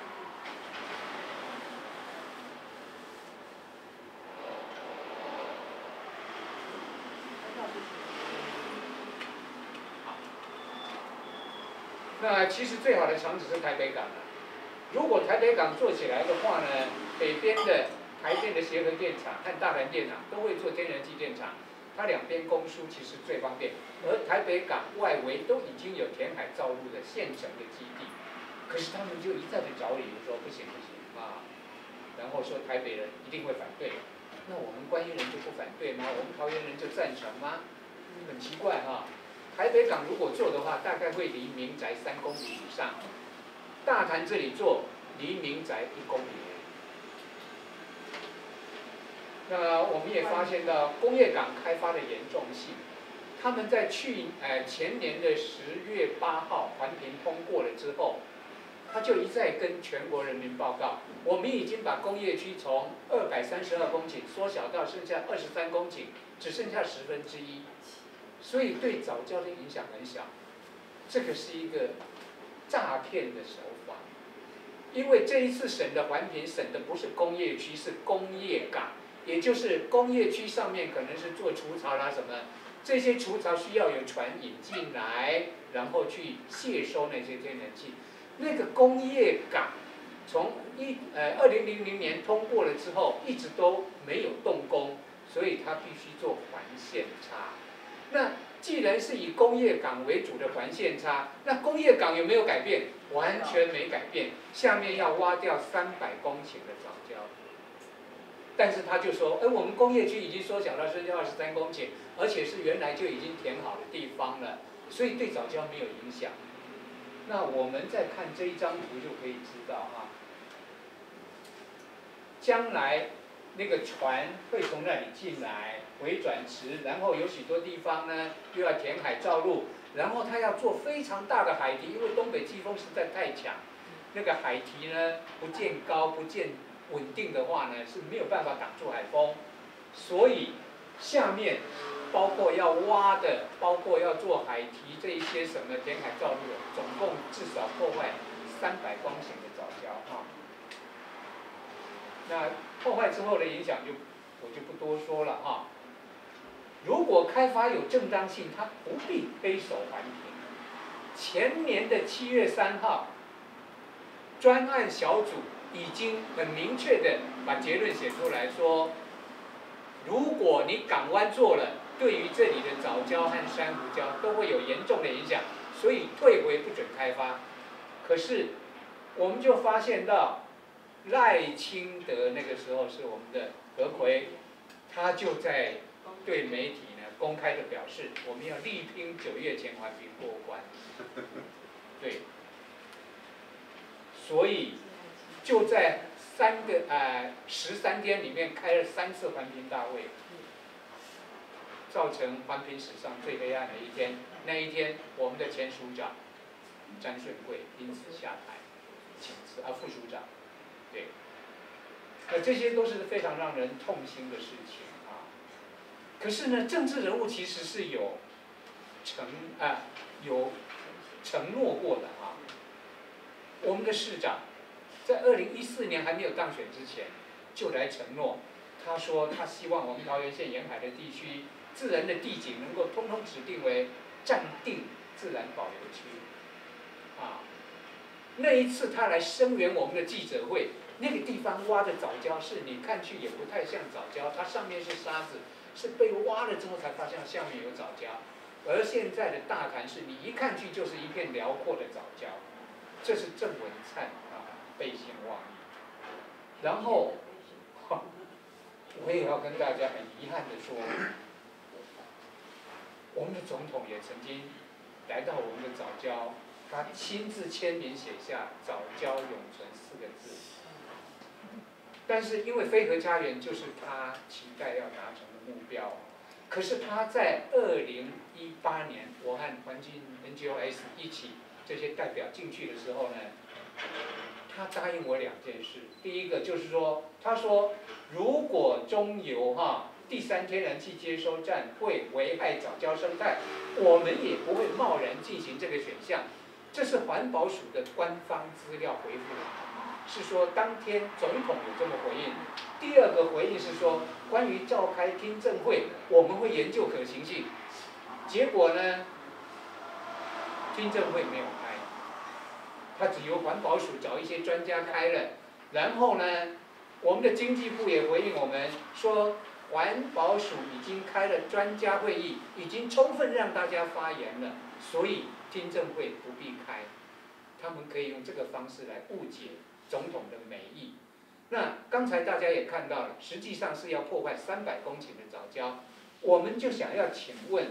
那其实最好的厂址是台北港了。如果台北港做起来的话呢，北边的台电的协和电厂和大潭电厂都会做天然气电厂，它两边供输其实最方便。而台北港外围都已经有填海造陆的现成的基地，可是他们就一再的找理由说不行啊，然后说台北人一定会反对，那我们观音人就不反对吗？我们桃园人就赞成吗？很奇怪哈。台北港如果做的话，大概会离民宅3公里以上。大潭这里做，离民宅1公里。那我们也发现到工业港开发的严重性，他们在前年的10月8号环评通过了之后，他就一再跟全国人民报告，我们已经把工业区从232公顷缩小到剩下23公顷，只剩下1/10，所以对藻礁的影响很小。这个是一个诈骗的手法，因为这一次审的环评审的不是工业区，是工业港，也就是工业区上面可能是做除槽啦什么，这些除槽需要有船引进来，然后去卸收那些天然气。那个工业港从2000年通过了之后，一直都没有动工，所以它必须做环线差。那既然是以工业港为主的环线差，那工业港有没有改变？完全没改变，下面要挖掉300公顷的藻礁。但是他就说，我们工业区已经缩小到剩下23公顷，而且是原来就已经填好的地方了，所以对藻礁没有影响。那我们再看这一张图就可以知道哈，将来那个船会从那里进来，回转池，然后有许多地方呢又要填海造陆，然后它要做非常大的海堤，因为东北季风实在太强，那个海堤呢不见高不见稳定的话呢是没有办法挡住海风，所以下面包括要挖的，包括要做海堤这一些什么填海造陆的，总共至少破坏300公顷的藻礁哈。那破坏之后的影响我就不多说了哈。如果开发有正当性，它不必背手环评。前年的7月3号，专案小组已经很明确的把结论写出来说，如果你港湾做了，对于这里的藻礁和珊瑚礁都会有严重的影响，所以退回不准开发。可是我们就发现到，赖清德那个时候是我们的阁揆，他就在对媒体呢公开的表示，我们要力拼9月前环评过关。对，所以就在13天里面开了3次环评大会，造成环评史上最黑暗的一天。那一天，我们的前署长詹顺贵因此下台，请辞副署长。对，这些都是非常让人痛心的事情啊。可是呢，政治人物其实是有承诺过的啊。我们的市长在2014年还没有当选之前，就来承诺，他说他希望我们桃园县沿海的地区自然的地景能够通通指定为暂定自然保留区啊。那一次他来声援我们的记者会，那个地方挖的藻礁是你看去也不太像藻礁，它上面是沙子，是被挖了之后才发现下面有藻礁。而现在的大潭是你一看去就是一片辽阔的藻礁，这是郑文灿背信忘义。然后，我也要跟大家很遗憾的说，我们的总统也曾经来到我们的藻礁，他亲自签名写下“藻礁永存”4个字。但是因为非核家园就是他期待要达成的目标，可是他在2018年，我和环境 NGOs 一起这些代表进去的时候呢，他答应我2件事。第一个就是说，他说如果中油第3天然气接收站会危害藻礁生态，我们也不会贸然进行这个选项。这是环保署的官方资料回复，是说当天总统有这么回应。第二个回应是说，关于召开听证会，我们会研究可行性。结果呢，听证会没有开。 它只由环保署找一些专家开了，然后呢，我们的经济部也回应我们说，环保署已经开了专家会议，已经充分让大家发言了，所以听证会不必开。他们可以用这个方式来误解总统的美意。那刚才大家也看到了，实际上是要破坏300公顷的藻礁。我们就想要请问，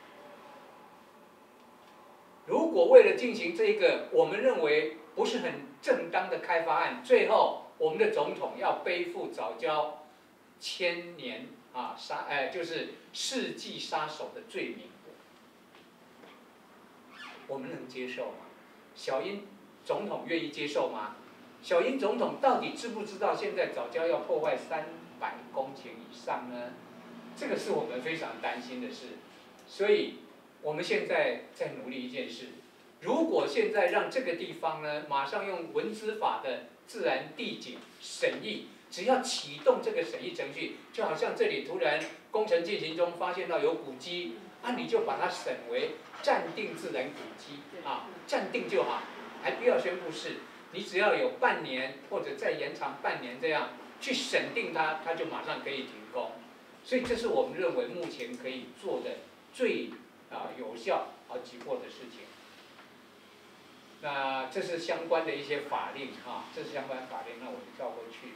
如果为了进行这个我们认为不是很正当的开发案，最后我们的总统要背负藻礁1000年就是世纪杀手的罪名，我们能接受吗？小英总统愿意接受吗？小英总统到底知不知道现在藻礁要破坏300公顷以上呢？这个是我们非常担心的事。所以我们现在在努力一件事，如果现在让这个地方呢，马上用文资法的自然地景审议，只要启动这个审议程序，就好像这里突然工程进行中发现到有古迹，你就把它审为暂定自然古迹暂定就好，还不要宣布是。你只要有半年或者再延长半年这样去审定它，它就马上可以停工。所以这是我们认为目前可以做的最有效急迫的事情。那这是相关的一些法令这是相关法令，那我就跳过去。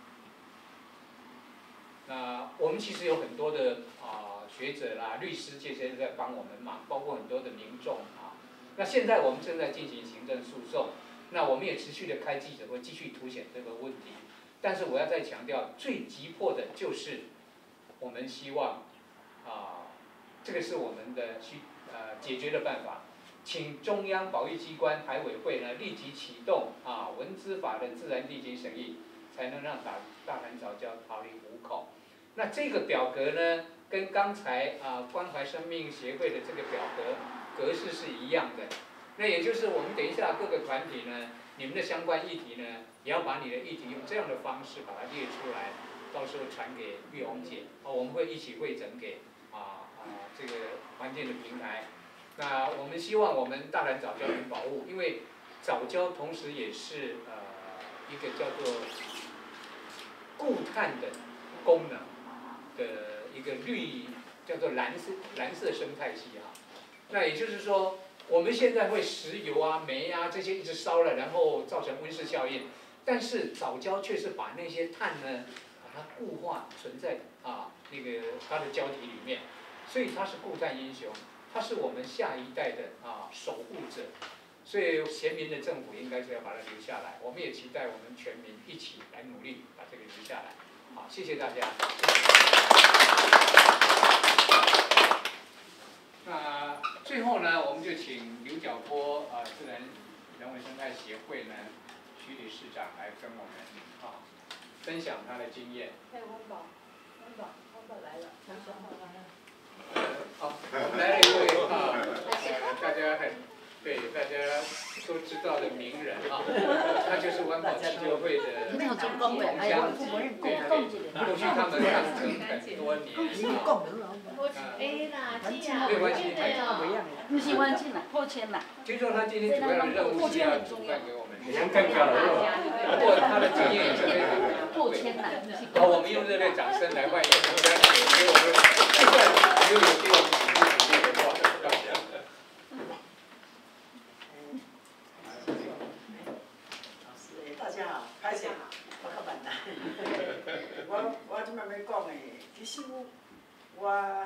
那我们其实有很多的学者啦、律师这些在帮我们忙，包括很多的民众那现在我们正在进行行政诉讼。那我们也持续的开记者会，继续凸显这个问题。但是我要再强调，最急迫的就是我们希望这个是我们的解决的办法，请中央保育机关海委会呢立即启动文资法的自然地景审议，才能让大潭藻礁逃离虎口。那这个表格呢，跟刚才关怀生命协会的这个表格式是一样的。那也就是我们等一下各个团体呢，你们的相关议题呢，也要把你的议题用这样的方式把它列出来，到时候传给玉红姐，我们会一起汇整给这个环境的平台。那我们希望我们大潭藻礁能保护，因为藻礁同时也是一个叫做固碳的功能的一个叫做蓝色生态系那也就是说，我们现在会石油煤这些一直烧了，然后造成温室效应，但是藻礁却是把那些碳呢，把它固化存在那个它的胶体里面，所以它是固碳英雄，它是我们下一代的守护者，所以贤明的政府应该是要把它留下来，我们也期待我们全民一起来努力把这个留下来。好，谢谢大家。那最后呢，我们就请刘角波自然人文生态协会呢徐理事长来跟我们分享他的经验。 还有温宝来了， 我们来了一位大家大家都知道的名人他就是环保基金会的没有中共的， 对，过去他们抗争很多年没关系， 不是关键啦，破千啦。 听说他今天主要的任务是要煮饭给我们，不过他的经验也是非常的破千啦。 好，我们用热烈掌声来欢迎我们家长给我们这段留有给我们鼓励的话，谢谢。 大家好，拍摄我较慢啦。我即摆要讲的，其实我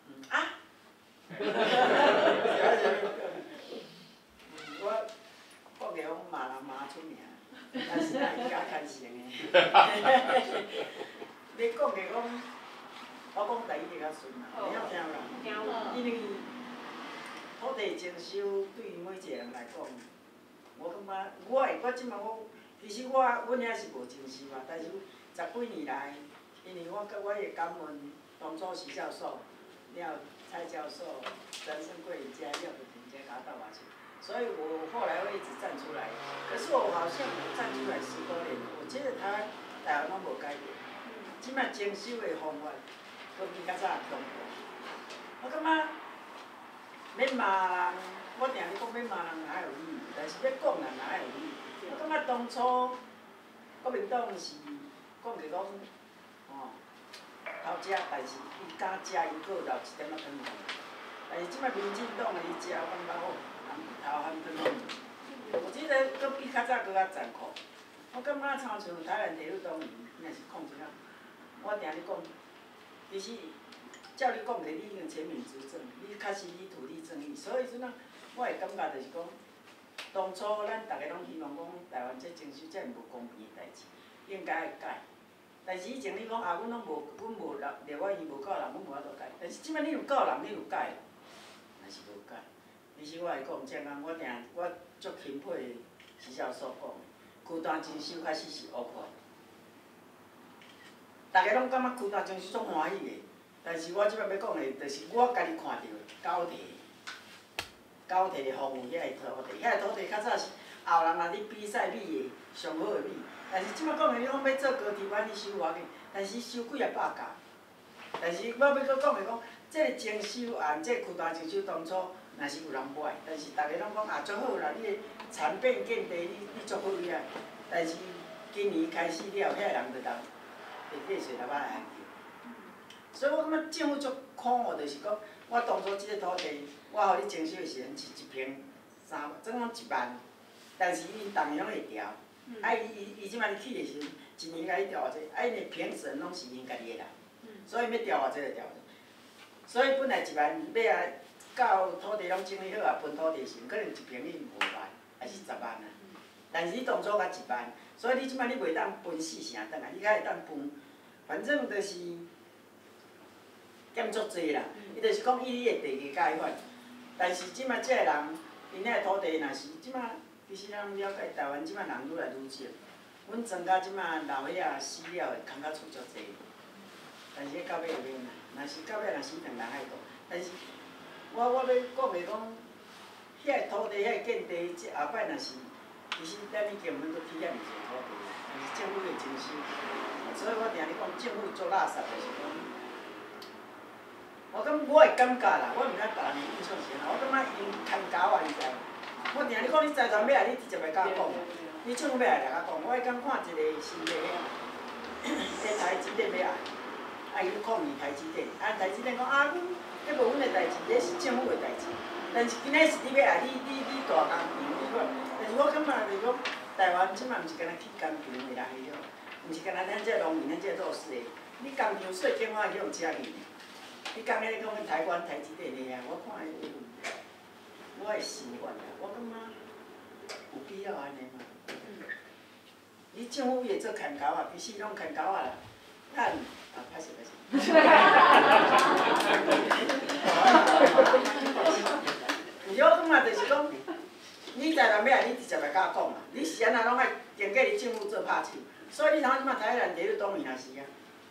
国语讲骂人骂出名，但是也假干成的。要讲的讲，我讲台语比较顺啦，会晓听啦。因为土地征收对于每一个人来讲，我感觉我即摆其实阮遐是无征收但是10几年来，因为我也感恩当初徐教授、了蔡教授、陈胜贵一家、廖德平家给我倒下去，所以我后来会一直站出来。可是我好像站出来10多年了，我觉得台湾拢无改变。即摆征收的方法，佫比较早强。我感觉免骂人，我定咧讲免骂人哪有意义，但是要讲人哪有意义。我感觉当初国民党是讲起讲，吼，偷食，但是伊敢食，伊搁留一点仔汤互。但是即摆民进党的伊食，我感觉哦，含头含汤。有即个搁比较早搁较残酷。我感觉参像台湾地理党员，也是控制啊。我定咧讲，其实照你讲的，你已经全面执政，你确实你土地正义，所以阵啊，我会感觉就是讲，当初咱大家拢希望讲台湾这征收这无公平的代志，应该会改。但是以前你讲啊，阮拢无，阮无立法院无够人，阮无法度改。但是即摆你有够人，你有改，但是无改。其实我会讲，正讲我足钦佩徐教授讲的，区单征收开始是乌看。大家拢感觉区单征收足欢喜的，但是我即摆要讲的，就是我家己看到高铁的服务遐个土地，遐个土地较早是后人若咧比赛米的上好的米，但是即摆讲的你讲要做高铁版，你收偌紧，但是收几啊百架。但是我要搁讲的讲，这个征收案，这区单征收当初若是有人买，但是大家拢讲啊足好啦，你的产变建地你足好厉害，但是今年开始了，遐个人就当会继续来来研究。所以我感觉政府足苦哦，就是讲我当初即个土地，我互你征收的时阵是一平3，总共1万，但是伊逐年拢会调，啊伊即摆咧起的时阵，一年甲伊调偌济，啊因的评审拢是因家己的人，所以要调偌济就调偌济。所以本来1万要啊到土地拢整理好啊，分土地时，可能一平你5万，还是10万啊。但是你当初甲1万，所以你即摆你袂当分4成转来，你较会当分，反正就是减足济啦。伊就是讲以你的地价解法，但是即摆即个人，因遐土地若是即摆，其实咱了解台湾即摆人愈来愈少，阮庄甲即摆老岁仔死了的空甲厝足济，但是迄到尾会免啦。若是到尾若死两人爱多，但是我要讲的讲，遐个土地、遐个建地，即后摆若是，其实咱已经免搁起遐尔济土地，但是政府会征收，所以我定咧讲政府做垃圾就是讲，我会感觉啦，我毋知别人的印象是安怎，我感觉因牵狗啊，你知无？我定咧讲你财团要来，你直接来甲我讲，你政府要来甲我讲，我会敢看一个新的迄台积电要来。啊，伊抗议台积电，啊，台积电讲啊，迄无阮的代志，迄是政府的代志。但是今仔是你要来，你大工程，你看，但是我感觉就是讲，台湾即摆毋是干那去工程的人的哦，毋是干那咱这农民咱这做事的，你工程税金我去用遮去。你讲迄讲台湾台积电的啊，我看我会习惯啦，我感觉有必要安尼嘛。你政府也做牵狗啊，其实拢牵狗啊啦，咱。啊，歹势。毋是我感觉就是讲，你财团要来，你直接来甲我讲嘛。你是安那拢爱经过你政府做拍手，所以你像即摆台湾地理党员也是啊，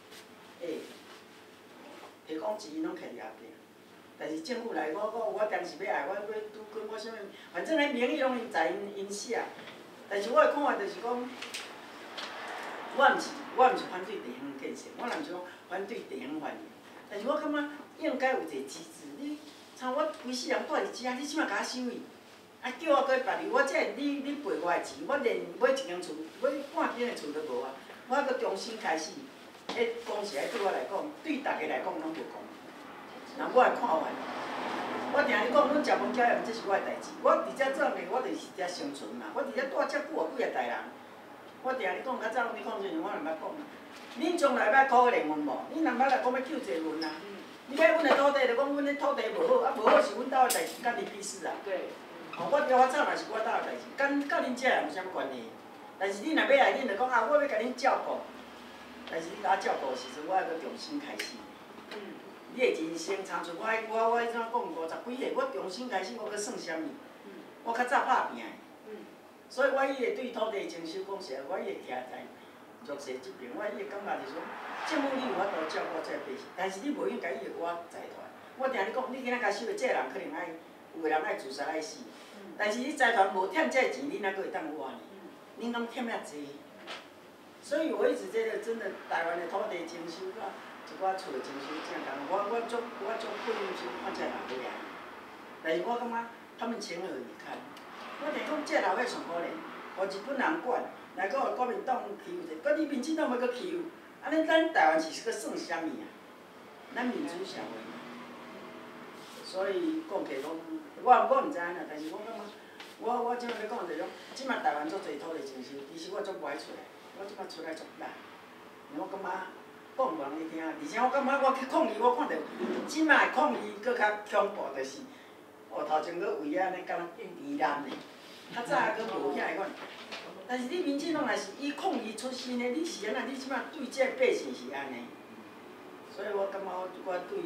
提供钱拢徛伫后壁。但是政府来，我当时要来，我拄跟我啥物，反正迄名义拢在因写。但是我的看法就是讲，我毋是反对地方建设，我若毋是讲反对地方发展，但是我感觉应该有一个机制。你像我规世人住伫遮，你即摆甲我收伊，啊叫我搁别离，我这你赔我的钱，我连买一间厝，买半间的厝都无啊，我搁重新开始。迄公司对我来讲，对大家来讲拢无公平。那我的看法，我定咧讲，阮食饭交验，这是我的代志。我伫遮做咩，我就是遮生存嘛。我伫遮住遮久几啊代人。我定咧讲，较早你讲时阵，我若捌讲，恁将来要考联阮无？恁若捌来讲要扣一阮啊？你买阮的土地，就讲阮的土地无好，啊无好是阮兜的代志，干你屁事啊？对。哦，我早嘛是我兜的代志，甲恁遮人有啥物关系？但是你若要来，恁就讲啊，我要甲恁照顾。但是你甲我照顾的时阵，我还阁重新开始。你的人生参像我迄怎讲50几岁，我重新开始，我阁算啥物？我较早拍拼的。所以我伊会对土地征收讲实，我伊会徛在弱势这边，我伊会感觉就是讲，政府你有法度照顾这百姓，但是你无应该伊我财团。我定咧讲，你今仔甲收的这个人可能爱，有个人爱自杀爱死，但是你财团无欠这钱，你哪阁会当活呢？恁拢欠遐济。所以我一直觉得，真的台湾的土地征收甲一寡厝的征收正共，我足不忍心看这人要来。 但是我感觉他们情何以堪？我定讲这老岁上可怜，互日本人管，来个国民党欺负者，搁你民进党要搁欺负，安尼咱台湾是搁算啥物啊？咱民主社会嘛。所以讲起讲，我毋知影啦，但是我感觉，我即摆要讲就是讲，即摆台湾足侪土地征收，其实我足不爱出来，我即摆出来足难，我感觉讲无人去听，而且我感觉我去抗议，我看到即摆抗议搁较恐怖，就是哦头前搁为安尼敢若疑难的，较早搁无遐个款。但是你民进党若是以抗议出身的，你是安那？你即摆对这百姓是安尼，所以我感觉我对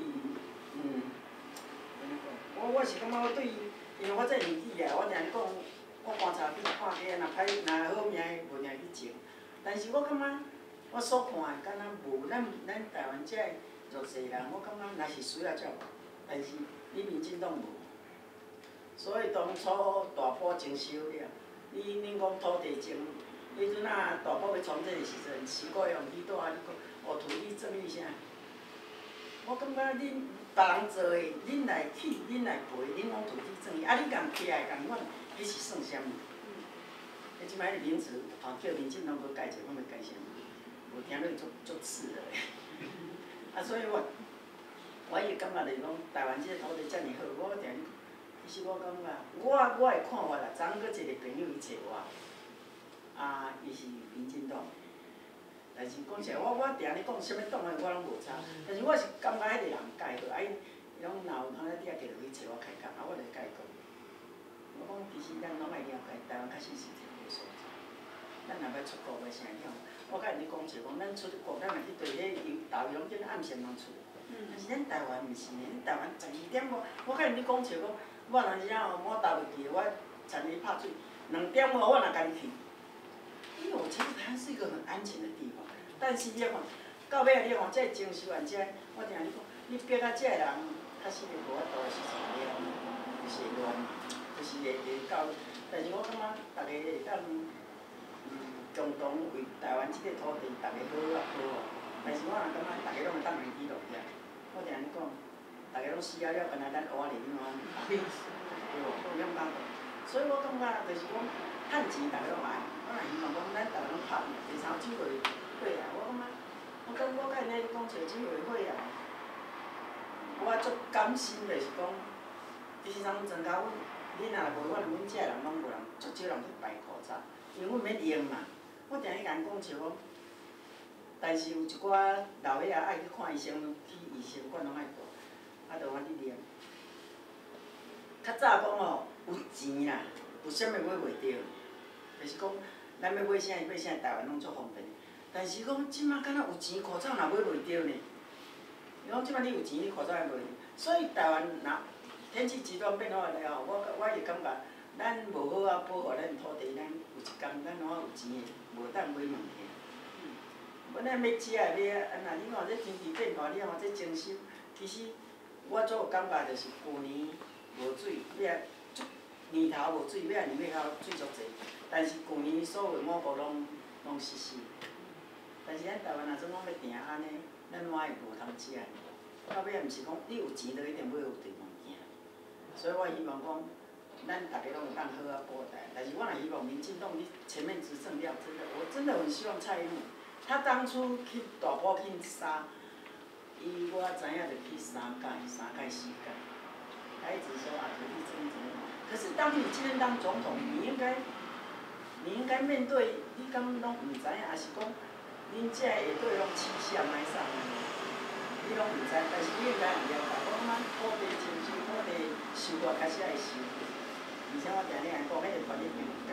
我是感觉我对，因为我这年纪啊，我定咧讲，我观察比看起若歹若好命无定去种，但是我感觉我所看的敢若无咱台湾这弱势人，我感觉若是需要照顾，但是你民进党无，所以当初大埔征收了，恁讲土地征，迄阵啊大埔要重建的时阵，市国用去倒啊，你讲学土地正义啥？我感觉恁别人做的，恁来起，恁来赔，恁讲土地正义，啊你共起来共阮，迄是算啥物？迄即摆个名词，叫民进党搁改者，我要改啥物？无听落足刺的咧。啊，所以我伊感觉就是讲，台湾即个土地遮尔好，我定其实我感觉，我的看法啦，昨昏搁一个朋友伊找我，啊，伊是民进党。但是讲实，我定咧讲啥物党的我拢无差，但是我是感觉迄个人改好，啊伊拢若有通咧，你也继续去找我开讲，啊我就甲伊讲，我讲其实咱拢爱了解台湾确实是一个所在，咱若要出国要啥样，我甲因咧讲者讲，咱出国咱若去对迄导游叫暗线拢出，但是咱台湾毋是呢，咱台湾12.5，我甲因咧讲者讲，我若是啊我投入去，我田里拍水2.5，我若家己去。因为我觉得台湾是一个很安全的地方，但是你看，到尾你看，这征收完这，我定你讲，你逼到这人，确实是无法度是啥了，就是乱，就是会到，但是我感觉大家会当共同为台湾这个土地，大家好啊好啊。但是我若感觉大家拢会当来记录遐，我定你讲，大家拢死了了，原来咱活里面拢对无，都两讲。所以我感觉就是讲，趁钱大家拢爱。我若希望讲，咱台湾拢拍第三酒会啊，我甲因咧讲找酒会啊，我足甘心就是讲，其实人增加阮，你若无阮这人拢无人，足少人去排口罩，因为阮免用嘛。我定咧甲因讲笑讲，但是有一寡老岁仔爱去看医生，去医生馆拢爱大，啊，就我去念。较早讲哦，有钱啦，有啥物买袂着，就是讲。咱要买啥台湾拢足方便，但是讲即摆敢若有钱，口罩若买袂着呢。伊讲即摆你有钱，你口罩也买着。所以台湾若天气极端变化了后，我会感觉咱无好啊保护咱土地，咱有一天咱拢有钱的，无当买物件。本来要食的要安那，你看这天气变化，你看这征收，其实我做有感觉就是旧年无水，年头无水，尾年尾后水足济。但是旧年所有某部拢实施，但是咱台湾若总讲要定安尼，咱哪会无通食？到尾也毋是讲你有钱就一定买有对物件。所以我希望讲，咱大家拢会当好啊保台。但是我也希望民进党你前面执政了，我真的很希望蔡英文，他当初去大埔去杀，我知影就去3届、4届，他一直说啊土地正义。可是当你今天当总统，你应该面对，你敢拢毋知影，还是讲，恁这下队拢气象来啥物？你拢毋知，但是你应该会了解。我感觉土地征收、土地收割开始爱收，而且我定定讲，迄个权利平等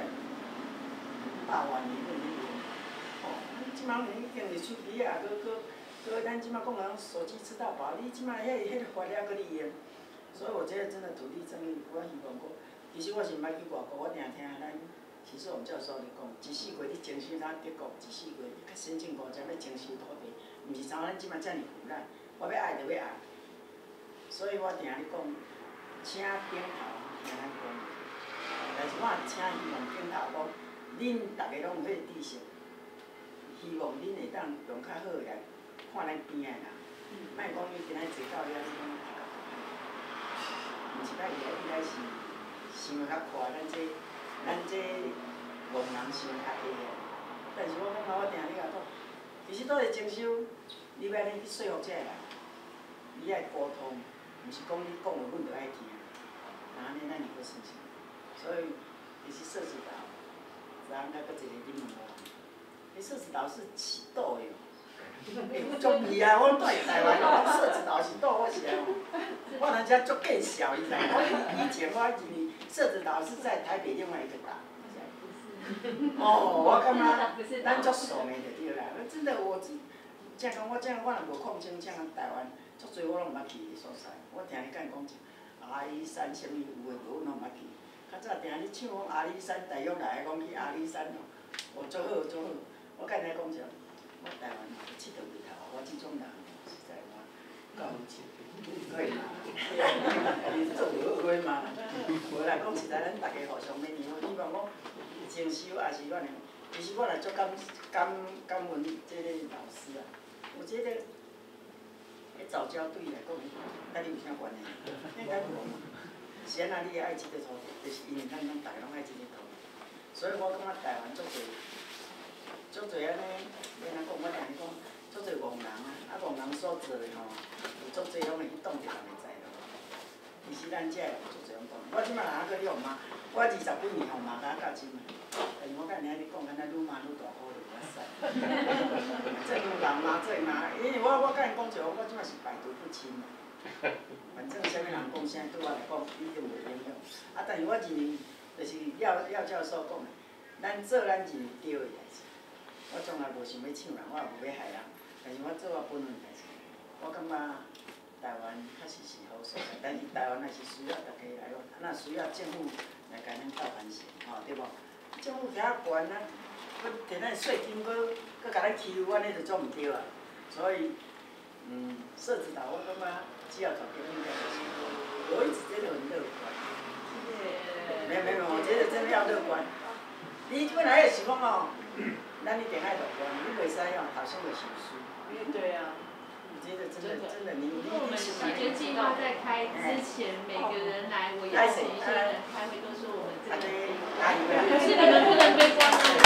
，100万年迄个，吼，你即摆已经是手机啊，搁咱即摆讲个手机吃到饱，你即摆迄个法律搁你用，所以我觉得真的土地正义，我希望讲，其实我是毋捌去外国，我定听咱。其实我们教授咧讲，一世过你征收咱德国，一世过你较先进国家要征收土地，毋是像咱即摆遮尔腐烂，我要爱就要爱。所以我定咧讲，请顶头听咱讲，但是我也请希望顶头讲，恁大家拢有迄个知识，希望恁会当用较好来看咱边个人，莫讲你今仔坐到遐你讲。 毋是较厉害，应该是想的较快，咱这戆人想的较会啊。但是我感觉我定咧甲讲，其实倒来征收，你要安尼去说服这个人，你爱沟通，毋是讲你讲的阮就爱听，那安尼咱就好算啥。所以其实社子岛，昨昏甲搁一个你问我，迄社子岛是起倒的哦。足味啊！我住台湾，社子岛是倒，我是哦，我人家足计笑，你知？我以前我认为社子岛是在台北另外一个岛。哦，我感觉咱足爽的就对啦。真的，我正讲我若无控制正台湾，足侪我拢毋捌去的所在。我听你甲伊讲阿里山啥物有诶无，我拢毋捌去。较早听你唱讲阿里山，大约来讲去阿里山哦，哦足好足好。我甲你讲者，我台湾佚佗袂头，我即种人实在我够有钱，可以嘛？你做无好嘛？无啦，讲实在，咱大家互相勉励，我希望讲。征收也是阮的，其实我也足感恩这个老师啊。我觉得，迄藻礁对伊来讲，甲你有啥关系？应该无嘛。是安那你会爱即个土地，就是因为咱大家拢爱即个土地，所以我感觉台湾足侪安尼，要安怎讲？我听你讲，足侪戆人啊，戆人所做的吼，有足侪拢会去挡着人的财路。其实咱遮有足侪拢挡。我即摆若还搁你互骂，我20几年互骂到即摆。但是我甲你安尼讲，安尼愈骂愈大好就哇塞！这愈人骂这骂，因为我甲因讲者，我即摆是百毒不侵嘛。反正啥物人讲啥，对我来讲一定袂影响。啊，但是我认为，就是廖教授讲的，咱做咱认为对的代志。我从来无想要抢人，我也无要害人，但是我做我本分代志。我感觉台湾确实是好所在，但是台湾也是需要大家来用，那需要政府来甲咱斗反省，吼对无？政府遐悬啊，佮摕咱税金，佮甲咱欺负，安尼就做毋对啊。所以，社子岛我感觉只要条件应该就是，我一直觉得很乐观。没有，我觉得真的要乐观。你本来也是讲哦，咱一定爱乐观，你袂使哦，头先就想输。 对啊。 我觉得真的，你我们视觉计划在开之前，每个人来，我邀请一些人开会，都是我们这个。可是你们不能被关了。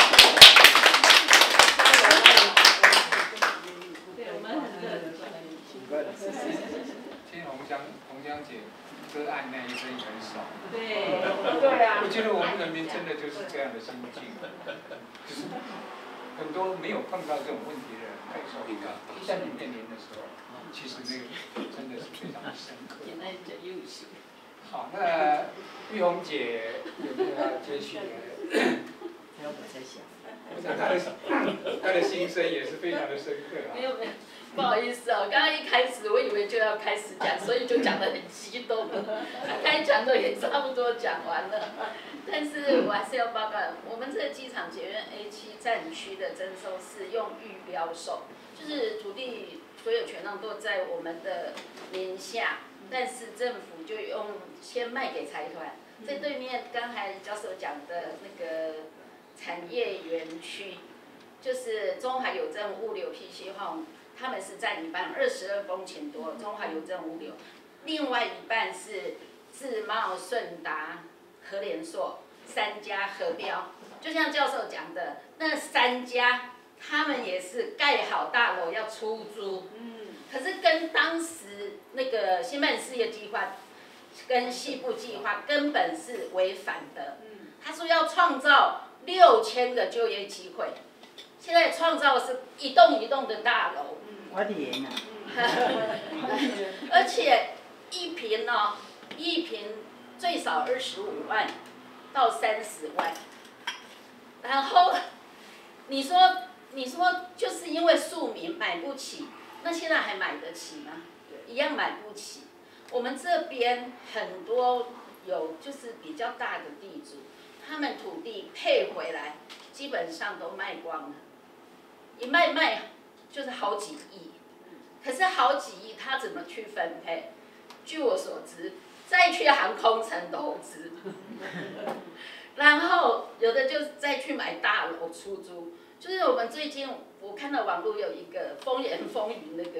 对，我们很热情。 听洪江姐个案那一生很少。 对啊。 我觉得我们人民真的就是这样的心境，就是很多没有碰到这种问题的人感受一个，在你面临的时候，其实那个真的是非常的深刻。好，那玉红姐有没有要接续的？ 要我在想。 我想她的心声也是非常的深刻啊。 没有，不好意思哦，刚刚一开始我以为就要开始讲，所以就讲得很激动，开讲的也差不多讲完了。但是我还是要报告，我们这个机场捷运 A7 站区的征收是用预标售，就是土地所有权状都在我们的名下，但是政府就先卖给财团。在对面刚才教授讲的那个产业园区，就是中华邮政物流 PC Home， 他们是占一半，22公顷多，中华邮政物流，另外一半是自贸、顺达、和联硕3家合标。就像教授讲的，那3家他们也是盖好大楼要出租，可是跟当时那个新办事业计划跟西部计划根本是违反的。他说要创造6000个就业机会，现在创造的是一栋一栋的大楼。 我连啊。 而且一坪最少25万到30万，然后你说就是因为庶民买不起，那现在还买得起吗？一样买不起。我们这边很多有就是比较大的地主，他们土地配回来，基本上都卖光了，一卖就是好几亿。可是好几亿，他怎么去分配？据我所知，再去航空城投资，然后有的就再去买大楼出租。就是我们最近我看到网络有一个风言风语那个，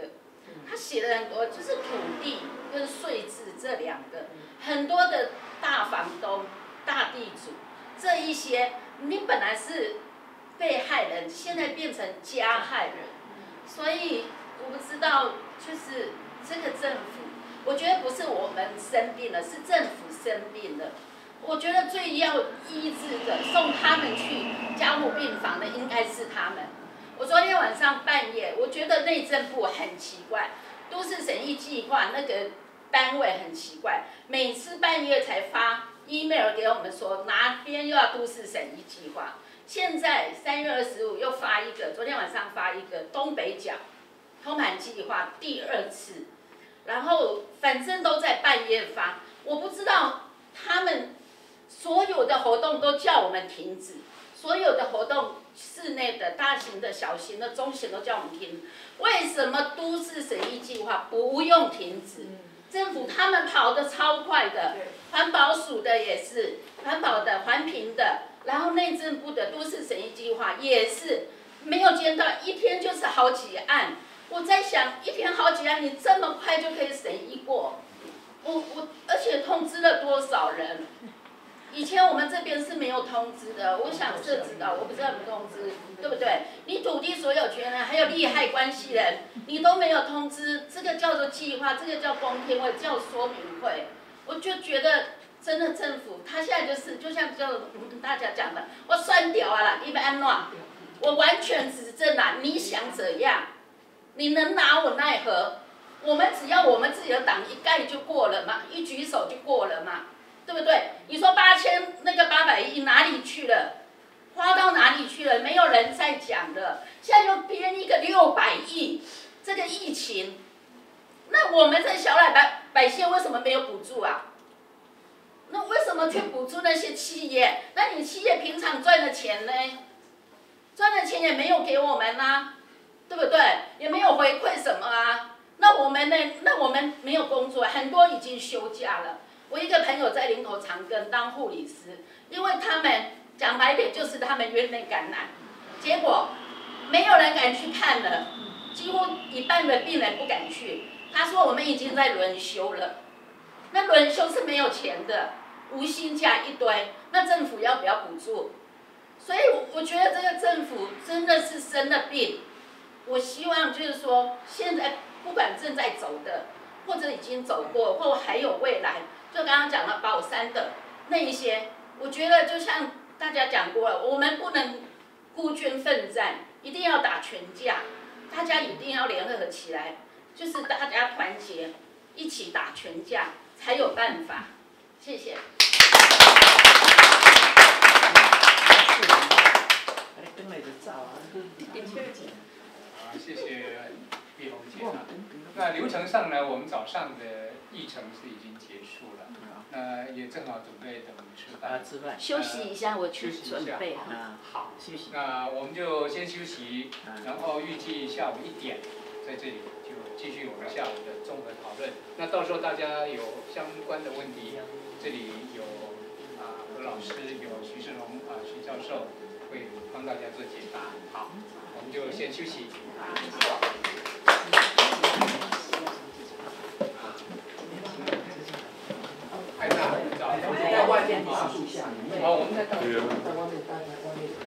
他写了很多，就是土地跟税制这两个，很多的大房东、大地主这一些，你本来是被害人，现在变成加害人，所以我不知道，就是这个政府，我觉得不是我们生病了，是政府生病了。我觉得最要医治的，送他们去加护病房的应该是他们。我昨天晚上半夜，我觉得内政部很奇怪，都市审议计划那个单位很奇怪，每次半夜才发 email 给我们说哪边又要都市审议计划。现在3月25又发一个，昨天晚上发一个东北角通盘计划第2次，然后反正都在半夜发，我不知道他们。所有的活动都叫我们停止，所有的活动，室内的、大型的、小型的、中型都叫我们停止。为什么都市审议计划不用停止？政府他们跑得超快的，环保署的也是，环保的、环评的，然后内政部的都市审议计划也是，没有间断，一天就是好几案。我在想，一天好几案，你这么快就可以审议过？而且通知了多少人？以前我们这边是没有通知的，我想社知道，我不知道有没有通知，对不对？你土地所有权人还有利害关系人，你都没有通知，这个叫做计划，这个叫公听会，叫说明会。我就觉得真的政府，他现在就像大家讲的，我酸掉啊啦，你们安怎？我完全执政啦，你想怎样？你能拿我奈何？我们只要我们自己的党一盖就过了嘛，一举手就过了嘛。对不对？你说800亿哪里去了？花到哪里去了？没有人在讲了。现在又编一个600亿，这个疫情，那我们这小百姓为什么没有补助啊？那为什么去补助那些企业？那你企业平常赚的钱呢？赚的钱也没有给我们啊，对不对？也没有回馈什么啊？那我们呢？那我们没有工作，很多已经休假了。我一个朋友在林口长庚当护理师，因为他们讲白点就是他们院内感染，结果没有人敢去看了，几乎一半的病人不敢去。他说我们已经在轮休了，那轮休是没有钱的，无薪假一堆，那政府要不要补助？所以我觉得这个政府真的是生了病。我希望就是说，现在不管正在走的，或者已经走过，或还有未来。就刚刚讲的宝山的那一些，我觉得就像大家讲过了，我们不能孤军奋战，一定要打群架，大家一定要联合起来，就是大家团结，一起打群架才有办法。谢谢。 谢谢碧红姐啊。那流程上呢，我们早上的议程是已经结束了，那也正好准备等吃饭。 休息一下，我去准备哈。 好，休息。那我们就先休息，然后预计下午1点在这里就继续我们下午的综合讨论。那到时候大家有相关的问题，这里有何老师，有徐世荣徐教授会帮大家做解答。好，我们就先休息。太大，在外面树下。好，我们在外面待。